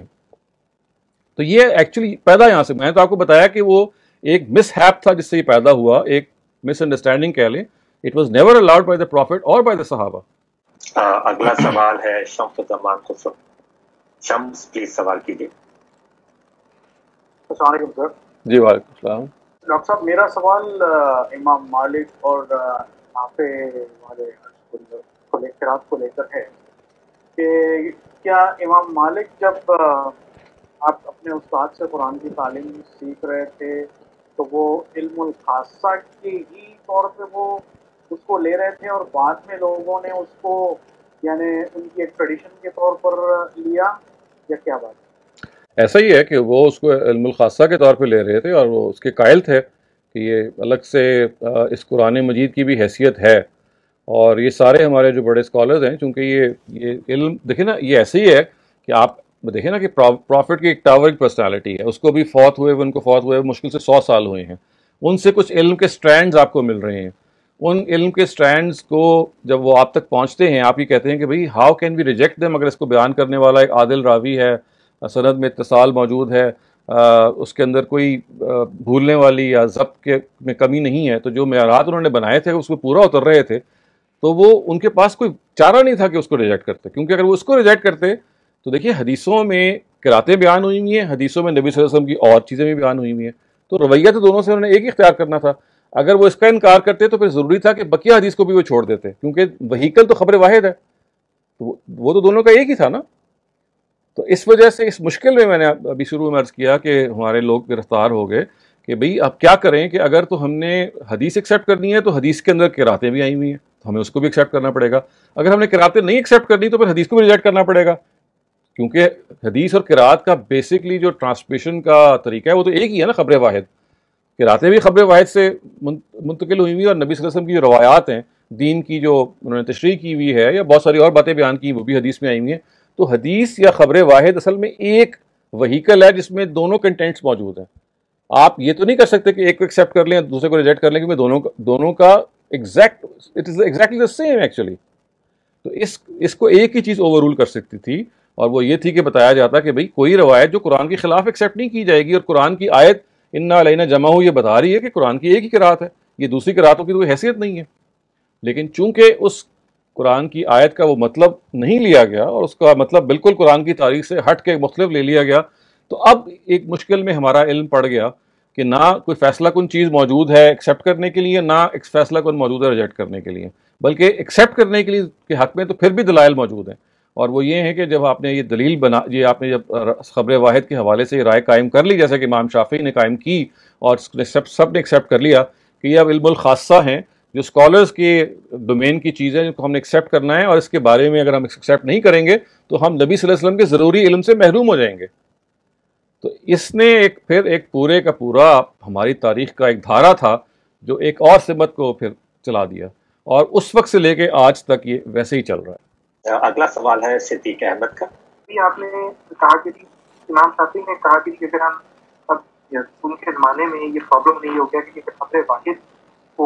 تو یہ ایکچولی پیدا یہاں سے, میں نے تو آپ کو بتایا کہ وہ ایک مس ہیپ تھا جس سے یہ پیدا ہوا, ایک مس انڈرسٹینڈنگ کہہ لیں. It was never allowed by the prophet اور بائی دا صحابہ. اگلا سوال ہے شمس الزمان خسرو. شمس پلیز سوال کیجیے. السلام علیکم سر. جی وعلیکم السلام. ڈاکٹر صاحب میرا سوال امام مالک اور نافع والے کو قرات کو لے کر ہے کہ کیا امام مالک جب آپ اپنے استاد سے قرآن کی تعلیم سیکھ رہے تھے تو وہ علم الخاصہ کے ہی طور پہ وہ اس کو لے رہے تھے اور بعد میں لوگوں نے اس کو یعنی ان کی ایک ٹریڈیشن کے طور پر لیا، یا کیا بات ہے؟ ایسا ہی ہے کہ وہ اس کو علم الخاصہ کے طور پہ لے رہے تھے اور وہ اس کے قائل تھے کہ یہ الگ سے اس قرآن مجید کی بھی حیثیت ہے، اور یہ سارے ہمارے جو بڑے اسکالرز ہیں، چونکہ یہ یہ علم دیکھیں نا، یہ ایسے ہی ہے کہ آپ دیکھیں نا کہ پرافٹ کی ایک ٹاورنگ پرسنالٹی ہے، اس کو بھی فوت ہوئے ان کو فوت ہوئے مشکل سے سو سال ہوئے ہیں، ان سے کچھ علم کے سٹرینڈز آپ کو مل رہے ہیں، ان علم کے سٹرینڈز کو جب وہ آپ تک پہنچتے ہیں، آپ یہ کہتے ہیں کہ بھئی how can we reject them, اگر اس کو بیان کرنے والا ایک عادل راوی ہے، سند میں اتصال موجود ہے، اس کے اندر کوئی بھولنے والی یا ضبط کے میں کمی نہیں ہے، تو جو معیارات انہوں نے بنائے تھے اس کو پورا اتر رہے تھے، تو وہ ان کے پاس کوئی چارہ نہیں تھا کہ اس کو ریجیکٹ کرتے، کیونکہ اگر وہ اس کو ریجیکٹ کرتے تو دیکھیے حدیثوں میں قراتیں بیان ہوئی ہوئی ہیں، حدیثوں میں نبی صلی اللہ علیہ وسلم کی اور چیزیں بھی بیان ہوئی ہوئی ہیں، تو رویہ تو دونوں سے انہوں نے ایک ہی اختیار کرنا تھا۔ اگر وہ اس کا انکار کرتے تو پھر ضروری تھا کہ بقیہ حدیث کو بھی وہ چھوڑ دیتے، کیونکہ وہیکل تو خبر واحد ہے، تو وہ تو دونوں کا ایک ہی تھا نا۔ تو اس وجہ سے اس مشکل میں میں نے ابھی شروع میں عرض کیا کہ ہمارے لوگ گرفتار ہو گئے کہ بھئی اب کیا کریں، کہ اگر تو ہم نے حدیث ایکسیپٹ کرنی ہے تو حدیث کے اندر قراتیں بھی آئی ہوئی ہیں، تو ہمیں اس کو بھی ایکسیپٹ کرنا پڑے گا، اگر ہم نے قراتیں نہیں ایکسیپٹ کرنی تو پھر حدیث کو بھی ریجیکٹ کرنا پڑے گا، کیونکہ حدیث اور قرات کا بیسکلی جو ٹرانسمیشن کا طریقہ ہے وہ تو ایک ہی ہے نا، خبر واحد۔ قراتیں بھی خبر واحد سے منتقل ہوئی ہوئی، اور نبی صلی اللہ علیہ وسلم کی جو روایات ہیں دین کی، جو انہوں نے تشریح کی ہوئی ہے یا بہت ساری اور باتیں بیان کی، وہ بھی حدیث میں آئی ہوئی ہیں۔ تو حدیث یا خبر واحد اصل میں ایک وہیکل ہے جس میں دونوں کنٹینٹس موجود ہیں۔ آپ یہ تو نہیں کر سکتے کہ ایک کو ایکسیپٹ کر لیں اور دوسرے کو ریجیکٹ کر لیں، کیونکہ دونوں دونوں کا exact it is exactly the same actually. تو اس اس کو ایک ہی چیز اوور رول کر سکتی تھی، اور وہ یہ تھی کہ بتایا جاتا کہ بھئی کوئی روایت جو قرآن کے خلاف ایکسیپٹ نہیں کی جائے گی، اور قرآن کی آیت انا علینا جمع ہو یہ بتا رہی ہے کہ قرآن کی ایک ہی قرات ہے، یہ دوسری قراتوں کی کوئی حیثیت نہیں ہے۔ لیکن چونکہ اس قرآن کی آیت کا وہ مطلب نہیں لیا گیا، اور اس کا مطلب بالکل قرآن کی تاریخ سے ہٹ کے مختلف لے لیا گیا، تو اب ایک مشکل میں ہمارا علم پڑ گیا کہ نہ کوئی فیصلہ کن چیز موجود ہے ایکسیپٹ کرنے کے لیے، نہ ایک فیصلہ کن موجود ہے ریجیکٹ کرنے کے لیے، بلکہ ایکسیپٹ کرنے کے لیے کے حق میں تو پھر بھی دلائل موجود ہیں، اور وہ یہ ہے کہ جب آپ نے یہ دلیل بنا یہ آپ نے جب خبر واحد کے حوالے سے یہ رائے قائم کر لی، جیسے کہ امام شافعی نے قائم کی اور سب سب نے ایکسیپٹ کر لیا کہ یہ اب علم الخاصہ ہیں، جو اسکالرز کے ڈومین کی چیزیں جن کو ہم نے ایکسیپٹ کرنا ہے، اور اس کے بارے میں اگر ہم ایکسیپٹ نہیں کریں گے تو ہم نبی صلی اللہ علیہ وسلم کے ضروری علم سے محروم ہو جائیں گے۔ تو اس نے ایک پھر ایک پورے کا پورا ہماری تاریخ کا ایک دھارا تھا جو ایک اور سمت کو پھر چلا دیا، اور اس وقت سے لے کے آج تک یہ ویسے ہی چل رہا ہے۔ اگلا سوال ہے صدیق احمد کا۔ آپ نے کہا کہ امام شافعی نے کہا کہ اگر ہم اب ان کے زمانے میں یہ پرابلم نہیں ہو گیا کہ خبر واحد کو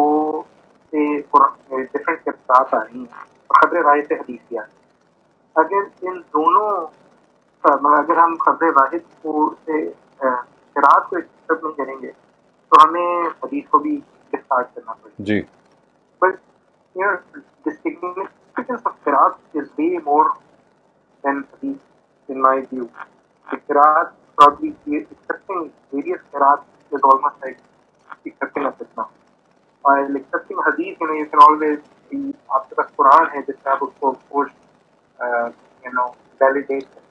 ڈفرنٹ کتاب آ رہی ہیں اور خبر واحد سے حدیث کیا، اگر ان دونوں اگر ہم خبر واحد کو سے قرات کو ایکسیپٹ نہیں کریں گے تو ہمیں حدیث کو بھی ڈسکارڈ کرنا پڑے گا۔ جی، but you know the significance of قرات is way more than hadith in my view. The قرات probably accepting various قرات is almost like accepting a fitna. While accepting hadith, you know, you can always be آپ کے پاس قرآن ہے جس سے آپ اس کو پوسٹ you know validate کریں۔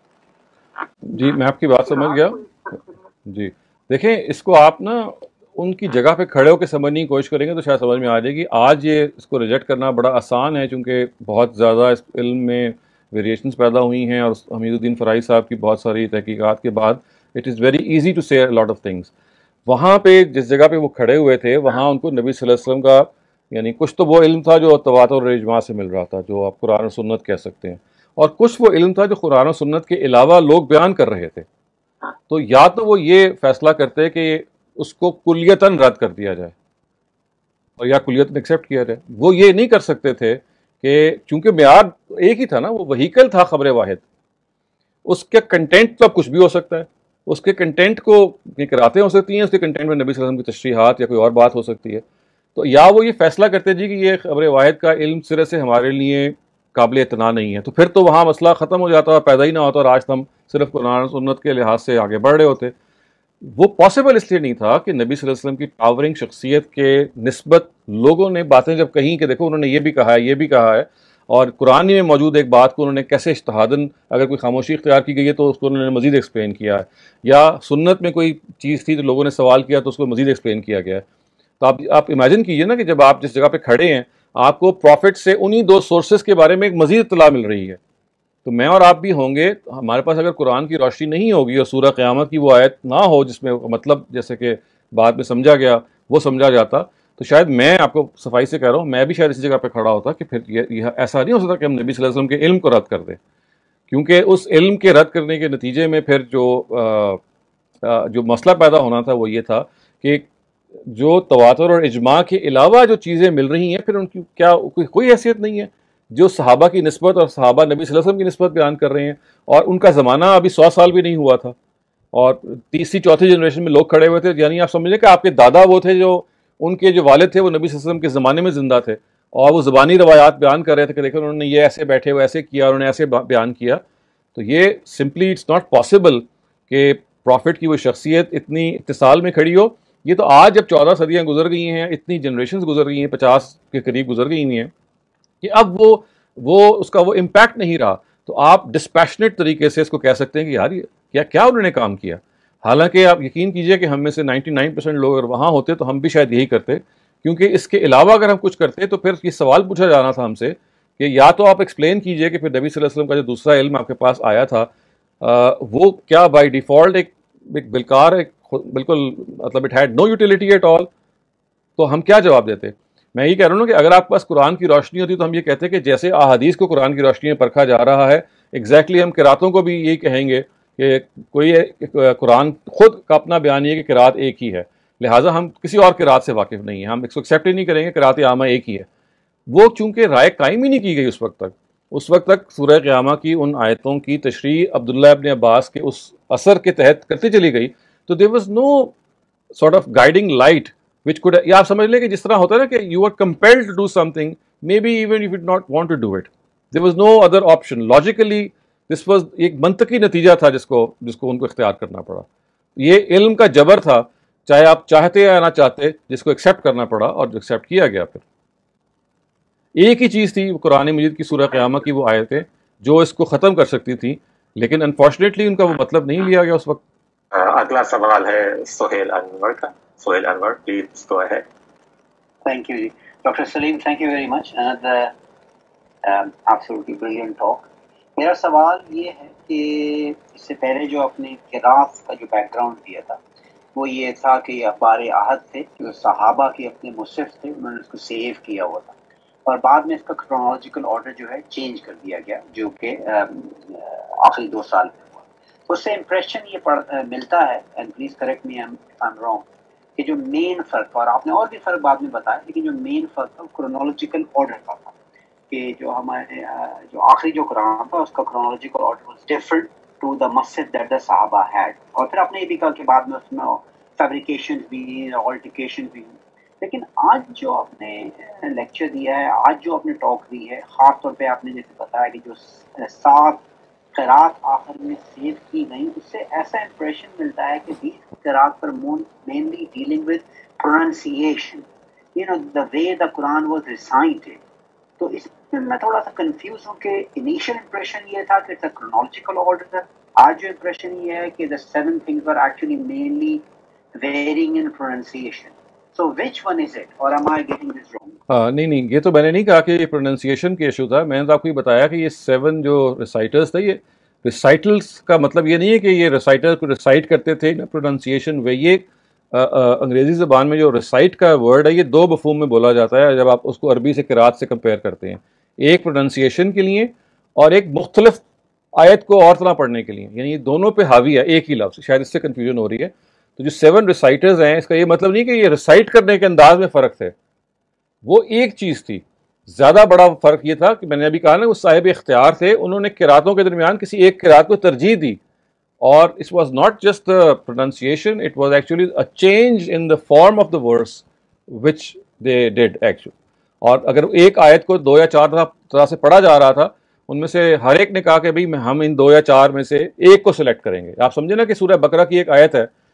جی میں آپ کی بات سمجھ گیا۔ جی دیکھیں، اس کو آپ نا ان کی جگہ پہ کھڑے ہو کے سمجھنے کی کوشش کریں گے تو شاید سمجھ میں آ جائے گی۔ آج یہ اس کو ریجیکٹ کرنا بڑا آسان ہے، چونکہ بہت زیادہ اس علم میں ویریشنز پیدا ہوئی ہیں، اور حمید الدین فرائی صاحب کی بہت ساری تحقیقات کے بعد it is very easy to say lot of things. وہاں پہ جس جگہ پہ وہ کھڑے ہوئے تھے وہاں ان کو نبی صلی اللہ علیہ وسلم کا یعنی کچھ تو وہ علم تھا جو تواتر اور اجماع سے مل رہا تھا، جو آپ قرآن و سنت کہہ سکتے ہیں، اور کچھ وہ علم تھا جو قرآن و سنت کے علاوہ لوگ بیان کر رہے تھے۔ تو یا تو وہ یہ فیصلہ کرتے کہ اس کو کلیتاً رد کر دیا جائے اور یا کلیتاً ایکسیپٹ کیا جائے، وہ یہ نہیں کر سکتے تھے کہ چونکہ معیار ایک ہی تھا نا، وہ وہیکل تھا خبر واحد، اس کے کنٹینٹ تو اب کچھ بھی ہو سکتا ہے، اس کے کنٹینٹ کو قراتیں ہو سکتی ہیں، اس کے کنٹینٹ میں نبی صلی اللہ علیہ وسلم کی تشریحات یا کوئی اور بات ہو سکتی ہے۔ تو یا وہ یہ فیصلہ کرتے جی کہ یہ خبر واحد کا علم سرے سے ہمارے لیے قابل اعتنا نہیں ہے، تو پھر تو وہاں مسئلہ ختم ہو جاتا اور پیدا ہی نہ ہوتا، اور آج ہم صرف قرآن و سنت کے لحاظ سے آگے بڑھ رہے ہوتے۔ وہ پاسبل اس لیے نہیں تھا کہ نبی صلی اللہ علیہ وسلم کی پاورنگ شخصیت کے نسبت لوگوں نے باتیں جب کہیں کہ دیکھو انہوں نے یہ بھی کہا ہے یہ بھی کہا ہے، اور قرآن میں موجود ایک بات کو انہوں نے کیسے اجتہاداً اگر کوئی خاموشی اختیار کی گئی ہے تو اس کو انہوں نے مزید ایکسپلین کیا ہے، یا سنت میں کوئی چیز تھی تو لوگوں نے سوال کیا تو اس کو مزید ایکسپلین کیا گیا ہے. تو آپ آپ امیجن کیجئے نا کہ جب آپ جس جگہ پہ کھڑے ہیں آپ کو پروفٹ سے انہی دو سورسز کے بارے میں ایک مزید اطلاع مل رہی ہے، تو میں اور آپ بھی ہوں گے، ہمارے پاس اگر قرآن کی روشنی نہیں ہوگی اور سورہ قیامت کی وہ آیت نہ ہو جس میں مطلب جیسے کہ بعد میں سمجھا گیا وہ سمجھا جاتا، تو شاید میں آپ کو صفائی سے کہہ رہا ہوں میں بھی شاید اسی جگہ پہ کھڑا ہوتا کہ پھر یہ, یہ ایسا نہیں ہو سکتا کہ ہم نبی صلی اللہ علیہ وسلم کے علم کو رد کر دیں، کیونکہ اس علم کے رد کرنے کے نتیجے میں پھر جو آ, آ, جو مسئلہ پیدا ہونا تھا وہ یہ تھا کہ جو تواتر اور اجماع کے علاوہ جو چیزیں مل رہی ہیں پھر ان کی کیا کوئی, کوئی حیثیت نہیں ہے، جو صحابہ کی نسبت اور صحابہ نبی صلی اللہ علیہ وسلم کی نسبت بیان کر رہے ہیں، اور ان کا زمانہ ابھی سو سال بھی نہیں ہوا تھا، اور تیسری چوتھی جنریشن میں لوگ کھڑے ہوئے تھے، یعنی آپ سمجھیں کہ آپ کے دادا وہ تھے جو ان کے جو والد تھے وہ نبی صلی اللہ علیہ وسلم کے زمانے میں زندہ تھے، اور وہ زبانی روایات بیان کر رہے تھے کہ دیکھو انہوں نے یہ ایسے بیٹھے ہوئے ایسے کیا، انہوں نے ایسے بیان کیا. تو یہ سمپلی اٹس ناٹ پاسبل کہ پروفٹ کی وہ شخصیت اتنی اتصال میں کھڑی ہو. یہ تو آج جب چودہ صدیاں گزر گئی ہیں، اتنی جنریشنز گزر گئی ہیں، پچاس کے قریب گزر گئی ہوئی ہیں، کہ اب وہ وہ اس کا وہ امپیکٹ نہیں رہا، تو آپ ڈسپیشنیٹ طریقے سے اس کو کہہ سکتے ہیں کہ یار یہ کیا کیا انہوں نے کام کیا. حالانکہ آپ یقین کیجئے کہ ہم میں سے نائنٹی نائن پرسینٹ لوگ اگر وہاں ہوتے تو ہم بھی شاید یہی کرتے، کیونکہ اس کے علاوہ اگر ہم کچھ کرتے تو پھر یہ سوال پوچھا جانا تھا ہم سے کہ یا تو آپ ایکسپلین کیجئے کہ پھر نبی صلی اللہ علیہ وسلم کا جو دوسرا علم آپ کے پاس آیا تھا وہ کیا بائی ڈیفالٹ ایک ایک بالکار ایک بالکل مطلب it had no utility at all, تو ہم کیا جواب دیتے. میں یہ کہہ رہا ہوں کہ اگر آپ کے پاس قرآن کی روشنی ہوتی تو ہم یہ کہتے کہ جیسے احادیث کو قرآن کی روشنی میں پرکھا جا رہا ہے، ایگزیکٹلی ہم قراتوں کو بھی یہی کہیں گے کہ کوئی قرآن خود کا اپنا بیان یہ ہے کہ قرات ایک ہی ہے، لہٰذا ہم کسی اور قرات سے واقف نہیں ہیں، ہم اس کو ایکسیپٹ ہی نہیں کریں گے، قرات عامہ ایک ہی ہے. وہ چونکہ رائے قائم ہی نہیں کی گئی اس وقت تک، اس وقت تک سورہ قیامہ کی ان آیتوں کی تشریح عبداللہ ابن عباس کے اس اثر کے تحت کرتی چلی گئی، تو there was no sort of guiding light which could، یا آپ سمجھ لیں کہ جس طرح ہوتا ہے نا کہ you are compelled to do something maybe even if you did not want to do it, there was no other option. logically this was ایک منطقی نتیجہ تھا جس کو جس کو ان کو اختیار کرنا پڑا. یہ علم کا جبر تھا، چاہے آپ چاہتے یا نہ چاہتے، جس کو ایکسیپٹ کرنا پڑا اور جو ایکسیپٹ کیا گیا. پھر ایک ہی چیز تھی قرآن مجید کی سورہ قیامہ کی وہ آیتیں جو اس کو ختم کر سکتی تھی، لیکن انفارچونیٹلی ان کا وہ مطلب نہیں لیا گیا اس وقت. اگلا سوال ہے سہیل انور کا. Sohail Anwar please go ahead. Thank you جی doctor Saleem, thank you very much. another absolutely brilliant talk. میرا سوال یہ ہے کہ اس سے پہلے جو اپنے قرات کا جو بیک گراؤنڈ دیا تھا وہ یہ تھا کہ یہ اخبار عہد تھے، جو صحابہ کے اپنے مصحف تھے انہوں نے اس کو سیو کیا ہوا تھا، اور بعد میں اس کا کرونالوجیکل آرڈر جو ہے چینج کر دیا گیا جو کہ آخری دو سال میں ہوا. اس سے امپریشن یہ پڑ ملتا ہے، and please correct me if I am wrong, کہ جو مین فرق، اور آپ نے اور بھی فرق بعد میں بتایا، لیکن جو مین فرق تھا کرونالوجیکل آرڈر کا تھا، کہ جو ہمارے جو آخری جو قرآن تھا اس کا chronological order was different to the مصحف دیٹ دا صحابہ ہیڈ. اور پھر آپ نے یہ بھی کہا کہ بعد میں اس میں فیبریکیشن بھی، آلٹیکیشن بھی. لیکن آج جو آپ نے لیکچر دیا ہے، آج جو آپ نے ٹاک دی ہے، خاص طور پہ آپ نے جیسے بتایا کہ جو سات قرات آخر میں سیو کی گئی، اس سے ایسا امپریشن ملتا ہے کہ دیز قرات پر mainly dealing with pronunciation, you know the way the Quran was recited. تو اس میں میں تھوڑا سا کنفیوز ہوں کہ انیشیل امپریشن یہ تھا کہ اٹس اے کرونالوجیکل آرڈر، آج جو امپریشن یہ ہے کہ the seven things were actually mainly varying in pronunciation. So which one is it, or am I getting this wrong? ہاں نہیں نہیں، یہ تو میں نے نہیں کہا کہ یہ پروننسیشن کی ایشو تھا. میں نے تو آپ کو یہ بتایا کہ یہ سیون جو ریسائٹرز تھے، یہ ریسائٹلس کا مطلب یہ نہیں ہے کہ یہ ریسائٹر کو ریسائٹ کرتے تھے پروننسیشن وے. یہ انگریزی زبان میں جو ریسائٹ کا ورڈ ہے یہ دو مفہوم میں بولا جاتا ہے جب آپ اس کو عربی سے قرات سے کمپیئر کرتے ہیں، ایک پروننسیشن کے لیے اور ایک مختلف آیت کو اور طرح پڑھنے کے لیے، یعنی یہ دونوں پہ حاوی ہے ایک ہی لفظ. شاید اس سے کنفیوژن ہو رہی ہے. تو جو سیون ریسائٹرز ہیں اس کا یہ مطلب نہیں کہ یہ ریسائٹ کرنے کے انداز میں فرق تھے، وہ ایک چیز تھی. زیادہ بڑا فرق یہ تھا کہ میں نے ابھی کہا نا وہ صاحب اختیار تھے، انہوں نے قراتوں کے درمیان کسی ایک قرات کو ترجیح دی، اور it was not just the pronunciation, it was actually a change in the form of the words which they did actually. اور اگر ایک آیت کو دو یا چار طرح سے پڑھا جا رہا تھا، ان میں سے ہر ایک نے کہا کہ بھئی ہم ان دو یا چار میں سے ایک کو سلیکٹ کریں گے. آپ سمجھے نا کہ سورہ بقرہ کی ایک آیت ہے،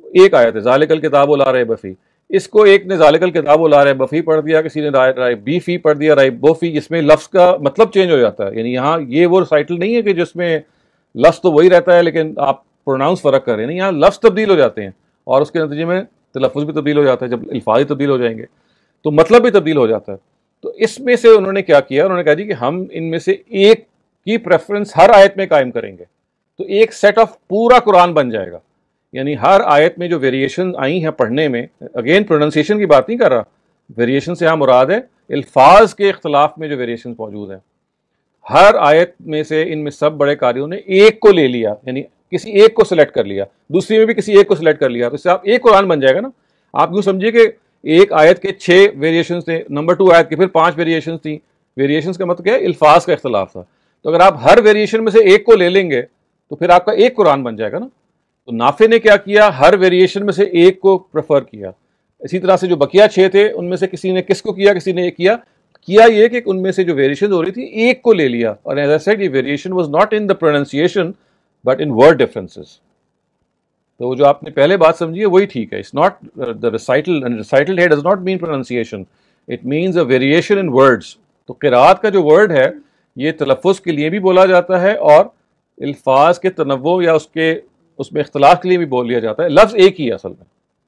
ایک آیت ہے ذالک الکتاب لا ریب فیہ، اس کو ایک نے ذالک الکتاب لا ریب فیہ پڑھ دیا، کسی نے ریب بی فی پڑھ دیا، ریب بو فی، جس میں لفظ کا مطلب چینج ہو جاتا ہے. یعنی یہاں یہ وہ رسائٹل نہیں ہے کہ جس میں لفظ تو وہی رہتا ہے لیکن آپ پروناؤنس فرق کر رہے ہیں، نہیں، یہاں لفظ تبدیل ہو جاتے ہیں اور اس کے نتیجے میں تلفظ بھی تبدیل ہو جاتا ہے. جب الفاظ تبدیل ہو جائیں گے تو مطلب بھی تبدیل ہو جاتا ہے. تو اس میں سے انہوں نے کیا کیا، انہوں نے کہا جی کہ ہم ان میں سے ایک کی پریفرنس ہر آیت میں قائم کریں گے، تو ایک سیٹ آف پورا قرآن بن جائے گا. یعنی ہر آیت میں جو ویریشن آئی ہیں پڑھنے میں، اگین پروننسیشن کی بات نہیں کر رہا، ویریشن سے ہاں مراد ہے الفاظ کے اختلاف میں جو ویریشن موجود ہیں، ہر آیت میں سے ان میں سب بڑے قاریوں نے ایک کو لے لیا، یعنی کسی ایک کو سلیکٹ کر لیا، دوسری میں بھی کسی ایک کو سلیکٹ کر لیا، تو اس سے آپ ایک قرآن بن جائے گا نا. آپ یوں سمجھیے کہ ایک آیت کے چھ ویریشنز تھے، نمبر ٹو آیت کے پھر پانچ ویریشنز تھیں. ویریشنز کا مطلب کیا ہے؟ الفاظ کا اختلاف تھا. تو اگر آپ ہر ویریشن میں سے ایک کو لے لیں گے تو پھر آپ کا ایک قرآن بن جائے گا نا. تو نافع نے کیا کیا، ہر ویریشن میں سے ایک کو پریفر کیا. اسی طرح سے جو بقیہ چھ تھے ان میں سے کسی نے کس کو کیا، کسی نے ایک کیا کیا یہ کہ ان میں سے جو ویریشن ہو رہی تھی ایک کو لے لیا. اور ایز آئی سیڈ یہ variation was not in the pronunciation but in word differences. تو جو آپ نے پہلے بات سمجھی ہے وہی ٹھیک ہے. It's not the recital, and recital here does not mean pronunciation, it means a variation in words. تو قرات کا جو ورڈ ہے یہ تلفظ کے لیے بھی بولا جاتا ہے اور الفاظ کے تنوع یا اس کے اس میں اختلاف کے لیے بھی بول لیا جاتا ہے. لفظ ایک ہی ہے اصل میں،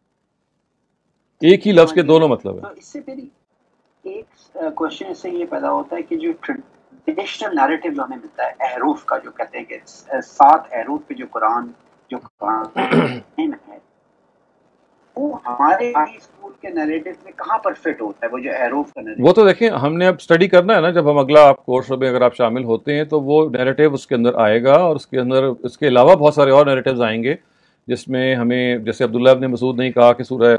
ایک ہی لفظ کے دونوں مطلب ہیں. اس سے میری ایک کوشچن اس سے یہ پیدا ہوتا ہے کہ جو ٹریڈیشنل نیریٹو جو ہمیں ملتا ہے احروف کا، جو کہتے ہیں کہ سات احروف پہ جو قرآن جو قرآن ہے، وہ ہمارے اسکول کے نیریٹو میں کہاں پر فٹ ہوتا ہے؟ وہ جو احروف کا نیریٹو، وہ تو دیکھیں ہم نے اب اسٹڈی کرنا ہے نا. جب ہم اگلا آپ کورس میں اگر آپ شامل ہوتے ہیں تو وہ نیریٹو اس کے اندر آئے گا، اور اس کے اندر اس کے علاوہ بہت سارے اور نیریٹوز آئیں گے جس میں ہمیں، جیسے عبداللہ ابن مسعود نے کہا کہ سورہ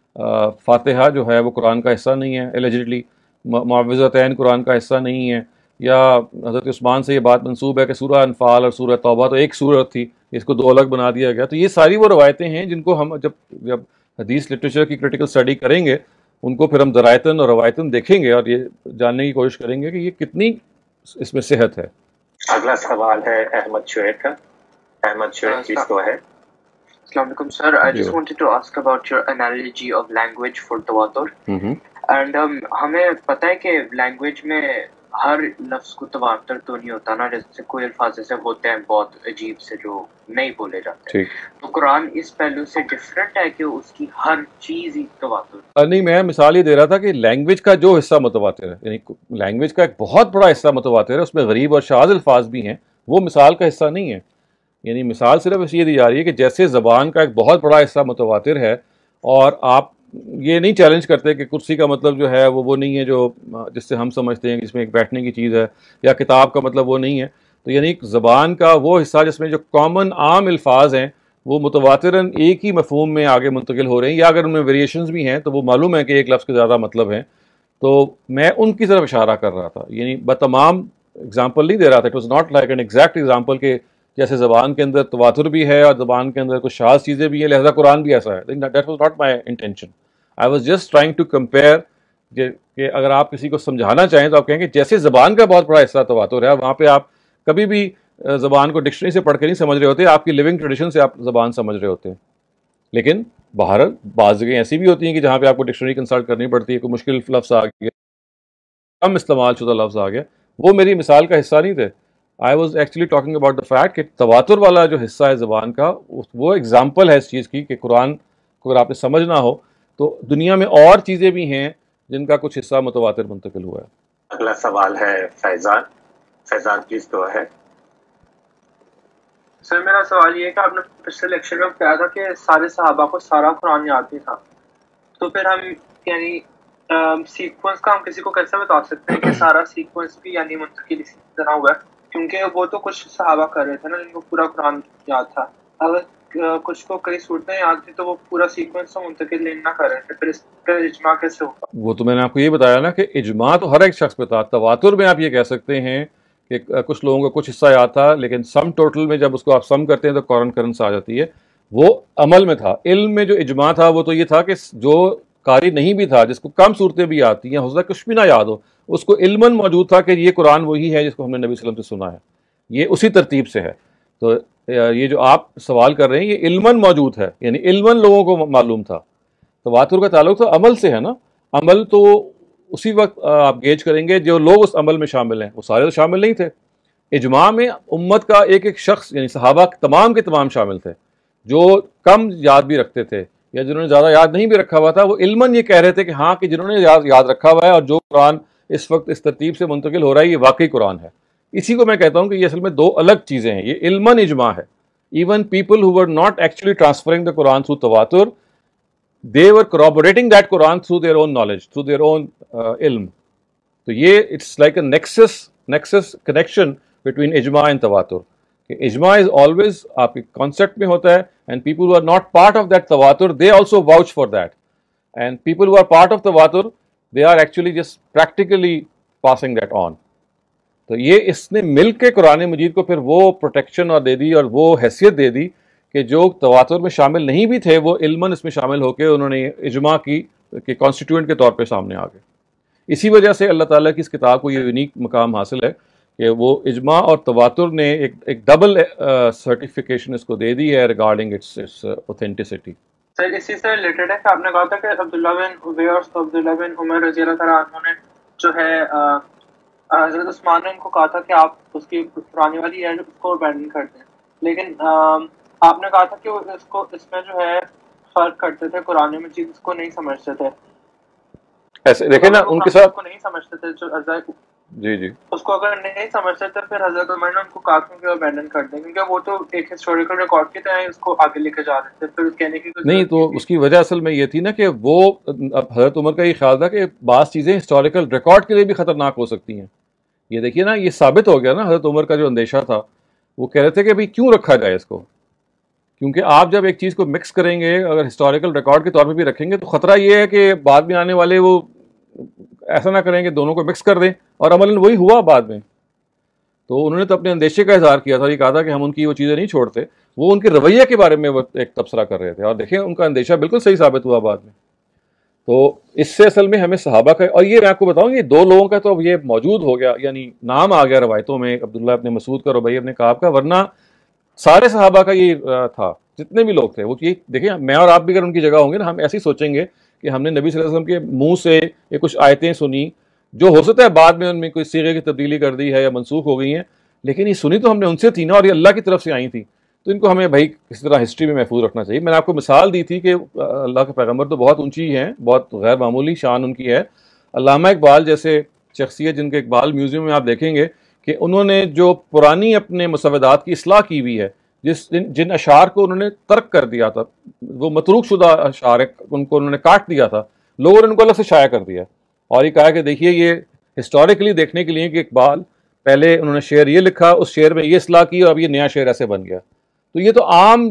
فاتحہ جو ہے وہ قرآن کا حصہ نہیں ہے اللیجڈلی، معوذتین قرآن کا حصہ نہیں ہے، یا حضرت عثمان سے یہ بات منسوب ہے کہ سورہ انفال اور سورہ توبہ تو ایک سورت تھی، اس کو دو الگ بنا دیا گیا. تو یہ ساری وہ روایتیں ہیں جن کو ہم جب جب حدیث لٹریچر کی کرٹیکل اسٹڈی کریں گے ان کو پھر ہم درایتاً اور روایتاً دیکھیں گے اور یہ جاننے کی کوشش کریں گے کہ یہ کتنی اس میں صحت ہے. اگلا سوال ہے احمد شعیب کا. احمد شعیب جس کو ہے. Assalamu alaikum, sir. I just wanted to ask about your analogy of language for tawatur. Mm-hmm. And um, ہمیں پتہ ہے کہ لینگویج میں ہر لفظ کو تواتر تو نہیں ہوتا نا، جیسے کوئی الفاظ ایسے ہوتے ہیں بہت عجیب سے جو نہیں بولے جاتے. تو قرآن اس پہلو سے ڈفرینٹ ہے کہ اس کی ہر چیز ہی تواتر؟ نہیں، میں مثال یہ دے رہا تھا کہ لینگویج کا جو حصہ متواتر ہے، یعنی لینگویج کا ایک بہت بڑا حصہ متواتر ہے، اس میں غریب اور شاذ الفاظ بھی ہیں، وہ مثال کا حصہ نہیں ہے. یعنی مثال صرف اس یہ دی جا رہی ہے کہ جیسے زبان کا ایک بہت بڑا حصہ متواتر ہے، اور آپ یہ نہیں چیلنج کرتے کہ کرسی کا مطلب جو ہے وہ وہ نہیں ہے جو جس سے ہم سمجھتے ہیں جس میں ایک بیٹھنے کی چیز ہے، یا کتاب کا مطلب وہ نہیں ہے. تو یعنی زبان کا وہ حصہ جس میں جو کامن عام الفاظ ہیں وہ متواتراً ایک ہی مفہوم میں آگے منتقل ہو رہے ہیں، یا اگر ان میں ویریشنز بھی ہیں تو وہ معلوم ہے کہ ایک لفظ کے زیادہ مطلب ہیں. تو میں ان کی طرف اشارہ کر رہا تھا، یعنی بتمام اگزامپل نہیں دے رہا تھا. It was not like an exact example کہ جیسے زبان کے اندر تواتر بھی ہے اور زبان کے اندر کچھ شاذ چیزیں بھی ہیں لہذا قرآن بھی ایسا ہے. That was not my intention. I was just trying to compare کہ اگر آپ کسی کو سمجھانا چاہیں تو آپ کہیں گے جیسے زبان کا بہت بڑا حصہ تواتر ہے، وہاں پہ آپ کبھی بھی زبان کو ڈکشنری سے پڑھ کے نہیں سمجھ رہے ہوتے، آپ کی لیونگ ٹریڈیشن سے آپ زبان سمجھ رہے ہوتے ہیں. لیکن بہرحال بعض جگہیں ایسی بھی ہوتی ہیں کہ جہاں پہ آپ کو ڈکشنری کنسلٹ کرنی پڑتی ہے، کوئی مشکل لفظ آ گیا، کم استعمال شدہ لفظ آ گیا، وہ میری مثال کا حصہ نہیں تھے. I was actually talking about the fact کہ تواتر والا جو حصہ ہے زبان کا وہ ایگزامپل ہے اس چیز کی کہ قرآن کو اگر آپ نے سمجھنا ہو تو دنیا میں اور چیزیں بھی ہیں جن کا کچھ حصہ متواتر منتقل ہوا ہے. اگلا سوال ہے فیضان. فیضان پلیز تو ہے. سر میرا سوال یہ ہے کہ آپ نے پچھلے لیکچر میں کہا تھا کہ سارے صحابہ کو سارا قرآن یاد نہیں تھا، تو پھر ہم یعنی سیکوینس کا ہم کسی کو کیسے بتا سکتے ہیں کہ سارا سیکوینس بھی یعنی منتقل اسی طرح ہوا ہے؟ کیونکہ وہ تو کچھ صحابہ کر رہے تھے نا جن کو پورا قرآن یاد تھا. اگر کچھ کو کئی صورتیں یاد تھی تو وہ پورا سیکوینس تو منتقل نہیں نہ کر رہے تھے، پھر اس کا اجماع کیسے ہوگا؟ وہ تو میں نے آپ کو یہ بتایا نا کہ اجماع تو ہر ایک شخص پہ تھا. تواتر میں آپ یہ کہہ سکتے ہیں کہ کچھ لوگوں کا کچھ حصہ یاد تھا، لیکن سم ٹوٹل میں جب اس کو آپ سم کرتے ہیں تو کورنکرنس آ جاتی ہے. وہ عمل میں تھا. علم میں جو اجماع تھا وہ تو یہ تھا کہ جو قاری نہیں بھی تھا، جس کو کم صورتیں بھی یاد تھیں یا ہو سکتا ہے کچھ بھی نہ یاد ہو، اس کو علماً موجود تھا کہ یہ قرآن وہی ہے جس کو ہم نے نبی صلی اللہ علیہ وسلم سے سنا ہے. یہ اسی ترتیب سے ہے. تو یہ جو آپ سوال کر رہے ہیں یہ علماً موجود ہے، یعنی علماً لوگوں کو معلوم تھا. تواتر کا تعلق تو عمل سے ہے نا. عمل تو اسی وقت آپ گیج کریں گے جو لوگ اس عمل میں شامل ہیں، وہ سارے تو شامل نہیں تھے. اجماع میں امت کا ایک ایک شخص یعنی صحابہ تمام کے تمام شامل تھے، جو کم یاد بھی رکھتے تھے یا جنہوں نے زیادہ یاد نہیں بھی رکھا ہوا تھا، وہ علماً یہ کہہ رہے تھے کہ ہاں کہ جنہوں نے یاد یاد رکھا ہوا ہے اور جو قرآن اس وقت اس ترتیب سے منتقل ہو رہا ہے یہ واقعی قرآن ہے. اسی کو میں کہتا ہوں کہ یہ اصل میں دو الگ چیزیں ہیں. یہ علماً اجماع ہے. Even people who were not actually transferring the Quran through تواتر، they were corroborating that Quran through their own knowledge, through their own uh, ilm. تو یہ it's like a nexus nexus connection between ijma and tawatur. Ijma is always آپ کے concept میں ہوتا ہے and people who are not part of that tawatur they also vouch for that, and people who are part of tawatur they are actually just practically passing that on. تو یہ اس نے مل کے قرآن مجید کو پھر وہ پروٹیکشن اور دے دی اور وہ حیثیت دے دی کہ جو تواتر میں شامل نہیں بھی تھے وہ علماً اس میں شامل ہو کے انہوں نے اجماع کی کہ کانسٹیٹیوئنٹ کے طور پہ سامنے آ گئے. اسی وجہ سے اللہ تعالیٰ کی اس کتاب کو یہ یونیک مقام حاصل ہے کہ وہ اجماع اور تواتر نے ایک ایک ڈبل سرٹیفیکیشن اس کو دے دی ہے regarding its its authenticity. Sir اسی سے ریلیٹڈ ہے کہ آپ نے کہا تھا کہ عبداللہ بن ابی اور عبداللہ بن عمر رضی اللہ تعالیٰ عنہ نے جو ہے حضرت عثمان نے ان کو کہا تھا کہ آپ اس کی پرانی والی ہے اس کو ابینڈن کر دیں، لیکن آپ نے کہا تھا کہ وہ اس کو اس میں جو ہے فرق کرتے تھے، قرآن مجید اس کو نہیں سمجھتے تھے. ایسے دیکھیں نا ان کے ساتھ کو نہیں سمجھتے تھے جو حضرت جی جی اس کو اگر نہیں سمجھتے تھے پھر حضرت عمر نے ان کو کہا کہ وہ ابینڈن کر دیں، کیونکہ وہ تو ایک ہسٹوریکل ریکارڈ کی طرح اس کو آگے لے کے جا رہے تھے. پھر کہنے کی نہیں تو اس کی وجہ اصل میں یہ تھی نا کہ وہ حضرت عمر کا یہ خیال تھا کہ بعض چیزیں ہسٹوریکل ریکارڈ کے لیے بھی خطرناک ہو سکتی ہیں. یہ دیکھیے نا یہ ثابت ہو گیا نا حضرت عمر کا جو اندیشہ تھا، وہ کہہ رہے تھے کہ بھئی کیوں رکھا جائے اس کو، کیونکہ آپ جب ایک چیز کو مکس کریں گے اگر ہسٹوریکل ریکارڈ کے طور پہ بھی رکھیں گے تو خطرہ یہ ہے کہ بعد میں آنے والے وہ ایسا نہ کریں کہ دونوں کو مکس کر دیں، اور عملاً وہی ہوا بعد میں. تو انہوں نے تو اپنے اندیشے کا اظہار کیا تھا، یہ کہا تھا کہ ہم ان کی وہ چیزیں نہیں چھوڑتے. وہ ان کے رویے کے بارے میں وہ ایک تبصرہ کر رہے تھے، اور دیکھیں ان کا اندیشہ بالکل صحیح ثابت ہوا بعد میں. تو اس سے اصل میں ہمیں صحابہ کا، اور یہ میں آپ کو بتاؤں یہ دو لوگوں کا تو اب یہ موجود ہو گیا، یعنی نام آ گیا روایتوں میں عبداللہ ابن مسعود کا، ربیع ابن کعب کا، ورنہ سارے صحابہ کا یہ تھا جتنے بھی لوگ تھے. وہ یہ دیکھیں میں اور آپ بھی اگر ان کی جگہ ہوں گے نا، ہم ایسے ہی سوچیں گے کہ ہم نے نبی صلی اللہ علیہ وسلم کے منہ سے یہ کچھ آیتیں سنی جو ہو سکتا ہے بعد میں ان میں کوئی صیغے کی تبدیلی کر دی ہے یا منسوخ ہو گئی ہیں، لیکن یہ سنی تو ہم نے ان سے تھی نا، اور یہ اللہ کی طرف سے آئی تھی. تو ان کو ہمیں بھائی کس طرح ہسٹری میں محفوظ رکھنا چاہیے. میں نے آپ کو مثال دی تھی کہ اللہ کے پیغمبر تو بہت اونچی ہیں، بہت غیر معمولی شان ان کی ہے. علامہ اقبال جیسے شخصیت جن کے اقبال میوزیم میں آپ دیکھیں گے کہ انہوں نے جو پرانی اپنے مسودات کی اصلاح کی ہوئی ہے، جس جن اشعار کو انہوں نے ترک کر دیا تھا، وہ متروک شدہ اشعار ان کو انہوں نے کاٹ دیا تھا، لوگوں نے ان کو الگ سے شائع کر دیا اور یہ کہا کہ دیکھیے یہ ہسٹوریکلی دیکھنے کے لیے کہ اقبال پہلے انہوں نے شعر یہ لکھا، اس شعر میں یہ اصلاح کی اور اب یہ نیا شعر ایسے بن گیا. تو یہ تو عام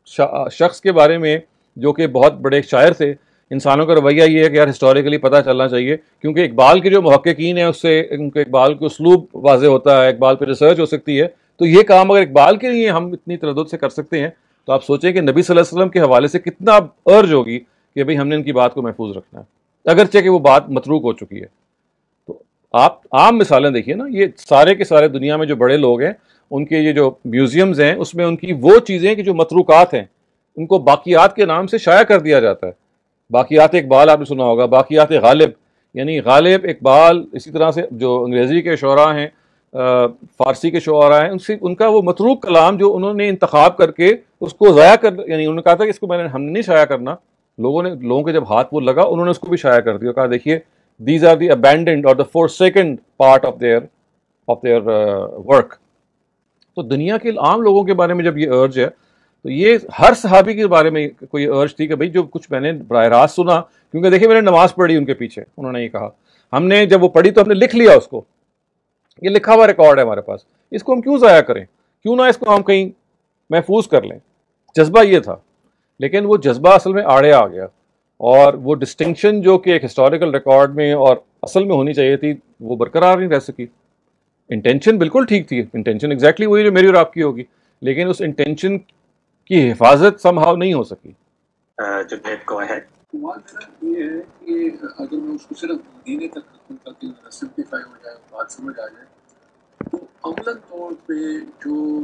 شخص کے بارے میں جو کہ بہت بڑے شاعر تھے، انسانوں کا رویہ یہ ہے کہ یار ہسٹوریکلی پتہ چلنا چاہیے، کیونکہ اقبال کے جو محققین ہیں اس سے ان کے اقبال کے اسلوب واضح ہوتا ہے، اقبال پہ ریسرچ ہو سکتی ہے. تو یہ کام اگر اقبال کے لیے ہم اتنی تردد سے کر سکتے ہیں تو آپ سوچیں کہ نبی صلی اللہ علیہ وسلم کے حوالے سے کتنا ارج ہوگی کہ بھئی ہم نے ان کی بات کو محفوظ رکھنا ہے، اگرچہ کہ وہ بات متروک ہو چکی ہے. تو آپ عام مثالیں دیکھیے نا، یہ سارے کے سارے دنیا میں جو بڑے لوگ ہیں ان کے یہ جو میوزیمز ہیں اس میں ان کی وہ چیزیں کہ جو متروکات ہیں ان کو باقیات کے نام سے شائع کر دیا جاتا ہے. باقیات اقبال آپ نے سنا ہوگا، باقیات غالب، یعنی غالب اقبال اسی طرح سے جو انگریزی کے شعراء ہیں، فارسی کے شعراء ہیں، ان سے ان کا وہ متروک کلام جو انہوں نے انتخاب کر کے اس کو ضائع کر، یعنی انہوں نے کہا تھا کہ اس کو میں نے ہم نے نہیں شائع کرنا، لوگوں نے لوگوں کے جب ہاتھ وہ لگا انہوں نے اس کو بھی شائع کر دیا، کہا دیکھیے دیز آر دی ابینڈنڈ اور the four second part of their of their work. تو دنیا کے عام لوگوں کے بارے میں جب یہ ارج ہے تو یہ ہر صحابی کے بارے میں کوئی ارج تھی کہ بھئی جو کچھ میں نے براہ راست سنا، کیونکہ دیکھیں میں نے نماز پڑھی ان کے پیچھے، انہوں نے یہ کہا ہم نے جب وہ پڑھی تو ہم نے لکھ لیا اس کو، یہ لکھا ہوا ریکارڈ ہے ہمارے پاس، اس کو ہم کیوں ضائع کریں، کیوں نہ اس کو ہم کہیں محفوظ کر لیں. جذبہ یہ تھا، لیکن وہ جذبہ اصل میں آڑے آ گیا، اور وہ ڈسٹنکشن جو کہ ایک ہسٹوریکل ریکارڈ میں اور اصل میں ہونی چاہیے تھی وہ برقرار نہیں رہ سکی. انٹینشن بالکل ٹھیک تھی، انٹینشن ایگزیکٹلی وہی جو میری اور آپ کی ہوگی، لیکن اس انٹینشن کی حفاظت سم ہاؤ نہیں ہو سکی. جنید کو ہے سوال میرا یہ ہے کہ اگر میں اس کو صرف مدینے تک رکھوں تاکہ سمپلیفائی ہو جائے، بات سمجھ آ جائے، تو عملاً طور پہ جو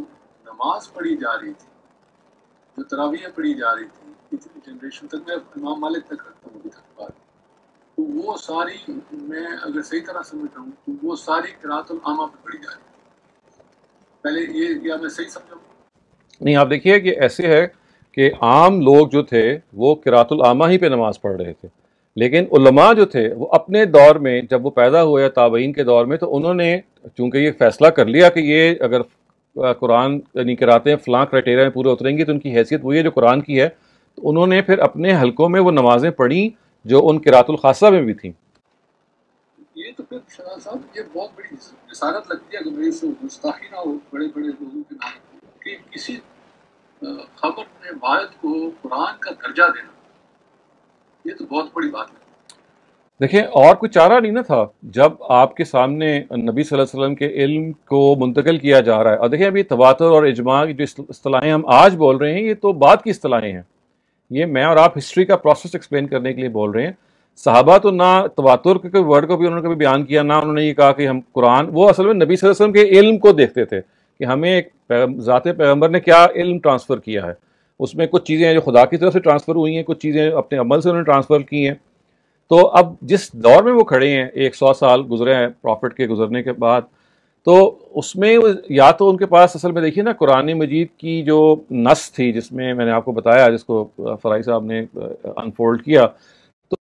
نماز پڑھی جا رہی تھی، جو تراویح پڑھی جا رہی تھی اتنی جنریشن تک، میں امام مالک تک رکھتا ہوں ابھی تک بات، تو وہ ساری، میں اگر صحیح طرح سمجھ رہا ہوں تو وہ ساری قراءت العامہ پہ پڑھی جا رہی ہے. پہلے یہ کیا میں صحیح سمجھا ہوں؟ نہیں، آپ دیکھیے کہ ایسے ہے کہ عام لوگ جو تھے وہ قراءت العامہ ہی پہ نماز پڑھ رہے تھے، لیکن علماء جو تھے وہ اپنے دور میں جب وہ پیدا ہوئے یا تابعین کے دور میں، تو انہوں نے چونکہ یہ فیصلہ کر لیا کہ یہ اگر قرآن یعنی قراتیں فلاں کرائٹیریا میں پورے اتریں گی تو ان کی حیثیت وہی ہے جو قرآن کی ہے، تو انہوں نے پھر اپنے حلقوں میں وہ نمازیں پڑھیں جو ان قراءت الخاصہ میں بھی تھیں. یہ تو پھر شاہ صاحب یہ بہت بڑی جسارت لگتی ہے کہ میرے سے گستاخی نہ ہو بڑے بڑے لوگوں کے نام کہ کسی خبر میں واحد کو قرآن کا درجہ دینا، یہ تو بہت بڑی بات ہے. دیکھیں اور کوئی چارہ نہیں نا تھا جب آپ کے سامنے نبی صلی اللہ علیہ وسلم کے علم کو منتقل کیا جا رہا ہے. اور دیکھیں ابھی تواتر اور اجماع کی جو اصطلاحیں ہم آج بول رہے ہیں یہ تو بعد کی اصطلاحیں ہیں، یہ میں اور آپ ہسٹری کا پروسیس ایکسپلین کرنے کے لیے بول رہے ہیں. صحابہ تو نہ تواتر کے ورڈ کو بھی انہوں نے کبھی بیان کیا، نہ انہوں نے یہ کہا کہ ہم قرآن، وہ اصل میں نبی صلی اللہ علیہ وسلم کے علم کو دیکھتے تھے کہ ہمیں ایک ذات پیغمبر نے کیا علم ٹرانسفر کیا ہے، اس میں کچھ چیزیں ہیں جو خدا کی طرف سے ٹرانسفر ہوئی ہیں، کچھ چیزیں اپنے عمل سے انہوں نے ٹرانسفر کی ہیں. تو اب جس دور میں وہ کھڑے ہیں ایک سو سال گزرے ہیں پروفٹ کے گزرنے کے بعد، تو اس میں یا تو ان کے پاس اصل میں دیکھیے نا قرآن مجید کی جو نص تھی جس میں میں نے آپ کو بتایا، جس کو فرائی صاحب نے انفولڈ کیا، تو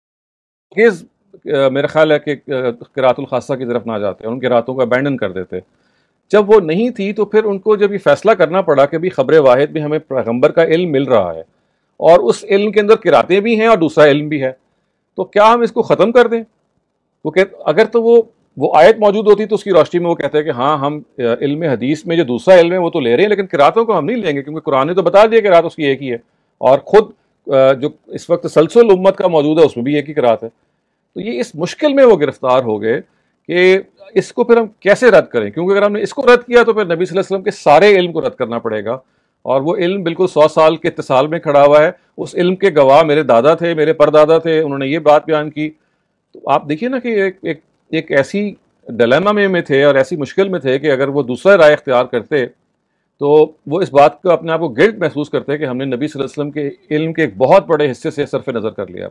میرا خیال ہے کہ قراءت الخاصہ کی طرف نہ جاتے، ان قراءتوں کو ابینڈن کر دیتے. جب وہ نہیں تھی تو پھر ان کو جب یہ فیصلہ کرنا پڑا کہ بھی خبر واحد میں ہمیں پیغمبر کا علم مل رہا ہے اور اس علم کے اندر قراءتیں بھی ہیں اور دوسرا علم بھی ہے، تو کیا ہم اس کو ختم کر دیں؟ وہ کہ اگر تو وہ وہ آیت موجود ہوتی تو اس کی روشنی میں وہ کہتے ہیں کہ ہاں ہم علم حدیث میں جو دوسرا علم ہے وہ تو لے رہے ہیں، لیکن قراءتوں کو ہم نہیں لیں گے کیونکہ قرآن نے تو بتا دیا کہ قراءت اس کی ایک ہی ہے، اور خود جو اس وقت تسلسل امت کا موجود ہے اس میں بھی ایک ہی قراءت ہے. تو یہ اس مشکل میں وہ گرفتار ہو گئے کہ اس کو پھر ہم کیسے رد کریں، کیونکہ اگر ہم نے اس کو رد کیا تو پھر نبی صلی اللہ علیہ وسلم کے سارے علم کو رد کرنا پڑے گا، اور وہ علم بالکل سو سال کے اتصال میں کھڑا ہوا ہے. اس علم کے گواہ میرے دادا تھے، میرے پردادا تھے، انہوں نے یہ بات بیان کی. تو آپ دیکھیے نا کہ ایک ایک ایک ایسی ڈیلیما میں میں تھے اور ایسی مشکل میں تھے کہ اگر وہ دوسرا رائے اختیار کرتے تو وہ اس بات کو اپنے آپ کو گلٹ محسوس کرتے کہ ہم نے نبی صلی اللہ علیہ وسلم کے علم کے ایک بہت بڑے حصے سے صرف نظر کر لیا.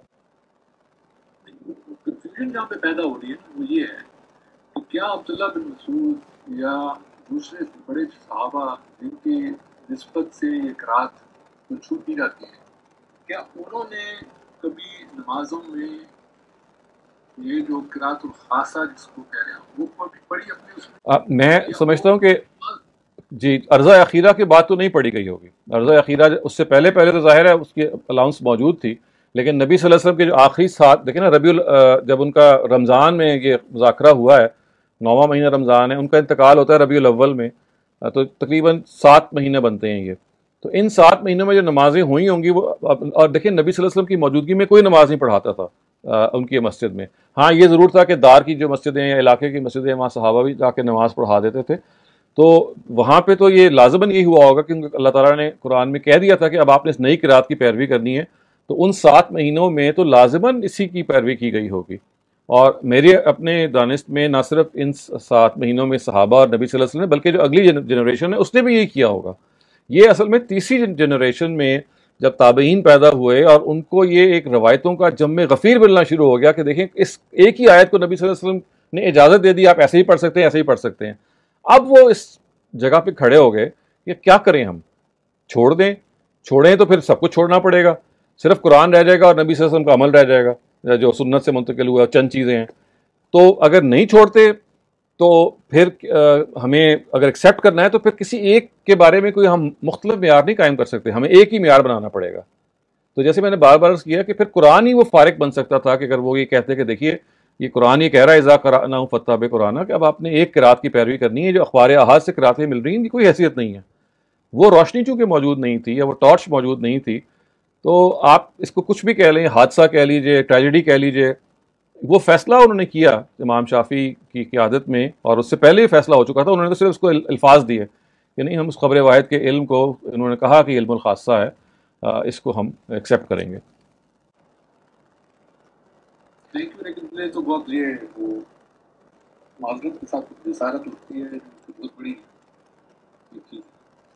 کنفیوژن جہاں پہ پیدا ہو رہی ہے وہ یہ ہے کہ کیا عبداللہ بن مسعود یا دوسرے بڑے صحابہ جن کی نسبت سے یہ قرات کو چھوٹی جاتی ہے، کیا انہوں نے کبھی نمازوں میں یہ جو قرات الخاصہ جس کو کہہ رہے ہیں وہ پڑھی اپنے اس میں؟ میں سمجھتا ہوں کہ جی عرضہ اخیرہ کی بات تو نہیں پڑھی گئی ہوگی. عرضہ اخیرہ اس سے پہلے پہلے تو ظاہر ہے اس کی الاؤنس موجود تھی، لیکن نبی صلی اللہ علیہ وسلم کے جو آخری سات دیکھیں نا، ربیع جب ان کا رمضان میں یہ مذاکرہ ہوا ہے، نواں مہینہ رمضان ہے، ان کا انتقال ہوتا ہے ربیع الاول میں، تو تقریباً سات مہینے بنتے ہیں یہ. تو ان سات مہینوں میں جو نمازیں ہوئی ہوں گی وہ، اور دیکھیں نبی صلی اللہ علیہ وسلم کی موجودگی میں کوئی نماز نہیں پڑھاتا تھا ان کی مسجد میں. ہاں یہ ضرور تھا کہ دار کی جو مسجدیں یا علاقے کی مسجدیں وہاں صحابہ بھی جا کے نماز پڑھا دیتے تھے، تو وہاں پہ تو یہ لازماً یہی ہوا ہوگا کیونکہ اللہ تعالیٰ نے قرآن میں کہہ دیا تھا کہ اب آپ نے اس نئی قرات کی پیروی کرنی ہے، تو ان سات مہینوں میں تو لازماً اسی کی پیروی کی گئی ہوگی. اور میرے اپنے دانست میں نہ صرف ان سات مہینوں میں صحابہ اور نبی صلی اللہ علیہ وسلم نے بلکہ جو اگلی جنریشن ہے اس نے بھی یہی کیا ہوگا. یہ اصل میں تیسری جنریشن میں جب تابعین پیدا ہوئے اور ان کو یہ ایک روایتوں کا جم غفیر ملنا شروع ہو گیا کہ دیکھیں اس ایک ہی آیت کو نبی صلی اللہ علیہ وسلم نے اجازت دے دی، آپ ایسے ہی پڑھ سکتے ہیں، ایسے ہی پڑھ سکتے ہیں. اب وہ اس جگہ پہ کھڑے ہو گئے کہ کیا کریں، ہم چھوڑ دیں؟ چھوڑیں تو پھر سب کچھ چھوڑنا پڑے گا، صرف قرآن رہ جائے گا اور نبی صلی اللہ علیہ وسلم کا عمل رہ جائے گا جو سنت سے منتقل ہوا چند چیزیں ہیں. تو اگر نہیں چھوڑتے تو پھر ہمیں اگر ایکسیپٹ کرنا ہے تو پھر کسی ایک کے بارے میں کوئی ہم مختلف معیار نہیں قائم کر سکتے، ہمیں ایک ہی معیار بنانا پڑے گا. تو جیسے میں نے بار بار کیا کہ پھر قرآن ہی وہ فارق بن سکتا تھا کہ اگر وہ یہ کہتے کہ دیکھیے یہ قرآن یہ کہہ رہا ہے اذا قرأناہ فاتبع قرآنہ، کہ اب آپ نے ایک قرات کی پیروی کرنی ہے، جو اخبار احاد سے قراتیں مل رہی ہیں ان کی کوئی حیثیت نہیں ہے. وہ روشنی چونکہ موجود نہیں تھی یا وہ ٹارچ موجود نہیں تھی، تو آپ اس کو کچھ بھی کہہ لیں، حادثہ کہہ لیجئے، ٹریجڈی کہہ لیجئے، وہ فیصلہ انہوں نے کیا امام شافعی کی قیادت میں، اور اس سے پہلے ہی فیصلہ ہو چکا تھا. انہوں نے تو صرف اس کو الفاظ دیے کہ نہیں، ہم اس خبر واحد کے علم کو، انہوں نے کہا کہ علم الخاصہ ہے، اس کو ہم ایکسیپٹ کریں گے. لیکن تو بہت یہ وہ معذرت کے ساتھ جسارت لگتی ہے، بہت بڑی چیز.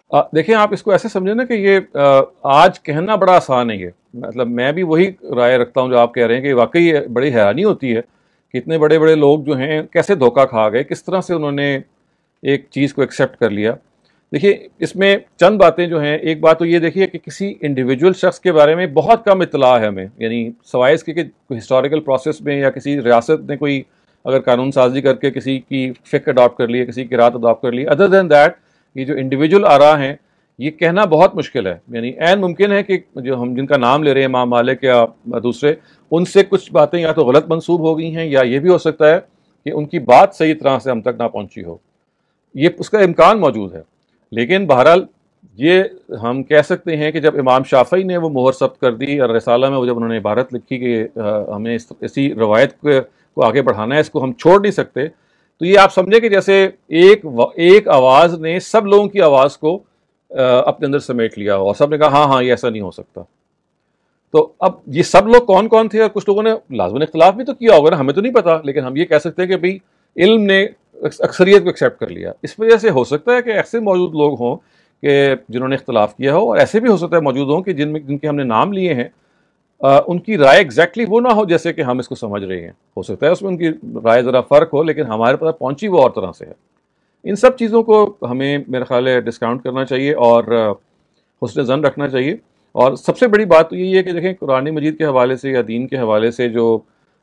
دیکھیں آپ اس کو ایسے سمجھیں نا کہ یہ آج کہنا بڑا آسان نہیں ہے. مطلب میں بھی وہی رائے رکھتا ہوں جو آپ کہہ رہے ہیں کہ واقعی بڑی حیرانی ہوتی ہے کہ اتنے بڑے بڑے لوگ جو ہیں کیسے دھوکہ کھا گئے, کس طرح سے انہوں نے ایک چیز کو ایکسیپٹ کر لیا. دیکھیے اس میں چند باتیں جو ہیں, ایک بات تو یہ دیکھیے کہ کسی انڈیویجول شخص کے بارے میں بہت کم اطلاع ہے ہمیں, یعنی سوائے اس کے کہ ہسٹوریکل پروسیس میں یا کسی ریاست نے کوئی اگر قانون سازی کر کے کسی کی فقہ اڈاپٹ کر لی, کسی کی قرات اڈاپٹ کر لی, ادر دین دیٹ یہ جو انڈیویجول آراء ہیں یہ کہنا بہت مشکل ہے. یعنی عین ممکن ہے کہ جو ہم جن کا نام لے رہے ہیں امام مالک یا دوسرے, ان سے کچھ باتیں یا تو غلط منسوب ہو گئی ہیں یا یہ بھی ہو سکتا ہے کہ ان کی بات صحیح طرح سے ہم تک نہ پہنچی ہو, یہ اس کا امکان موجود ہے. لیکن بہرحال یہ ہم کہہ سکتے ہیں کہ جب امام شافعی نے وہ مہر ثبت کر دی اور رسالہ میں وہ جب انہوں نے عبارت لکھی کہ ہمیں اسی روایت کو آگے بڑھانا ہے, اس کو ہم چھوڑ نہیں سکتے, تو یہ آپ سمجھیں کہ جیسے ایک ایک آواز نے سب لوگوں کی آواز کو اپنے اندر سمیٹ لیا اور سب نے کہا ہاں ہاں یہ ایسا نہیں ہو سکتا. تو اب یہ سب لوگ کون کون تھے, اور کچھ لوگوں نے لازماً اختلاف بھی تو کیا ہوگا نا, ہمیں تو نہیں پتا, لیکن ہم یہ کہہ سکتے ہیں کہ بھئی علم نے اکثریت کو ایکسیپٹ کر لیا. اس وجہ سے ہو سکتا ہے کہ ایسے موجود لوگ ہوں کہ جنہوں نے اختلاف کیا ہو, اور ایسے بھی ہو سکتا ہے موجود ہوں کہ جن میں جن کے ہم نے نام لیے ہیں ان کی رائے ایگزیکٹلی وہ نہ ہو جیسے کہ ہم اس کو سمجھ رہے ہیں. ہو سکتا ہے اس میں ان کی رائے ذرا فرق ہو, لیکن ہمارے پاس پہنچی وہ اور طرح سے ہے. ان سب چیزوں کو ہمیں میرا خیال ہے ڈسکاؤنٹ کرنا چاہیے اور حسن ظن رکھنا چاہیے. اور سب سے بڑی بات تو یہی ہے کہ دیکھیں قرآن مجید کے حوالے سے یا دین کے حوالے سے جو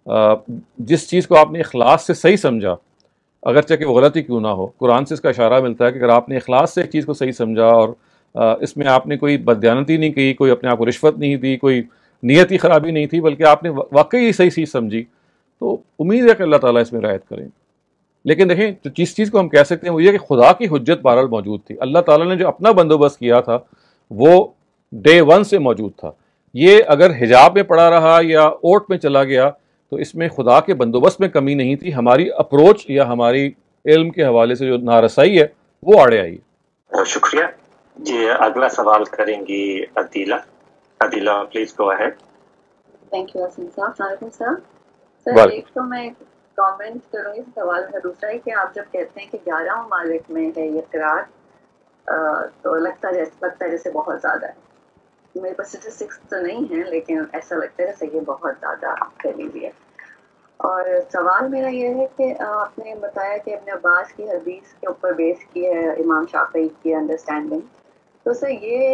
جس چیز کو آپ نے اخلاص سے صحیح سمجھا, اگرچہ کہ وہ غلطی کیوں نہ ہو, قرآن سے اس کا اشارہ ملتا ہے کہ اگر آپ نے اخلاص سے ایک چیز کو صحیح سمجھا اور اس میں آپ نے کوئی بددیانتی نہیں کی, کوئی اپنے آپ کو رشوت نہیں دی, کوئی نیتی خرابی نہیں تھی, بلکہ آپ نے واقعی صحیح چیز سمجھی, تو امید ہے کہ اللہ تعالیٰ اس میں رعایت کریں. لیکن دیکھیں تو جس چیز کو ہم کہہ سکتے ہیں وہ یہ کہ خدا کی حجت بہرحال موجود تھی. اللہ تعالیٰ نے جو اپنا بندوبست کیا تھا وہ ڈے ون سے موجود تھا. یہ اگر حجاب میں پڑا رہا یا اوٹ میں چلا گیا تو اس میں خدا کے بندوبست میں کمی نہیں تھی, ہماری اپروچ یا ہماری علم کے حوالے سے جو نارسائی ہے وہ آڑے آئی. بہت شکریہ جی. اگلا سوال کریں گی Adeela. Adeela please go ahead. Thank you اسم صاحب. السلام علیکم سر. سر ایک تو میں کامنٹ کروں گی سوال کا, دوسرا ہے کہ آپ جب کہتے ہیں کہ گیارہ ممالک میں ہے یہ قرار تو لگتا ہے لگتا ہے جیسے بہت زیادہ ہے. میرے پاس اسٹیٹسٹکس تو نہیں ہیں لیکن ایسا لگتا ہے جیسے یہ بہت زیادہ پھیلی ہوئی ہے. اور سوال میرا یہ ہے کہ آپ نے بتایا کہ ابن عباس کی حدیث کے اوپر بیس کی ہے امام شافعی کی انڈرسٹینڈنگ, تو سر یہ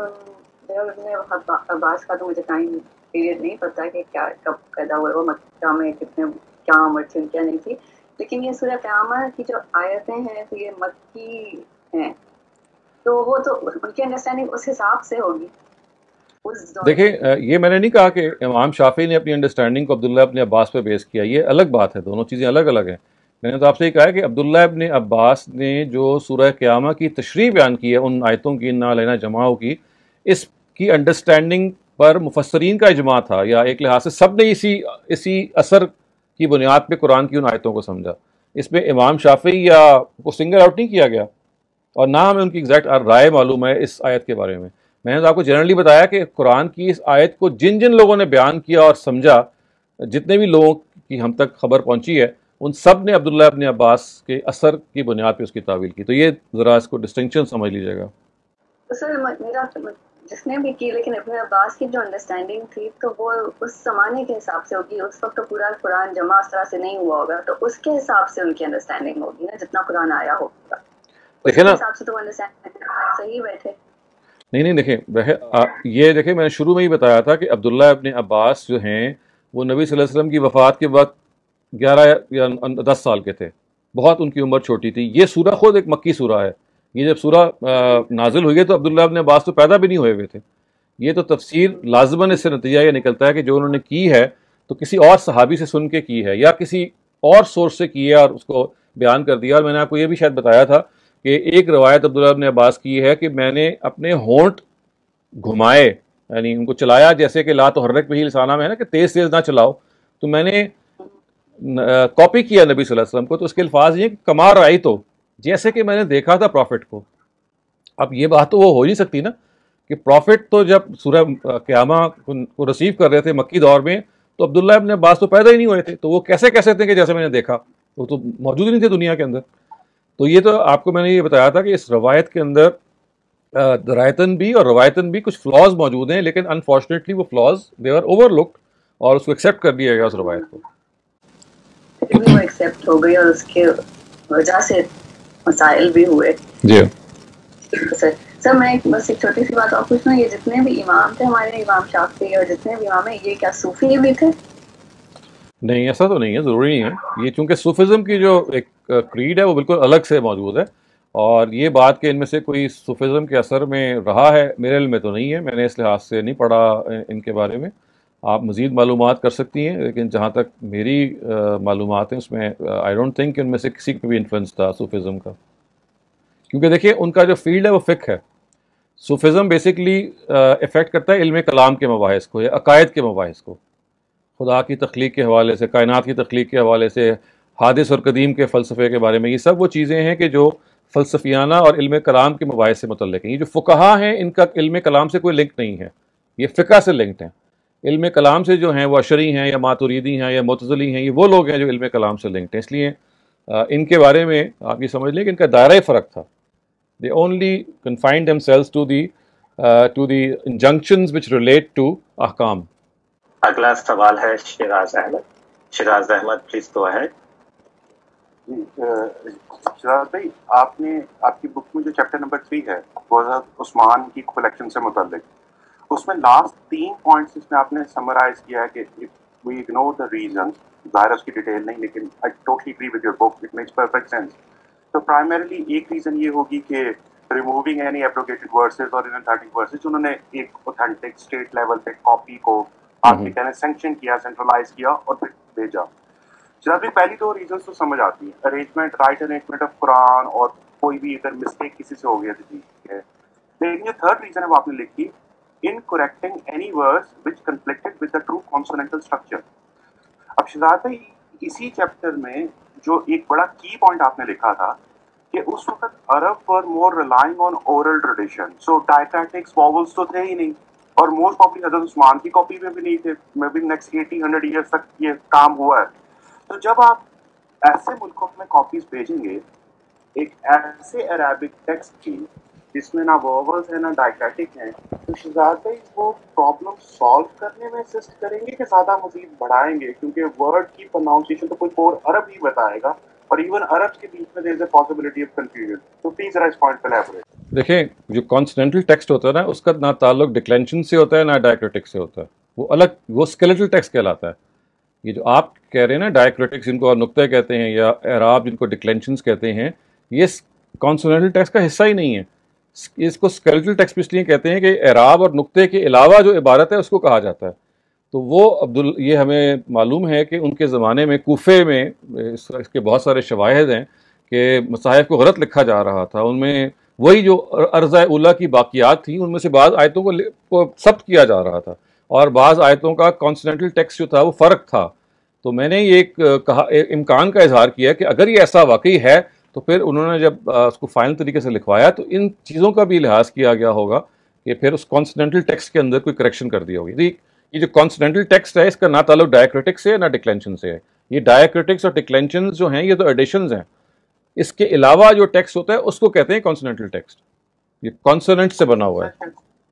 ابن عباس کا تو مجھے ٹائم پیریڈ نہیں پتا کہ کیا کب پیدا ہوئے, وہ مکہ میں کتنے کیا عمر تھی کیا نہیں تھی, لیکن یہ سورہ قیامہ کی جو آیتیں ہیں تو یہ مکی ہیں, تو وہ تو ان کی انڈرسٹینڈنگ اس حساب سے ہوگی. دیکھیں یہ میں نے نہیں کہا کہ امام شافعی نے اپنی انڈرسٹینڈنگ کو عبداللہ ابن عباس پہ بیس کیا, یہ الگ بات ہے, دونوں چیزیں الگ الگ ہیں. میں نے تو آپ سے یہ کہا ہے کہ عبداللہ ابن عباس نے جو سورہ قیامہ کی تشریح بیان کی ہے ان آیتوں کی انا الینا جمعہ کی, اس کی انڈرسٹینڈنگ پر مفسرین کا اجماع تھا, یا ایک لحاظ سے سب نے اسی اسی اثر کی بنیاد پہ قرآن کی ان آیتوں کو سمجھا. اس میں امام شافعی یا کو سنگل آؤٹ نہیں کیا گیا, اور نہ ہمیں ان کی ایگزیکٹ رائے معلوم ہے اس آیت کے بارے میں. میں نے تو آپ کو جنرلی بتایا کہ قرآن کی اس آیت کو جن جن لوگوں نے بیان کیا اور سمجھا, جتنے بھی لوگوں کی ہم تک خبر پہنچی ہے, ان سب نے عبداللہ ابن عباس کے اثر کی بنیاد پہ اس کی تعویل کی. تو یہ ذرا اس کو ڈسٹنکشن سمجھ لیجیے گا. سر میرا جس نے بھی کی, لیکن ابن عباس کی جو انڈرسٹینڈنگ تھی تو وہ اس زمانے کے حساب سے ہوگی. اس وقت تو پورا قرآن جمع اس طرح سے نہیں ہوا ہوگا, تو اس کے حساب سے ان کی انڈرسٹینڈنگ ہوگی نا, جتنا قرآن آیا ہوگا اس کے حساب سے تو انڈرسٹینڈنگ صحیح بیٹھے. نہیں نہیں دیکھیں یہ دیکھیں میں نے شروع میں ہی بتایا تھا کہ عبداللہ ابن عباس جو ہیں وہ نبی صلی اللہ علیہ وسلم کی وفات کے وقت گیارہ یا دس سال کے تھے, بہت ان کی عمر چھوٹی تھی. یہ سورہ خود ایک مکی سورہ ہے. یہ جب سورہ نازل ہوئی ہے تو عبداللہ ابن عباس تو پیدا بھی نہیں ہوئے ہوئے تھے. یہ تو تفسیر لازماً اس سے نتیجہ یہ نکلتا ہے کہ جو انہوں نے کی ہے تو کسی اور صحابی سے سن کے کی ہے یا کسی اور سورس سے کی ہے اور اس کو بیان کر دیا. اور میں نے آپ کو یہ بھی شاید بتایا تھا کہ ایک روایت عبداللہ ابن عباس کی ہے کہ میں نے اپنے ہونٹ گھمائے, یعنی ان کو چلایا جیسے کہ لا تحرک بہ لسانہ میں ہے نا کہ تیز تیز نہ چلاؤ, تو میں نے کاپی کیا نبی صلی اللہ علیہ وسلم کو. تو اس کے الفاظ یہ کہ کما رأیت, تو جیسے کہ میں نے دیکھا تھا پروفٹ کو. اب یہ بات تو وہ ہو نہیں سکتی نا کہ پروفٹ تو جب سورہ قیامہ کو رسیو کر رہے تھے مکی دور میں تو عبداللہ ابن عباس تو پیدا ہی نہیں ہوئے تھے, تو وہ کیسے کہہ سکتے ہیں کہ جیسے میں نے دیکھا, وہ تو موجود ہی نہیں تھے دنیا کے اندر. تو یہ تو آپ کو میں نے یہ بتایا تھا کہ اس روایت کے اندر दरायतन भी और रवायतन भी कुछ फ्लॉज मौजूद हैं, लेकिन अनफॉर्चुनेटली वो फ्लॉज दे आर ओवरलुक्ड और उसको एक्सेप्ट कर दिया गया उस रवायत को, फिर भी वो एक्सेप्ट हो गई और उसके वजह से मसाइल भी हुए। जी सर सर मैं एक बस एक छोटी सी बात और पूछना, ये जितने भी इमाम थे हमारे, इमाम शाफी और जितने भी इमाम हैं, ये क्या सूफी भी थे? नहीं, ऐसा तो नहीं है, ज़रूरी नहीं है ये, चूँकि सूफिज़म की जो एक क्रीड है वो बिल्कुल अलग से मौजूद है, और ये बात कि इनमें से कोई सूफिज़म के असर में रहा है मेरे इल्म में तो नहीं है, मैंने इस लिहाज से नहीं पढ़ा इनके बारे में। आप मज़ीद मालूमात कर सकती हैं, लेकिन जहाँ तक मेरी मालूमात हैं उसमें आई डोंट थिंक उनमें से किसी का भी इन्फ्लुएंस था सूफिज़म का, क्योंकि देखिए उनका जो फील्ड है वो फ़िक्र है। सूफिज़म बेसिकली इफ़ेक्ट करता है इल्म कलाम के मबाहिस को या अकायद के मबाहिस को, खुदा की तख्लीक के हवाले से, कायनात की तख्लीक के हवाले से, हादिस और कदीम के फ़लसफ़े के बारे में। ये सब वो चीज़ें हैं कि जो फ़लसफ़ियाना और इल्म कलाम के मबाहिस से मुतल्लिक़ हैं। ये जो फ़ुक़हा हैं इनका इल्म कलाम से कोई लिंक नहीं है, ये फ़िक़्ह से लिंक्ड हैं। इल्म कलाम से जो हैं वो अशरी हैं या मातुरीदी हैं या मुतज़िली हैं, ये वो लोग हैं जो इल्म कलाम से लिंक्ड हैं। इसलिए इनके बारे में आप ये समझ लें कि इनका दायरा फ़र्क था। They only confined themselves to the uh, to the injunctions which relate to ahkam. अगला सवाल है Shiraz Ahmed. Shiraz Ahmed please go ahead. Shiraz भाई, आपने आपकी बुक में जो चैप्टर नंबर थ्री है वो उस्मान की कलेक्शन से मुताल्लिक, उसमें लास्ट तीन पॉइंट्स इसमें आपने समराइज किया है कि if we ignore the reasons, ज़ाहिर उसकी डिटेल नहीं, लेकिन I totally agree with your book, it makes perfect sense. तो प्राइमरीली एक रीज़न ये होगी कि रिमूविंग एनी एब्रोगेटेड वर्सेस और इनथेटिक वर्सेस, उन्होंने एक ऑथेंटिक स्टेट लेवल पे कॉपी को आपके कहने सैंक्शन किया, सेंट्रलाइज किया और फिर भेजा। जनाब पहली दो रीजन तो समझ आती है, arrangement, right arrangement of Quran, और कोई भी अगर मिस्टेक किसी से हो गया तो ठीक है। लेकिन जो थर्ड रीजन है वो आपने लिखी, in correcting any words which conflicted with the true consonantal structure. अब शहजाद भाई, इसी चैप्टर में जो एक बड़ा की पॉइंट आपने लिखा था कि उस वक्त Arab were more relying on oral tradition, so diacritics, vowels तो थे ही नहीं, और मोस्ट प्रॉब्ली हजरत उस्मान की कॉपी में भी नहीं थे। Maybe next eighty hundred years तक ये काम हुआ है। तो जब आप ऐसे मुल्कों में कॉपीज भेजेंगे एक ऐसे अरेबिक टेक्स्ट की जिसमें ना वॉवल्स है ना डायक्रेटिक है, तो शहजाद भाई वो प्रॉब्लम सॉल्व करने में असिस्ट करेंगे कि ज़्यादा मजीद बढ़ाएंगे? क्योंकि वर्ड की प्रोनाउंसिएशन तो कोई और अरब ही बताएगा, और इवन अरब के बीच में there is a possibility of confusion. तो प्लीज जरा इस पॉइंट पर एलैबोरेट। देखें, जो कॉन्सोनेंटल टेक्स्ट होता है ना, उसका ना ताल्लुक डिक्लेंशन से होता है ना डायक्रेटिक से होता है, वो अलग, वो स्केलेटल टेक्स्ट कहलाता है। ये जो आप कह रहे हैं ना डायक्रेटिक्स जिनको आप नुक्ते कहते हैं या एराब जिनको डिक्लेंशंस कहते हैं, ये कॉन्सोनेंटल टेक्स्ट का हिस्सा ही नहीं है। इसको स्केलेटल टेक्स्ट इसलिए कहते हैं कि एराब और नुक्ते के अलावा जो इबारत है उसको कहा जाता है। तो वो अब्दुल ये हमें मालूम है कि उनके ज़माने में कूफे में इस, इसके बहुत सारे शवाहिद हैं कि मसाहिफ को गलत लिखा जा रहा था। उनमें वही जो अर्ज़ा उला की बाक़ियात थी, उनमें से बाज़ आयतों को, को सब्त किया जा रहा था, और बाज़ आयतों का कॉन्सोनेंटल टेक्स्ट जो था वो फ़र्क था। तो मैंने ये एक कहा, एक इम्कान का इजहार किया कि अगर ये ऐसा वाकई है तो फिर उन्होंने जब उसको फाइनल तरीके से लिखवाया तो इन चीज़ों का भी लिहाज किया गया होगा कि फिर उस कॉन्सोनेंटल टेक्स्ट के अंदर कोई करेक्शन कर दी होगी। ये जो कॉन्सोनेंटल टेक्स्ट है इसका ना ताल्लुक डायक्रेटिक्स से ना डिक्लेंशन से है। ये डायक्रेटिक्स और डिक्लेंशन जो हैं ये तो एडिशंस हैं, इसके अलावा जो टेक्स्ट होता है उसको कहते हैं कॉन्सोनेंटल टेक्स्ट। ये कॉन्सोनेंट से बना हुआ है।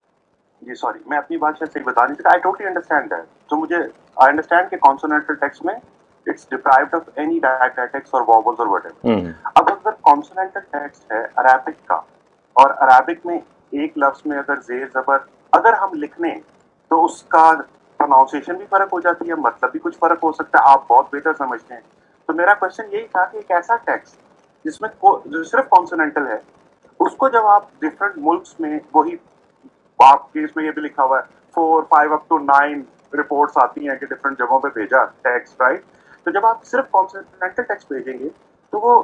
जी सॉरी, मैं अपनी बात शायद सही बता नहीं सकता। I totally understand that. तो मुझे आई अंडरस्टैंड कि कॉन्सोनेंटल टेक्स्ट में it's deprived of any diacritics और वॉवल्स और व्हाटएवर। अब अगर कॉन्सोनेंटल टेक्स्ट है अरेबिक का, और अरेबिक में एक लफ्ज में अगर जेर जबर अगर हम लिख लें तो उसका प्रोनाउंसिएशन भी फर्क हो जाती है, मतलब भी कुछ फर्क हो सकता है, आप बहुत बेहतर समझते हैं। तो मेरा क्वेश्चन यही था कि एक ऐसा टेक्स्ट जिसमें जो सिर्फ कॉन्सोनेंटल है, उसको जब आप डिफरेंट मुल्क्स में, वही आपके इसमें ये भी लिखा हुआ है four five up to nine reports आती हैं कि डिफरेंट जगहों पे भेजा टेक्स्ट, राइट? तो जब आप सिर्फ कॉन्सोनेंटल टेक्स्ट भेजेंगे तो वो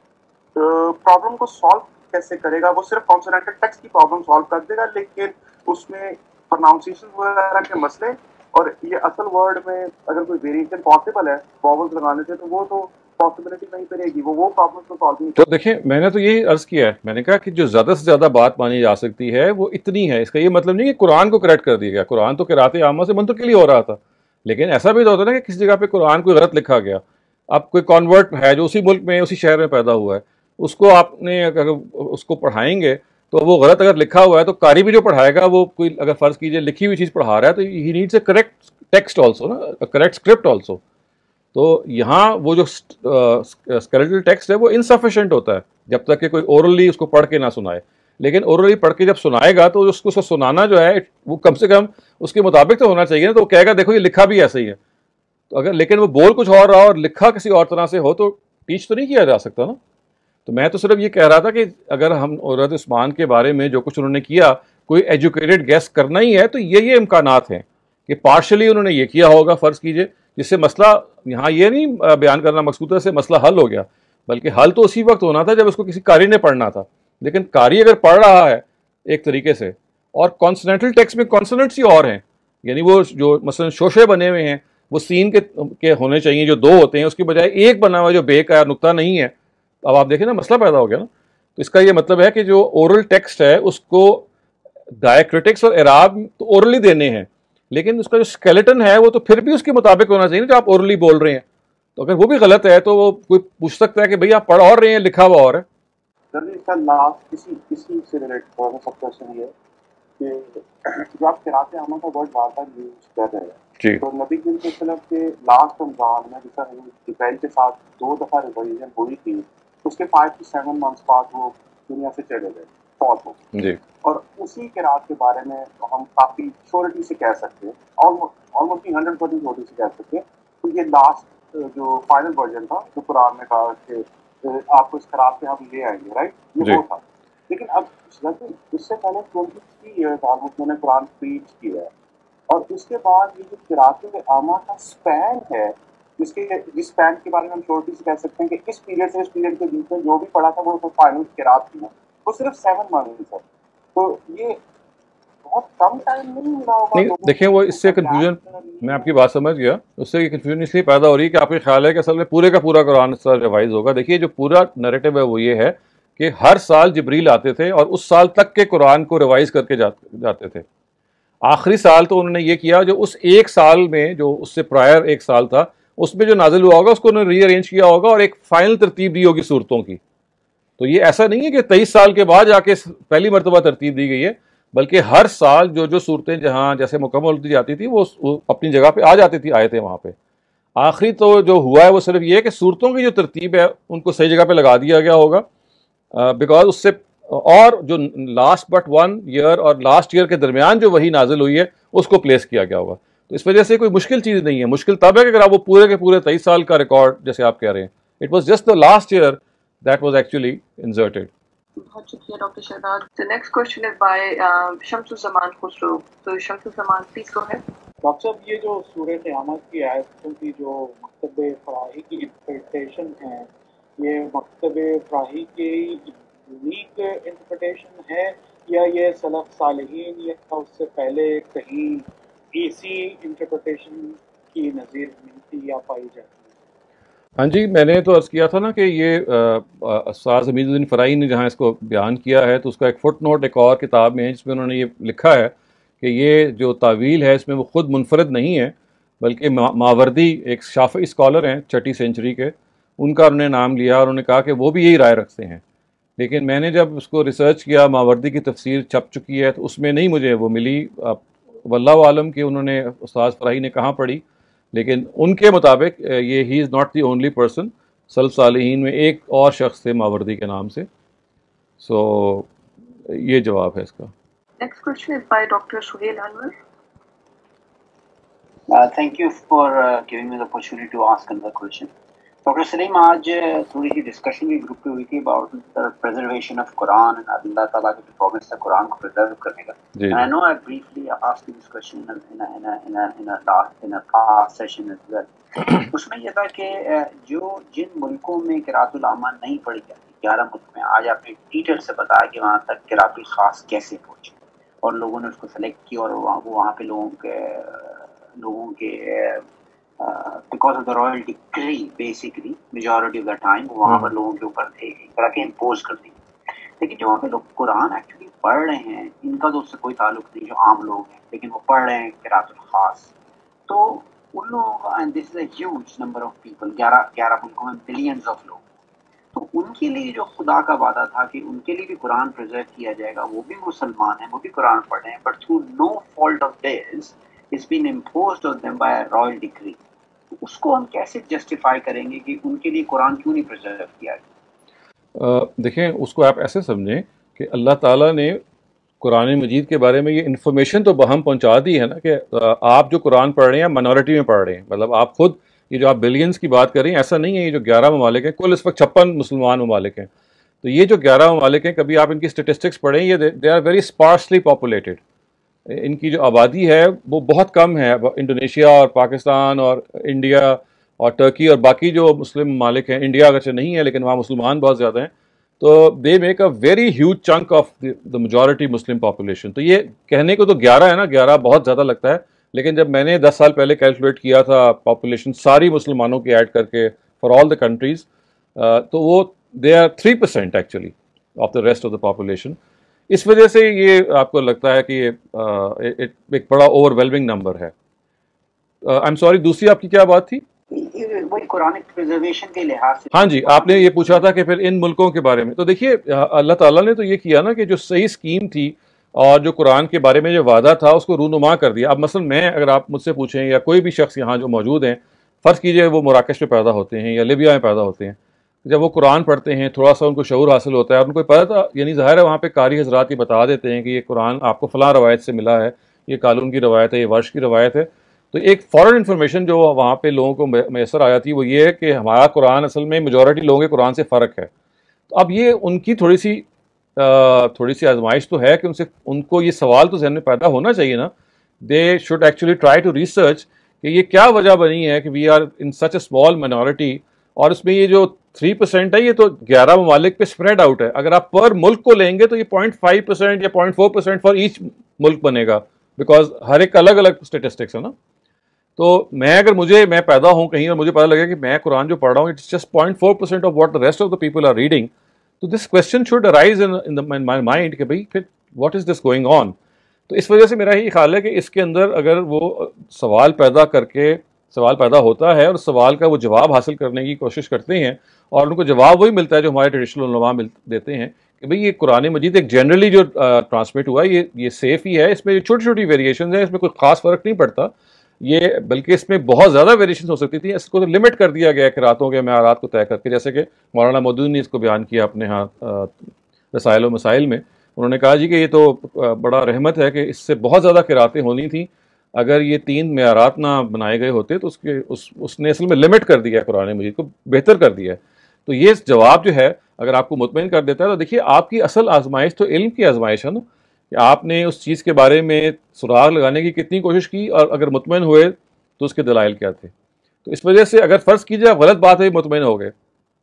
प्रॉब्लम को सॉल्व कैसे करेगा? वो सिर्फ कॉन्सोनेंटल टेक्स्ट की प्रॉब्लम सॉल्व कर देगा, लेकिन उसमें प्रोनाउंसिएशन वगैरह के मसले और ये असल वर्ड में अगर कोई वेरिएशन पॉसिबल है वॉवल्स लगाने से, तो वो तो पॉसिबिलिटी नहीं करेगी, वो वो प्रॉब्लम को सॉल्व नहीं। तो देखिए, मैंने तो यही अर्ज किया है, मैंने कहा कि जो ज़्यादा से ज़्यादा बात मानी जा सकती है वो इतनी है। इसका ये मतलब नहीं कि कुरान को करेक्ट कर दिया गया, कुरान तो किराते आमा से मुंतकिल ही हो रहा था, लेकिन ऐसा भी तो होता है ना कि किसी जगह पे कुरान को गलत लिखा गया। अब कोई कॉन्वर्ट है जो उसी मुल्क में उसी शहर में पैदा हुआ है, उसको आपने अगर उसको पढ़ाएंगे تو وہ غلط اگر لکھا ہوا ہے تو قاری بھی جو پڑھائے گا وہ کوئی اگر فرض کیجیے لکھی ہوئی چیز پڑھا رہا ہے تو ہی needs a correct text also نا, کریکٹ اسکرپٹ آلسو. تو یہاں وہ جو اسکیلیٹل ٹیکسٹ ہے وہ انسفیشینٹ ہوتا ہے جب تک کہ کوئی اورلی اس کو پڑھ کے نہ سنائے. لیکن اورلی پڑھ کے جب سنائے گا تو اس کو سنانا جو ہے وہ کم سے کم اس کے مطابق تو ہونا چاہیے نا. تو وہ کہے گا دیکھو یہ لکھا بھی ایسے ہی ہے. تو اگر لیکن وہ بول کچھ اور رہا اور لکھا کسی اور طرح سے ہو تو ٹیچ تو نہیں کیا جا سکتا نا. تو میں تو صرف یہ کہہ رہا تھا کہ اگر ہم حضرت عثمان کے بارے میں جو کچھ انہوں نے کیا کوئی ایجوکیٹڈ گیس کرنا ہی ہے تو یہ یہ امکانات ہیں کہ پارشلی انہوں نے یہ کیا ہوگا فرض کیجئے, جس سے مسئلہ یہاں یہ نہیں بیان کرنا مقصود ہے سے مسئلہ حل ہو گیا, بلکہ حل تو اسی وقت ہونا تھا جب اس کو کسی قاری نے پڑھنا تھا. لیکن قاری اگر پڑھ رہا ہے ایک طریقے سے اور کانسوننٹل ٹیکسٹ میں کانسوننٹس ہی اور ہیں, یعنی وہ جو مثلا شوشے بنے ہوئے ہیں وہ سین کے کے ہونے چاہیے جو دو ہوتے ہیں, اس کی بجائے ایک بنا ہوا جو بے کا نقطہ نہیں ہے. اب آپ دیکھیں نا مسئلہ پیدا ہو گیا نا. تو اس کا یہ مطلب ہے کہ جو اورل ٹیکسٹ ہے اس کو ڈائیکرٹکس اور اعراب تو اورلی دینے ہیں, لیکن اس کا جو اسکیلیٹن ہے وہ تو پھر بھی اس کے مطابق ہونا چاہیے نا جو آپ اورلی بول رہے ہیں. تو اگر وہ بھی غلط ہے تو وہ کوئی پوچھ سکتا ہے کہ بھئی آپ پڑھ اور رہے ہیں لکھا ہوا اور ہے. سر اس کا لاسٹ کسی کسی سے ریلیٹ ہو سکتا ہے یہ کہ جو آپ قرات عامہ کا ورڈ بار بار یوز کر رہے ہیں جی تو نبی کریم صلی اللہ علیہ وسلم کے لاسٹ رمضان میں جس طرح جبرائیل کے ساتھ دو دفعہ ریویژن ہوئی تھی اس کے فائیو ٹو سیون منتھس بعد وہ دنیا سے چلے گئے فوت ہو. جی اور اسی قرات کے بارے میں ہم کافی شیورٹی سے کہہ سکتے ہیں, آلموسٹ ہنڈریڈ پرسینٹ شیورٹی سے کہہ سکتے ہیں تو یہ لاسٹ جو فائنل ورژن تھا جو قرآن میں کہا کہ آپ کو اس قرات پہ ہم لے آئیں گے, رائٹ, یہ وہ تھا. لیکن اب اس سے پہلے ٹوئنٹی تھری ایئرس آلموسٹ میں نے قرآن پریچ کیا ہے, اور اس کے بعد یہ جو قرات عامہ کا اسپین ہے جس کے جس اسپین کے بارے میں ہم شیورٹی سے کہہ سکتے ہیں کہ اس پیریڈ سے اس پیریڈ کے بیچ میں جو بھی پڑھا تھا وہ فائنل قرات تھی وہ صرف سیون منتھس ہے. تو یہ بہت کم ٹائم نہیں ملا ہوگا. نہیں دیکھیں وہ اس سے کنفیوژن, میں آپ کی بات سمجھ گیا, اس سے کنفیوژن اس لیے پیدا ہو رہی ہے کہ آپ کا خیال ہے کہ اصل میں پورے کا پورا قرآن اس طرح ریوائز ہوگا. دیکھیے جو پورا نیریٹو ہے وہ یہ ہے کہ ہر سال جبریل آتے تھے اور اس سال تک کے قرآن کو ریوائز کر کے جاتے تھے. آخری سال تو انہوں نے یہ کیا جو اس ایک سال میں جو اس سے پرائر ایک سال تھا اس میں جو نازل ہوا ہوگا اس کو انہوں نے ری ارینج کیا ہوگا اور ایک فائنل ترتیب دی ہوگی صورتوں کی. تو یہ ایسا نہیں ہے کہ تیئیس سال کے بعد جا کے پہلی مرتبہ ترتیب دی گئی ہے, بلکہ ہر سال جو جو صورتیں جہاں جیسے مکمل ہوتی جاتی تھی وہ اپنی جگہ پہ آ جاتی تھی, آئے تھے وہاں پہ. آخری تو جو ہوا ہے وہ صرف یہ ہے کہ صورتوں کی جو ترتیب ہے ان کو صحیح جگہ پہ لگا دیا گیا ہوگا, بیکاز اس سے اور جو لاسٹ بٹ ون ایئر اور لاسٹ ایئر کے درمیان جو وہی نازل ہوئی ہے اس کو پلیس کیا گیا ہوگا. تو اس وجہ سے کوئی مشکل چیز نہیں ہے. مشکل تب ہے کہ اگر آپ وہ پورے کے پورے تیئیس سال کا ریکارڈ جیسے آپ کہہ رہے ہیں, it was just the last year that was actually inserted. بہت شکریہ doctor Shahzad. The next question is by Shams Uzzaman Khusro. تو شمس الزمان پلیز گو اہیڈ. ڈاکٹر صاحب یہ جو سورہ قیامت کی آیتوں کی جو مکتب فراہی کی انٹرپریٹیشن ہے یہ مکتب فراہی کی یونیک انٹرپریٹیشن ہے یا یہ سلف صالحین یا اس سے پہلے کہیں اسی انٹرپریٹیشن کی نظیر ملتی یا پائی جاتی ہے؟ ہاں جی, میں نے تو عرض کیا تھا نا کہ یہ استاذ حمید الدین فرائی نے جہاں اس کو بیان کیا ہے تو اس کا ایک فٹ نوٹ ایک اور کتاب میں ہے جس میں انہوں نے یہ لکھا ہے کہ یہ جو تعویل ہے اس میں وہ خود منفرد نہیں ہے بلکہ ماوردی ایک شافعی اسکالر ہیں چھٹی سینچری کے, ان کا انہوں نے نام لیا اور انہوں نے کہا کہ وہ بھی یہی رائے رکھتے ہیں. لیکن میں نے جب اس کو ریسرچ کیا ماوردی کی تفسیر چھپ چکی ہے تو اس میں نہیں مجھے وہ ملی. واللہ عالم کہ انہوں نے استاذ فرائی نے کہاں پڑھی, لیکن ان کے مطابق یہ he is not the only person. سلف صالحین میں ایک اور شخص تھے ماوردی کے نام سے. سو یہ جواب ہے اس کا. Next question is by doctor Sohail Anwar. Thank you for giving me the opportunity to ask انother کوشچن. ڈاکٹر سلیم آج تھوڑی سی ڈسکشن بھی گروپ پہ ہوئی تھی about preservation of Quran and Allah تعالیٰ کی پرومس ہے قرآن کو پریزرو کرنے کا. And I know I briefly asked this question in in in in in a past session as well. اس میں یہ تھا کہ جو جن ملکوں میں قراءۃ العامہ نہیں پڑھی جاتی, گیارہ ملک میں, آج آپ نے ڈیٹیل سے بتایا کہ وہاں تک قراءۃ الخاص کیسے پہنچی اور لوگوں نے اس کو سلیکٹ کیا اور وہ وہاں پہ لوگوں کے لوگوں کے because of the royal decree basically majority of the time وہاں پر لوگوں کے اوپر ایک طرح کے امپوز کر دی. لیکن جو وہاں پہ لوگ قرآن ایکچولی پڑھ رہے ہیں ان کا تو اس سے کوئی تعلق نہیں, جو عام لوگ ہیں, لیکن وہ پڑھ رہے ہیں قراءۃ الخاص. تو ان لوگوں کا, and this is a huge number of people, گیارہ گیارہ ملکوں میں بلینز آف لوگ, تو ان کے لیے جو خدا کا وعدہ تھا کہ ان کے لیے بھی قرآن پرزرو کیا جائے گا، وہ بھی مسلمان ہیں، وہ بھی قرآن پڑھ رہے ہیں، but through no fault of theirs it's been imposed on them by a royal decree, اس کو ہم کیسے جسٹیفائی کریں گے کہ ان کے لیے قرآن کیوں نہیں پرزرو کیا گیا؟ دیکھیں اس کو آپ ایسے سمجھیں کہ اللہ تعالیٰ نے قرآن مجید کے بارے میں یہ انفارمیشن تو بہم پہنچا دی ہے نا کہ آپ جو قرآن پڑھ رہے ہیں مائنورٹی میں پڑھ رہے ہیں، مطلب آپ خود یہ جو آپ بلینس کی بات کر رہے ہیں ایسا نہیں ہے، یہ جو گیارہ ممالک ہیں کل اس وقت چھپن مسلمان ممالک ہیں، تو یہ جو گیارہ ممالک ہیں کبھی آپ ان کی اسٹیٹسٹکس پڑھیں، یہ they are very sparsely populated, ان کی جو آبادی ہے وہ بہت کم ہے، انڈونیشیا اور پاکستان اور انڈیا اور ٹرکی اور باقی جو مسلم ممالک ہیں، انڈیا اگرچہ نہیں ہے لیکن وہاں مسلمان بہت زیادہ ہیں، تو they make a very huge chunk of the majority Muslim population. تو یہ کہنے کو تو گیارہ ہے نا، گیارہ بہت زیادہ لگتا ہے، لیکن جب میں نے دس سال پہلے کیلکولیٹ کیا تھا پاپولیشن ساری مسلمانوں کی ایڈ کر کے فار آل دا کنٹریز، تو وہ they are three percent actually of the rest of the population. اس وجہ سے یہ آپ کو لگتا ہے کہ یہ ایک بڑا اوور ویلمنگ نمبر ہے. آئی ایم سوری، دوسری آپ کی کیا بات تھی؟ وہی قرآنک پریزرویشن کے لحاظ سے. ہاں جی، آپ نے یہ پوچھا تھا کہ پھر ان ملکوں کے بارے میں. تو دیکھیے اللہ تعالیٰ نے تو یہ کیا نا کہ جو صحیح اسکیم تھی اور جو قرآن کے بارے میں جو وعدہ تھا اس کو رونما کر دیا. اب مثلا میں اگر آپ مجھ سے پوچھیں یا کوئی بھی شخص یہاں جو موجود ہیں، فرض کیجئے وہ مراکش میں پیدا ہوتے ہیں یا لیبیا میں پیدا ہوتے ہیں، جب وہ قرآن پڑھتے ہیں تھوڑا سا ان کو شعور حاصل ہوتا ہے، اور ان کو پتہ تھا، یعنی ظاہر ہے وہاں پہ قاری حضرات یہ بتا دیتے ہیں کہ یہ قرآن آپ کو فلاں روایت سے ملا ہے، یہ قالون کی روایت ہے، یہ ورش کی روایت ہے، تو ایک فوراً انفارمیشن جو وہاں پہ لوگوں کو میسر آیا تھی وہ یہ ہے کہ ہمارا قرآن اصل میں میجورٹی لوگوں کے قرآن سے فرق ہے. تو اب یہ ان کی تھوڑی سی تھوڑی سی آزمائش تو ہے کہ ان سے ان کو یہ سوال تو ذہن میں پیدا ہونا چاہیے نا. They should actually try to research کہ یہ کیا وجہ بنی ہے کہ we are in such a small minority, اور اس میں یہ جو تھری پرسینٹ ہے یہ تو گیارہ ممالک پہ اسپریڈ آؤٹ ہے. اگر آپ پر ملک کو لیں گے تو یہ پوائنٹ فائیو پرسینٹ یا point four percent for each ملک بنے گا، بیکاز ہر ایک الگ الگ اسٹیٹسٹکس ہے نا. تو میں اگر مجھے میں پیدا ہوں کہیں اور مجھے پتا لگے کہ میں قرآن جو پڑھ رہا ہوں it's just point four percent of what the rest of the people are reading, so this question should arise in my mind کہ بھائی پھر what is this going on. تو اس وجہ سے میرا یہ خیال ہے کہ اس کے اندر اگر وہ سوال پیدا کر کے سوال پیدا ہوتا ہے اور سوال کا وہ جواب حاصل کرنے کی کوشش کرتے ہیں اور ان کو جواب وہی ملتا ہے جو ہمارے ٹریڈیشنل علماء دیتے ہیں کہ بھئی یہ قرآن مجید ایک جنرلی جو ٹرانسمٹ ہوا ہے یہ یہ سیف ہی ہے، اس میں چھوٹی چھوٹی ویریشنز ہیں، اس میں کوئی خاص فرق نہیں پڑتا، یہ بلکہ اس میں بہت زیادہ ویریشنز ہو سکتی تھیں. اس کو تو لمٹ کر دیا گیا ہے قراتوں کے معیارات کو طے کر کے، جیسے کہ مولانا مودودی نے اس کو بیان کیا اپنے ہاں رسائل و مسائل میں. انہوں نے کہا جی کہ یہ تو بڑا رحمت ہے کہ اس سے بہت زیادہ قراتیں ہونی تھیں، اگر یہ تین معیارات نہ بنائے گئے ہوتے تو اس کے اس اس نے اصل میں لمٹ کر دیا ہے قرآن مجید کو، بہتر کر دیا ہے. تو یہ جواب جو ہے اگر آپ کو مطمئن کر دیتا ہے تو دیکھیے آپ کی اصل آزمائش تو علم کی آزمائش ہے نا، کہ آپ نے اس چیز کے بارے میں سراغ لگانے کی کتنی کوشش کی اور اگر مطمئن ہوئے تو اس کے دلائل کیا تھے. تو اس وجہ سے اگر فرض کیجیے آپ غلط بات ہے مطمئن ہو گئے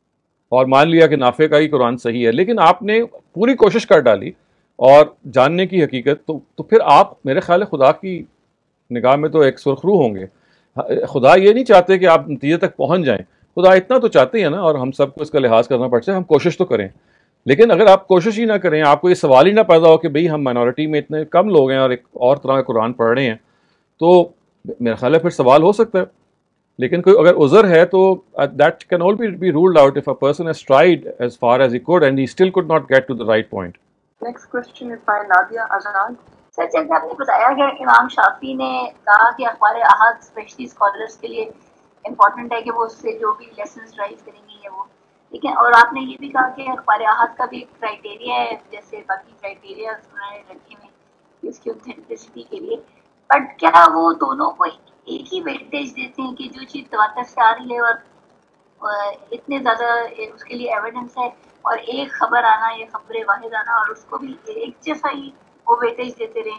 اور مان لیا کہ نافع کا ہی قرآن صحیح ہے، لیکن آپ نے پوری کوشش کر ڈالی اور جاننے کی حقیقت، تو تو پھر آپ میرے خیال ہے خدا کی نگاہ میں تو ایک سرخرو ہوں گے. خدا یہ نہیں چاہتے کہ آپ نتیجے تک پہنچ جائیں، خدا اتنا تو چاہتے ہیں نا، اور ہم سب کو اس کا لحاظ کرنا پڑتا ہے، ہم کوشش تو کریں. لیکن اگر آپ کوشش ہی نہ کریں، آپ کو یہ سوال ہی نہ پیدا ہو کہ بھئی ہم مائنورٹی میں اتنے کم لوگ ہیں اور ایک اور طرح کا قرآن پڑھ رہے ہیں، تو میرا خیال ہے پھر سوال ہو سکتا ہے. لیکن کوئی اگر عذر ہے تو that can all be ruled out if a person has tried as far as he could and he still could not get to the right point. Next question is by Nadia Azad. Sir جیسے آپ نے بتایا کہ امام شافعی نے کہا کہ اخبار احاد اسپیشلی اسکالرس کے لیے امپورٹنٹ ہے کہ وہ اس سے جو بھی لیسنس ڈرائیو کریں گے یا وہ، لیکن اور آپ نے یہ بھی کہا کہ اخبار احاد کا بھی ایک کرائٹیریا ہے جیسے باقی کرائٹیریا انہوں نے رکھے ہوئے اس کی اوتھینٹسٹی کے لیے، بٹ کیا وہ دونوں کو ایک ہی ویٹیج دیتے ہیں کہ جو چیز تواتر سے آ رہی ہے اور اتنے زیادہ اس کے لیے ایویڈنس ہے، اور ایک خبر آنا یا خبر واحد آنا اور اس کو بھی ایک جیسا ہی وہ ویٹیج دیتے رہیں؟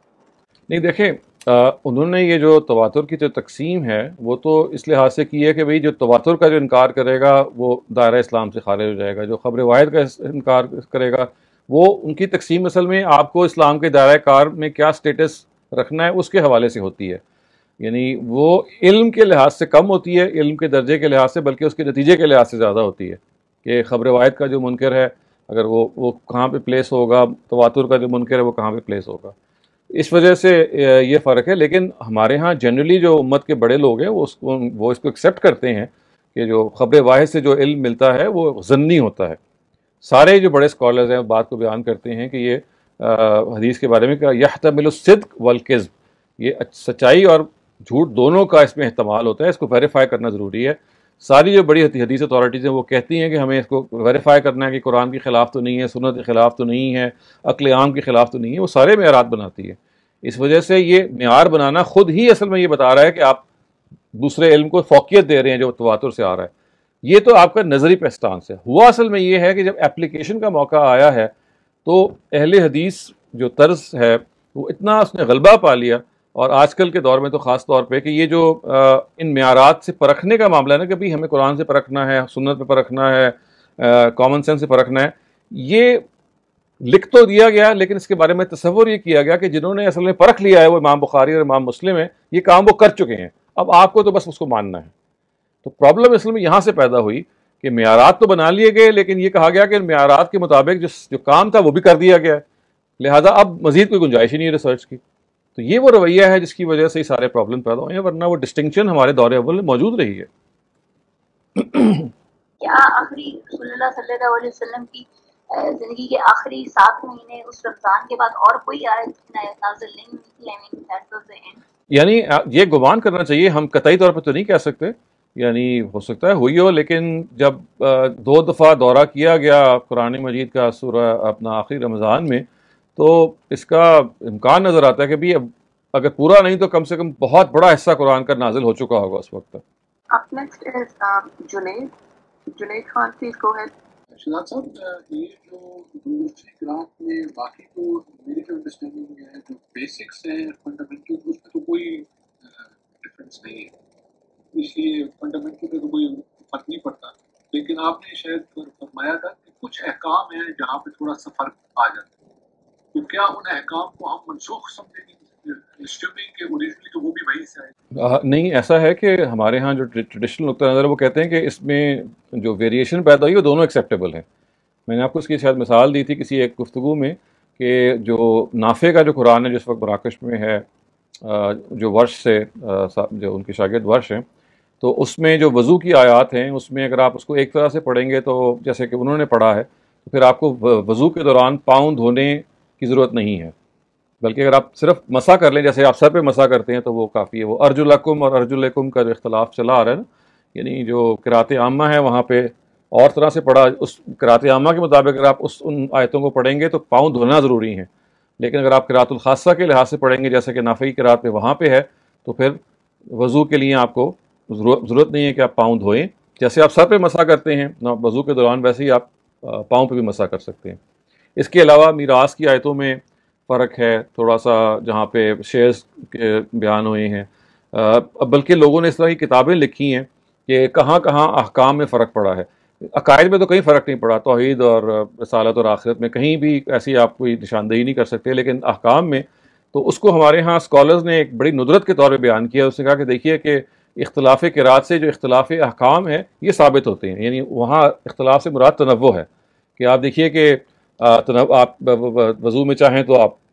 نہیں دیکھیں، انہوں نے یہ جو تواتر کی جو تقسیم ہے وہ تو اس لحاظ سے کی ہے کہ بھئی جو تواتر کا جو انکار کرے گا وہ دائرہ اسلام سے خارج ہو جائے گا، جو خبر واحد کا انکار کرے گا وہ ان کی تقسیم اصل میں آپ کو اسلام کے دائرہ کار میں کیا سٹیٹس رکھنا ہے اس کے حوالے سے ہوتی ہے. یعنی وہ علم کے لحاظ سے کم ہوتی ہے، علم کے درجے کے لحاظ سے، بلکہ اس کے نتیجے کے لحاظ سے زیادہ ہوتی ہے کہ خبر واحد کا جو منکر ہے اگر وہ وہ کہاں پہ پلیس ہوگا، تواتر کا جو منکر ہے وہ کہاں پہ پلیس ہوگا. اس وجہ سے یہ فرق ہے. لیکن ہمارے ہاں جنرلی جو امت کے بڑے لوگ ہیں وہ اس کو وہ اس کو ایکسیپٹ کرتے ہیں کہ جو خبر واحد سے جو علم ملتا ہے وہ ضمنی ہوتا ہے. سارے جو بڑے اسکالرز ہیں بات کو بیان کرتے ہیں کہ یہ حدیث کے بارے میں کہ یحتمل الصدق والکذب، یہ سچائی اور جھوٹ دونوں کا اس میں احتمال ہوتا ہے، اس کو ویریفائی کرنا ضروری ہے. ساری جو بڑی حدیث اتھارٹیز ہیں وہ کہتی ہیں کہ ہمیں اس کو ویریفائی کرنا ہے کہ قرآن کے خلاف تو نہیں ہے، سنت کے خلاف تو نہیں ہے، عقل عام کے خلاف تو نہیں ہے، وہ سارے معیارات بناتی ہے. اس وجہ سے یہ معیار بنانا خود ہی اصل میں یہ بتا رہا ہے کہ آپ دوسرے علم کو فوقیت دے رہے ہیں جو تواتر سے آ رہا ہے. یہ تو آپ کا نظری پہچان سے ہوا. اصل میں یہ ہے کہ جب اپلیکیشن کا موقع آیا ہے تو اہل حدیث جو طرز ہے وہ اتنا اس نے غلبہ پا لیا، اور آج کل کے دور میں تو خاص طور پہ کہ یہ جو ان معیارات سے پرکھنے کا معاملہ ہے نا کہ بھئی ہمیں قرآن سے پرکھنا ہے، سنت پہ پرکھنا ہے، کامن سینس سے پرکھنا ہے، یہ لکھ تو دیا گیا لیکن اس کے بارے میں تصور یہ کیا گیا کہ جنہوں نے اصل میں پرکھ لیا ہے وہ امام بخاری اور امام مسلم ہیں، یہ کام وہ کر چکے ہیں، اب آپ کو تو بس اس کو ماننا ہے. تو پرابلم اصل میں یہاں سے پیدا ہوئی کہ معیارات تو بنا لیے گئے لیکن یہ کہا گیا کہ ان معیارات کے مطابق جس جو کام تھا وہ بھی کر دیا گیا ہے، لہٰذا اب مزید کوئی گنجائش ہی نہیں ہے ریسرچ کی. تو یہ وہ رویہ ہے جس کی وجہ سے یہ سارے پرابلم پیدا ہوئے ہیں، ورنہ وہ ڈسٹنکشن ہمارے دور اول میں موجود رہی ہے. کیا آخری رسول اللہ صلی اللہ علیہ وسلم کی زندگی کے آخری سات مہینے اس رمضان کے بعد اور کوئی آیت نازل نہیں ہوئی تھی؟ I mean, that was the end. یعنی یہ گمان کرنا چاہیے، ہم قطعی طور پہ تو نہیں کہہ سکتے، یعنی ہو سکتا ہے ہوئی ہو، لیکن جب دو دفعہ دورہ کیا گیا قرآن مجید کا سورہ اپنا آخری رمضان میں تو اس کا امکان نظر آتا ہے کہ بھی اگر پورا نہیں تو کم سے کم بہت بڑا حصہ قرآن کا نازل ہو چکا ہوگا اس وقت تک. Up next is um, Junaid. Junaid Khan, please go ahead. Shahzad صاحب، یہ جو دوسری قرآن میں باقی تو میری جو انڈرسٹینڈنگ ہے جو بیسکس ہیں فنڈامنٹل اس میں تو کوئی ڈفرینس نہیں ہے، اس لیے فنڈامنٹل پہ تو کوئی فرق نہیں پڑتا. لیکن آپ نے شاید فرمایا تھا کہ کچھ احکام ہیں جہاں پہ تھوڑا سا فرق آ جاتا ہے، تو کیا ان احکام کو ہم منسوخ سمجھیں گے کہ اوریجنلی تو وہ بھی وہی سے آئے؟ نہیں، ایسا ہے کہ ہمارے ہاں جو ٹریڈیشنل نقطہ نظر ہے وہ کہتے ہیں کہ اس میں جو ویریشن پیدا ہوئی وہ دونوں ایکسیپٹیبل ہیں. میں نے آپ کو اس کی شاید مثال دی تھی کسی ایک گفتگو میں کہ جو نافع کا جو قرآن ہے جس وقت مراکش میں ہے، جو ورش سے جو ان کے شاگرد ورش ہیں، تو اس میں جو وضو کی آیات ہیں اس میں اگر آپ اس کو ایک طرح سے پڑھیں گے تو جیسے کہ انہوں نے پڑھا ہے تو پھر آپ کو وضو کے دوران پاؤں دھونے کی ضرورت نہیں ہے، بلکہ اگر آپ صرف مسح کر لیں جیسے آپ سر پہ مسح کرتے ہیں تو وہ کافی ہے. وہ ارجلکم اور ارجلکم کا جو اختلاف چلا آ رہا ہے نا، یعنی جو قرأت عامہ ہے وہاں پہ اور طرح سے پڑھا، اس قرأت عامہ کے مطابق اگر آپ اس ان آیتوں کو پڑھیں گے تو پاؤں دھونا ضروری ہیں، لیکن اگر آپ قرأت الخاصہ کے لحاظ سے پڑھیں گے جیسے کہ نافعی قرأت پہ وہاں پہ ہے تو پھر وضو کے لیے آپ کو ضرورت نہیں ہے کہ آپ پاؤں دھوئیں، جیسے آپ سر پہ مسح کرتے ہیں وضو کے دوران ویسے ہی آپ پاؤں پہ بھی مسح کر سکتے ہیں. اس کے علاوہ میراث کی آیتوں میں فرق ہے تھوڑا سا، جہاں پہ شیئرز کے بیان ہوئے ہیں، بلکہ لوگوں نے اس طرح کی کتابیں لکھی ہیں کہ کہاں کہاں احکام میں فرق پڑا ہے. عقائد میں تو کہیں فرق نہیں پڑا، توحید اور رسالت اور آخرت میں کہیں بھی ایسی آپ کوئی نشاندہی نہیں کر سکتے، لیکن احکام میں تو اس کو ہمارے ہاں اسکالرز نے ایک بڑی ندرت کے طور پہ بیان کیا. اس نے کہا کہ دیکھیے کہ اختلاف قرات سے جو اختلاف احکام ہے یہ ثابت ہوتے ہیں، یعنی وہاں اختلاف سے مراد تنوع ہے کہ آپ دیکھیے کہ آپ وضو میں چاہیں تو آپ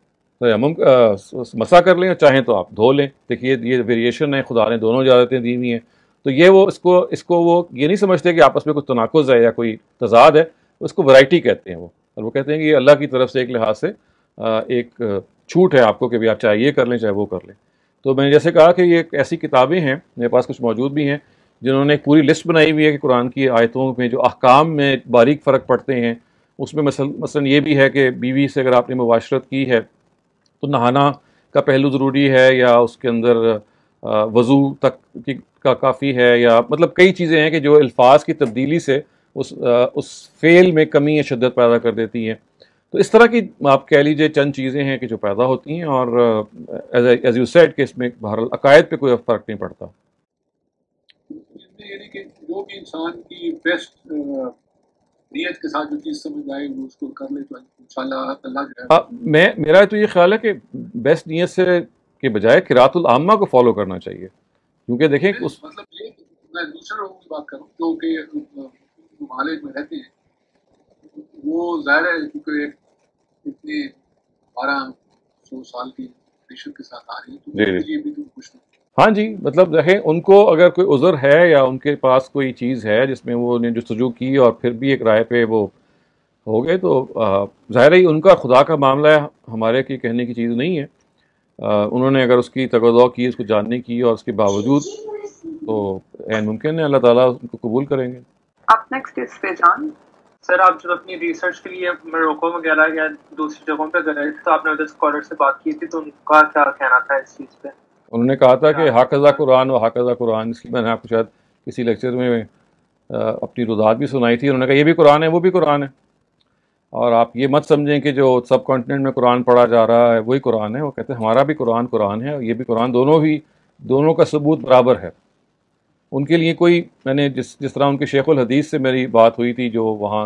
مسح کر لیں اور چاہیں تو آپ دھو لیں. دیکھیے یہ ویریشن ہے، خدا نے دونوں اجازتیں دی ہوئی ہیں. تو یہ وہ اس کو اس کو وہ یہ نہیں سمجھتے کہ آپس میں کوئی تناقض ہے یا کوئی تضاد ہے، اس کو ورائٹی کہتے ہیں وہ، اور وہ کہتے ہیں کہ یہ اللہ کی طرف سے ایک لحاظ سے ایک چھوٹ ہے آپ کو کہ بھی آپ چاہے یہ کر لیں چاہے وہ کر لیں. تو میں نے جیسے کہا کہ یہ ایسی کتابیں ہیں میرے پاس کچھ موجود بھی ہیں جنہوں نے ایک پوری لسٹ بنائی ہوئی ہے کہ قرآن کی آیتوں میں جو احکام میں باریک فرق پڑتے ہیں اس میں مثلا مثلا یہ بھی ہے کہ بیوی سے اگر آپ نے مباشرت کی ہے تو نہانا کا پہلو ضروری ہے یا اس کے اندر وضو تک کی کا کافی ہے، یا مطلب کئی چیزیں ہیں کہ جو الفاظ کی تبدیلی سے اس اس فعل میں کمی یا شدت پیدا کر دیتی ہیں. تو اس طرح کی آپ کہہ لیجئے چند چیزیں ہیں کہ جو پیدا ہوتی ہیں، اور ایز یو سیڈ کہ اس میں بہرحال عقائد پہ کوئی فرق نہیں پڑتا. یعنی کہ جو بھی انسان کی بیسٹ نیت کے ساتھ جو چیز سمجھ آئے وہ اس کو کر لے تو انشاءاللہ اللہ جو ہے. میں میرا تو یہ خیال ہے کہ بیسٹ نیت سے کے بجائے قرأت العامہ کو فالو کرنا چاہیے، کیونکہ دیکھیں اس مطلب یہ میں دوسرے لوگوں کی بات کروں جو کہ ممالک میں رہتے ہیں، وہ ظاہر ہے کیونکہ اتنے بارہ سو سال کی ریشن کے ساتھ آ رہی ہے تو یہ بھی تو کچھ نہیں. ہاں جی، مطلب دیکھیں ان کو اگر کوئی عذر ہے یا ان کے پاس کوئی چیز ہے جس میں وہ نے جستجو کی اور پھر بھی ایک رائے پہ وہ ہو گئے تو ظاہر ہی ان کا خدا کا معاملہ ہے، ہمارے کی کہنے کی چیز نہیں ہے. انہوں نے اگر اس کی تقاضا کی، اس کو جاننے کی اور اس کے باوجود، تو عین ممکن ہے اللہ تعالیٰ ان کو قبول کریں گے. آپ نیکسٹ اس پہ جان. سر آپ جب اپنی ریسرچ کے لیے موروکو وغیرہ یا دوسری جگہوں پہ گئے تھے تو آپ نے ادھر اسکالر سے بات کی تھی، تو ان کا کیا کہنا تھا اس چیز پہ؟ انہوں نے کہا تھا کہ حافظہ قرآن و حافظہ قرآن، اس کی میں نے آپ کو شاید کسی لیکچر میں اپنی رضاعت بھی سنائی تھی. انہوں نے کہا یہ بھی قرآن ہے وہ بھی قرآن ہے، اور آپ یہ مت سمجھیں کہ جو سب کانٹیننٹ میں قرآن پڑھا جا رہا ہے وہی قرآن ہے. وہ کہتے ہیں ہمارا بھی قرآن قرآن ہے اور یہ بھی قرآن، دونوں بھی دونوں کا ثبوت برابر ہے. ان کے لیے کوئی، میں نے جس جس طرح ان کے شیخ الحدیث سے میری بات ہوئی تھی جو وہاں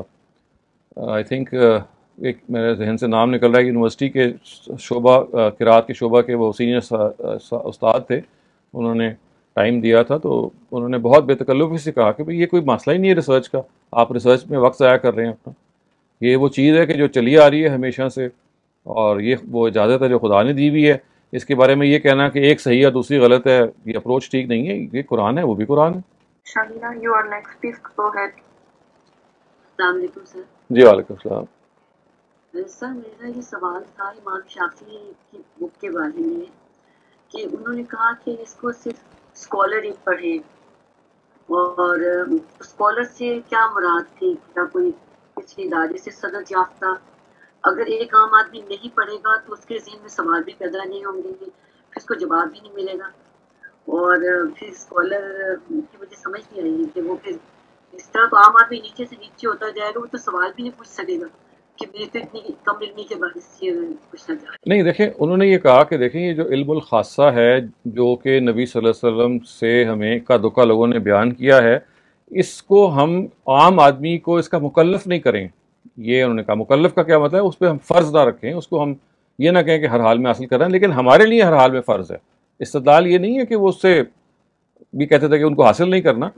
آئی تھنک ایک میرے ذہن سے نام نکل رہا ہے، یونیورسٹی کے شعبہ قرات کے شعبہ کے وہ سینئر استاد تھے، انہوں نے ٹائم دیا تھا تو انہوں نے بہت بے تکلفی سے کہا کہ بھئی یہ کوئی مسئلہ ہی نہیں ہے ریسرچ کا، آپ ریسرچ میں وقت ضائع کر رہے ہیں اپنا. یہ وہ چیز ہے کہ جو چلی آ رہی ہے ہمیشہ سے، اور یہ وہ اجازت ہے جو خدا نے دی ہوئی ہے. اس کے بارے میں یہ کہنا کہ ایک صحیح ہے دوسری غلط ہے، یہ اپروچ ٹھیک نہیں ہے. یہ قرآن ہے وہ بھی قرآن ہے. Shahina you are next, please go ahead. السلام علیکم سر. جی وعلیکم السلام. سر میرا یہ سوال تھا امام شافعی کی بک کے بارے میں کہ انہوں نے کہا کہ اس کو صرف اسکالر ہی پڑھے، اور اسکالر سے کیا مراد تھی؟ کیا کوئی کسی ادارے سے سند یافتہ؟ اگر ایک عام آدمی نہیں پڑھے گا تو اس کے ذہن میں سوال بھی پیدا نہیں ہوں گے، پھر اس کو جواب بھی نہیں ملے گا، اور پھر اسکالر کی مجھے سمجھ نہیں آئی کہ وہ پھر اس طرح تو عام آدمی نیچے سے نیچے ہوتا جائے گا، وہ تو سوال بھی نہیں پوچھ سکے گا کہ میرے تو اتنی کم علمی کے باعث یہ پوچھنا چاہ رہے. نہیں دیکھیں، انہوں نے یہ کہا کہ دیکھیں یہ جو علم الخاصہ ہے جو کہ نبی صلی اللہ علیہ وسلم سے ہمیں کا دکا لوگوں نے بیان کیا ہے، اس کو ہم عام آدمی کو اس کا مکلف نہیں کریں. یہ انہوں نے کہا مکلف کا کیا مطلب ہے؟ اس پہ ہم فرض نہ رکھیں، اس کو ہم یہ نہ کہیں کہ ہر حال میں حاصل کر رہے ہیں، لیکن ہمارے لیے ہر حال میں فرض ہے. استدلال یہ نہیں ہے کہ وہ اس سے بھی کہتے تھے کہ ان کو حاصل نہیں کرنا.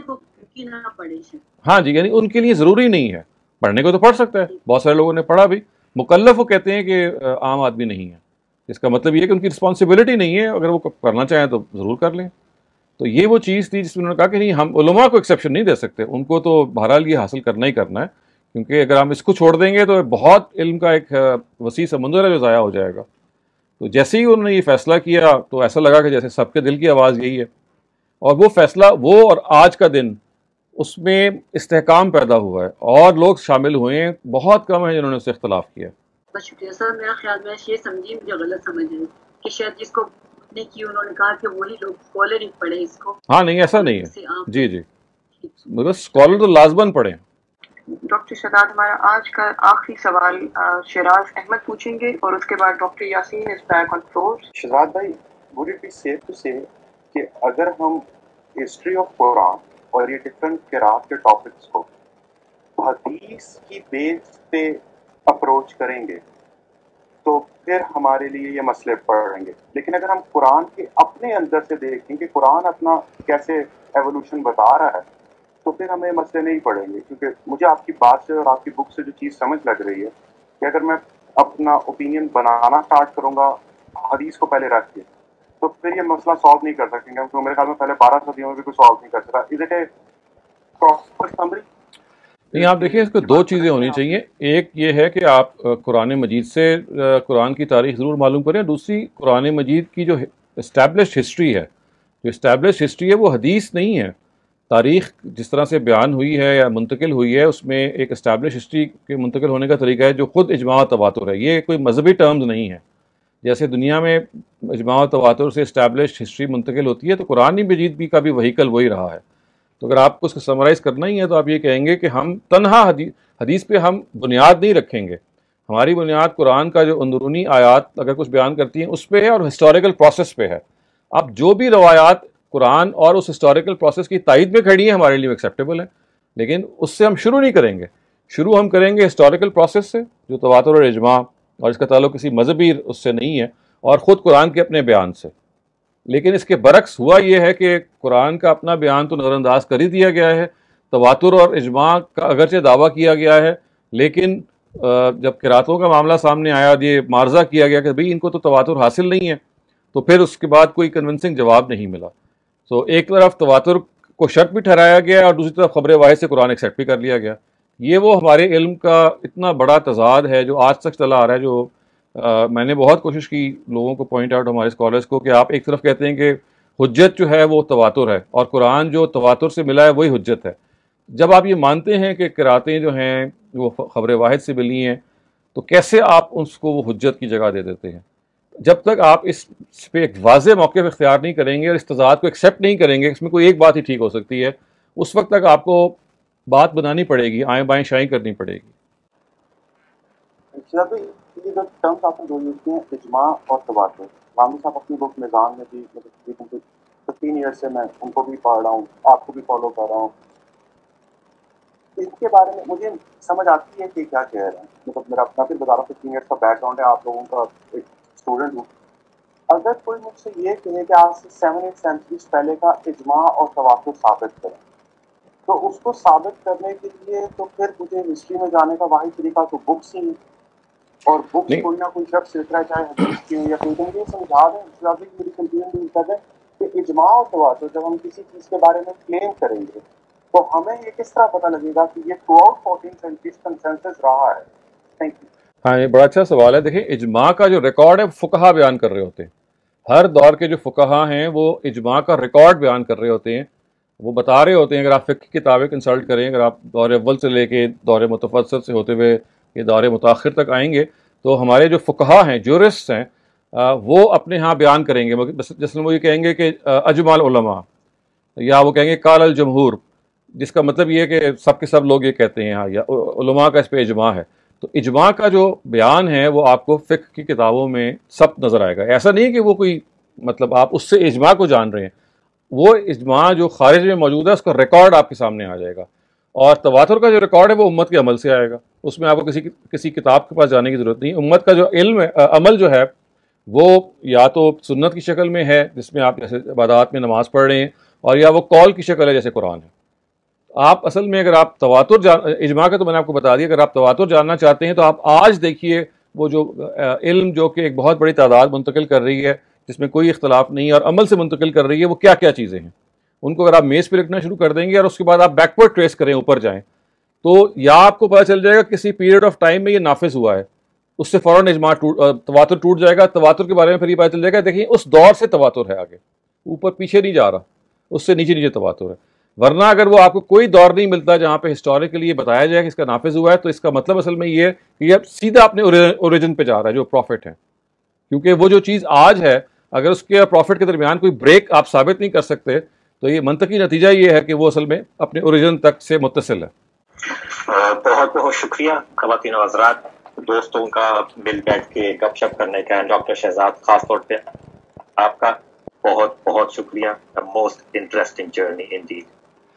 ہاں جی، یعنی ان کے لیے ضروری نہیں ہے، پڑھنے کو تو پڑھ سکتا ہے، بہت سارے لوگوں نے پڑھا بھی. مکلف وہ کہتے ہیں کہ عام آدمی نہیں ہے، اس کا مطلب یہ ہے کہ ان کی رسپانسبلٹی نہیں ہے، اگر وہ کرنا چاہیں تو ضرور کر لیں. تو یہ وہ چیز تھی جس میں انہوں نے کہا کہ نہیں، ہم علماء کو ایکسیپشن نہیں دے سکتے، ان کو تو بہرحال یہ حاصل کرنا ہی کرنا ہے، کیونکہ اگر ہم اس کو چھوڑ دیں گے تو بہت علم کا ایک وسیع سمندر ہے جو ضائع ہو جائے گا. تو جیسے ہی انہوں نے یہ فیصلہ کیا تو ایسا لگا کہ جیسے سب کے دل کی آواز یہی ہے، اور وہ فیصلہ وہ اور آج کا دن اس میں استحکام پیدا ہوا ہے اور لوگ شامل ہوئے ہیں، بہت کم ہیں جنہوں نے اس سے اختلاف کیا. بہت شکریہ سر. میرا خیال میں یہ سمجھی مجھے غلط سمجھ ہے کہ شاید جس کو نے کی انہوں نے کہا کہ وہی لوگ اسکالر ہی پڑھے اس کو. ہاں نہیں، ایسا نہیں ہے. جی جی، بس اسکالر تو لازماً پڑھیں. ڈاکٹر شہزاد، ہمارا آج کا آخری سوال شیراز احمد پوچھیں گے اور اس کے بعد doctor Yaseen is back on floor. Shahzad بھائی، would it be safe to say کہ اگر ہم ہسٹری آف قرآن اور یہ ڈفرینٹ قرات کے ٹاپکس کو حدیث کی بیس پہ اپروچ کریں گے تو پھر ہمارے لیے یہ مسئلے پڑیں گے، لیکن اگر ہم قرآن کے اپنے اندر سے دیکھیں کہ قرآن اپنا کیسے ایوولوشن بتا رہا ہے تو پھر ہمیں مسئلے نہیں پڑیں گے؟ کیونکہ مجھے آپ کی بات سے اور آپ کی بک سے جو چیز سمجھ لگ رہی ہے کہ اگر میں اپنا اوپینین بنانا اسٹارٹ کروں گا حدیث کو پہلے رکھ کے تو پھر یہ مسئلہ سالو نہیں کر سکیں گے، کیونکہ میرے خیال میں پہلے بارہ صدیوں میں بھی کوئی سالو نہیں کر سکتا. Is it a proper summary? نہیں، آپ دیکھیے اس کو دو چیزیں ہونی چاہیے. ایک یہ ہے کہ آپ قرآن مجید سے قرآن کی تاریخ ضرور معلوم کریں، دوسری قرآن مجید کی جو اسٹیبلشڈ ہسٹری ہے، جو اسٹیبلشڈ ہسٹری ہے وہ حدیث نہیں ہے. تاریخ جس طرح سے بیان ہوئی ہے یا منتقل ہوئی ہے اس میں ایک اسٹیبلش ہسٹری کے منتقل ہونے کا طریقہ ہے جو خود اجماع و تواتر ہے. یہ کوئی مذہبی ٹرمز نہیں ہے. جیسے دنیا میں اجماع و تواتر سے اسٹیبلشڈ ہسٹری منتقل ہوتی ہے تو قرآن مجید بھی کا بھی وہیکل وہی رہا ہے. تو اگر آپ کو اس کو سمرائز کرنا ہی ہے تو آپ یہ کہیں گے کہ ہم تنہا حدیث حدیث پہ ہم بنیاد نہیں رکھیں گے. ہماری بنیاد قرآن کا جو اندرونی آیات اگر کچھ بیان کرتی ہیں اس پہ ہے اور ہسٹوریکل پروسیس پہ ہے. اب جو بھی روایات قرآن اور اس ہسٹوریکل پروسیس کی تائید میں کھڑی ہیں ہمارے لیے ایکسیپٹیبل ہیں، لیکن اس سے ہم شروع نہیں کریں گے. شروع ہم کریں گے ہسٹوریکل پروسیس سے جو تواتر اور اجماع، اور اس کا تعلق کسی مذہبی اس سے نہیں ہے، اور خود قرآن کے اپنے بیان سے. لیکن اس کے برعکس ہوا یہ ہے کہ قرآن کا اپنا بیان تو نظر انداز کر ہی دیا گیا ہے، تواتر اور اجماع کا اگرچہ دعویٰ کیا گیا ہے، لیکن جب قراتوں کا معاملہ سامنے آیا یہ معارضہ کیا گیا کہ بھئی ان کو تو تواتر حاصل نہیں ہے، تو پھر اس کے بعد کوئی کنونسنگ جواب نہیں ملا. سو ایک طرف تواتر کو شرط بھی ٹھہرایا گیا اور دوسری طرف خبر واحد سے قرآن ایکسیپٹ بھی کر لیا گیا. یہ وہ ہمارے علم کا اتنا بڑا تضاد ہے جو آج تک چلا آ رہا ہے. جو آ, میں نے بہت کوشش کی لوگوں کو پوائنٹ آؤٹ ہمارے اسکالرس کو کہ آپ ایک طرف کہتے ہیں کہ حجت جو ہے وہ تواتر ہے اور قرآن جو تواتر سے ملا ہے وہی حجت ہے. جب آپ یہ مانتے ہیں کہ قراتیں جو ہیں وہ خبر واحد سے ملی ہیں تو کیسے آپ اس کو وہ حجت کی جگہ دے دیتے ہیں؟ جب تک آپ اس پہ ایک واضح موقف اختیار نہیں کریں گے اور اس تضاد کو ایکسیپٹ نہیں کریں گے، اس میں کوئی ایک بات ہی ٹھیک ہو سکتی ہے، اس وقت تک آپ کو بات بنانی پڑے گی، آئیں بائیں شائیں کرنی پڑے گی. یہ جو ٹرمز آپ نے جو یوز کیے ہیں اجماع اور تواتر، رامو صاحب اپنی بک میزان میں بھی مطلب ففٹین ایئر سے میں ان کو بھی پڑھ رہا ہوں، آپ کو بھی فالو کر رہا ہوں. ان کے بارے میں مجھے سمجھ آتی ہے کہ کیا کہہ رہے ہیں. مطلب میرا اپنا بھی بتا رہا ہوں ففٹین ایئرس کا بیک گراؤنڈ ہے، آپ لوگوں کا ایک اسٹوڈنٹ ہوں. اگر کوئی مجھ سے یہ کہے کہ آج سے سیون ایٹ سینچریز پہلے کا اجماع اور تواتر ثابت کریں، تو اس کو ثابت کرنے کے لیے تو پھر مجھے ہسٹری میں جانے کا واحد طریقہ تو بکس ہی، اور بکس کوئی نہ کوئی شخص لکھ رہا ہے، چاہے حدیث کی ہو یا کوئی. تو مجھے سمجھا دیں میری کنفیوژن بھی کر دیں کہ اجماع اور تواتر جب ہم کسی چیز کے بارے میں کلیم کریں گے تو ہمیں یہ کس طرح پتہ لگے گا کہ یہ throughout fourteen centuries consensus رہا ہے. Thank you. ہاں یہ بڑا اچھا سوال ہے. دیکھیں اجماع کا جو ریکارڈ ہے فقہا بیان کر رہے ہوتے ہیں، ہر دور کے جو فقہا ہیں وہ اجماع کا ریکارڈ بیان کر رہے ہوتے ہیں. وہ بتا رہے ہوتے ہیں، اگر آپ فقہ کی کتابیں کنسلٹ کریں، اگر آپ دور اول سے لے کے دور متوسط سے ہوتے ہوئے یہ دور متاخر تک آئیں گے تو ہمارے جو فقہا ہیں، جورسٹ ہیں، وہ اپنے ہاں بیان کریں گے. جس میں وہ یہ کہیں گے کہ اجماع العلماء، یا وہ کہیں گے قال الجمہور، جس کا مطلب یہ ہے کہ سب کے سب لوگ یہ کہتے ہیں ہاں، یا علماء کا اس پہ اجماع ہے. تو اجماع کا جو بیان ہے وہ آپ کو فقہ کی کتابوں میں سب نظر آئے گا. ایسا نہیں کہ وہ کوئی مطلب آپ اس سے اجماع کو جان رہے ہیں، وہ اجماع جو خارج میں موجود ہے اس کا ریکارڈ آپ کے سامنے آ جائے گا. اور تواتر کا جو ریکارڈ ہے وہ امت کے عمل سے آئے گا، اس میں آپ کو کسی کسی کتاب کے پاس جانے کی ضرورت نہیں. امت کا جو علم ہے، عمل جو ہے وہ یا تو سنت کی شکل میں ہے جس میں آپ جیسے عبادات میں نماز پڑھ رہے ہیں، اور یا وہ قول کی شکل ہے جیسے قرآن ہے. آپ اصل میں اگر آپ تواتر جان اجماع کا تو میں نے آپ کو بتا دیا، اگر آپ تواتر جاننا چاہتے ہیں تو آپ آج دیکھیے وہ جو علم جو کہ ایک بہت بڑی تعداد منتقل کر رہی ہے جس میں کوئی اختلاف نہیں ہے اور عمل سے منتقل کر رہی ہے، وہ کیا کیا چیزیں ہیں. ان کو اگر آپ میز پہ لکھنا شروع کر دیں گے اور اس کے بعد آپ بیکورڈ ٹریس کریں، اوپر جائیں، تو یا آپ کو پتہ چل جائے گا کسی پیریڈ آف ٹائم میں یہ نافذ ہوا ہے، اس سے فوراً اجماع تواتر ٹوٹ جائے گا. تواتر کے بارے میں پھر یہ پتہ چل جائے گا دیکھیں اس دور سے تواتر ہے، آگے اوپر پیچھے نہیں جا رہا، اس سے نیچے نیچے تواتر ہے. ورنہ اگر وہ آپ کو کوئی دور نہیں ملتا جہاں پہ ہسٹوریکلی یہ بتایا جائے کہ اس کا نافذ ہوا ہے، تو اس کا مطلب اصل میں یہ ہے کہ یہ سیدھا اپنے اوریجن پہ جا رہا ہے جو پروفٹ ہے. کیونکہ وہ جو چیز آج ہے اگر اس کے پروفٹ کے درمیان کوئی بریک آپ ثابت نہیں کر سکتے تو یہ منطقی نتیجہ یہ ہے کہ وہ اصل میں اپنے اوریجن تک سے متصل ہے. بہت بہت شکریہ خواتین و حضرات، دوستوں کا مل بیٹھ کے گپ شپ کرنے کا. ڈاکٹر شہزاد خاص طور پہ آپ کا بہت بہت شکریہ. Most interesting journey indeed.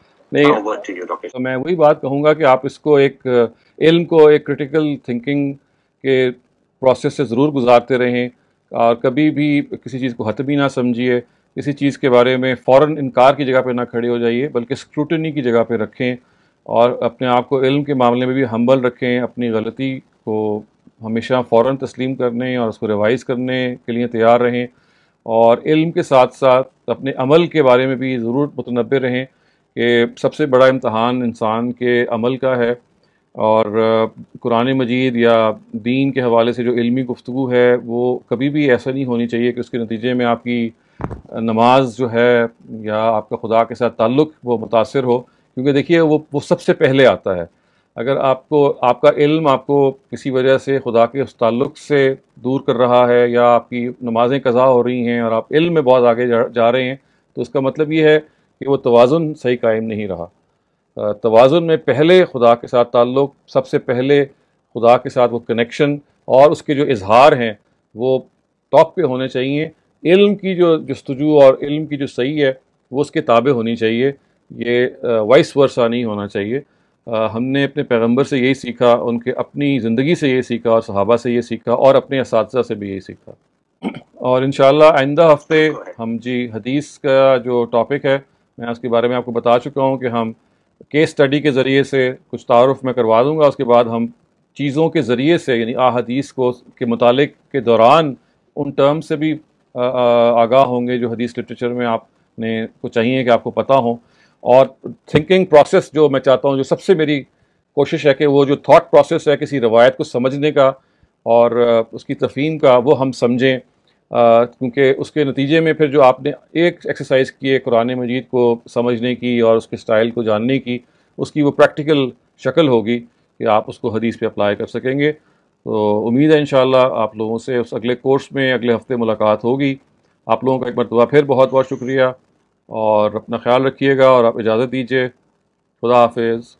نہیں تو میں وہی بات کہوں گا کہ آپ اس کو ایک علم کو ایک کریٹیکل تھنکنگ کے پروسیس سے ضرور گزارتے رہیں، اور کبھی بھی کسی چیز کو حتمی نہ سمجھیے، کسی چیز کے بارے میں فوراً انکار کی جگہ پہ نہ کھڑے ہو جائیے، بلکہ اسکروٹنی کی جگہ پہ رکھیں، اور اپنے آپ کو علم کے معاملے میں بھی ہمبل رکھیں. اپنی غلطی کو ہمیشہ فوراً تسلیم کرنے اور اس کو ریوائز کرنے کے لیے تیار رہیں، اور علم کے ساتھ ساتھ اپنے عمل کے بارے میں بھی ضرور متنبہ رہیں کہ سب سے بڑا امتحان انسان کے عمل کا ہے. اور قرآن مجید یا دین کے حوالے سے جو علمی گفتگو ہے وہ کبھی بھی ایسا نہیں ہونی چاہیے کہ اس کے نتیجے میں آپ کی نماز جو ہے یا آپ کا خدا کے ساتھ تعلق وہ متاثر ہو، کیونکہ دیکھیے وہ وہ سب سے پہلے آتا ہے. اگر آپ کو آپ کا علم آپ کو کسی وجہ سے خدا کے اس تعلق سے دور کر رہا ہے، یا آپ کی نمازیں قضا ہو رہی ہیں اور آپ علم میں بہت آگے جا رہے ہیں، تو اس کا مطلب یہ ہے کہ وہ توازن صحیح قائم نہیں رہا. توازن میں پہلے خدا کے ساتھ تعلق، سب سے پہلے خدا کے ساتھ وہ کنیکشن اور اس کے جو اظہار ہیں وہ ٹاپ پہ ہونے چاہیے. علم کی جو جستجو اور علم کی جو صحیح ہے وہ اس کے تابع ہونی چاہیے، یہ وائس ورسا نہیں ہونا چاہیے. ہم نے اپنے پیغمبر سے یہی سیکھا، ان کے اپنی زندگی سے یہ سیکھا، اور صحابہ سے یہ سیکھا، اور اپنے اساتذہ سے بھی یہی سیکھا. اور انشاءاللہ آئندہ ہفتے ہم جی حدیث کا جو ٹاپک ہے میں اس کے بارے میں آپ کو بتا چکا ہوں کہ ہم کیس اسٹڈی کے ذریعے سے کچھ تعارف میں کروا دوں گا. اس کے بعد ہم چیزوں کے ذریعے سے یعنی احادیث کو کے متعلق کے دوران ان ٹرم سے بھی آگاہ ہوں گے جو حدیث لٹریچر میں آپ نے کو چاہیے کہ آپ کو پتہ ہوں. اور تھنکنگ پروسیس جو میں چاہتا ہوں، جو سب سے میری کوشش ہے کہ وہ جو تھاٹ پروسیس ہے کسی روایت کو سمجھنے کا اور اس کی تفہیم کا، وہ ہم سمجھیں، کیونکہ اس کے نتیجے میں پھر جو آپ نے ایک ایکسرسائز کی ہے قرآن مجید کو سمجھنے کی اور اس کے سٹائل کو جاننے کی، اس کی وہ پریکٹیکل شکل ہوگی کہ آپ اس کو حدیث پہ اپلائی کر سکیں گے. تو امید ہے انشاءاللہ آپ لوگوں سے اس اگلے کورس میں اگلے ہفتے ملاقات ہوگی. آپ لوگوں کا ایک مرتبہ پھر بہت بہت شکریہ، اور اپنا خیال رکھیے گا، اور آپ اجازت دیجیے. خدا حافظ.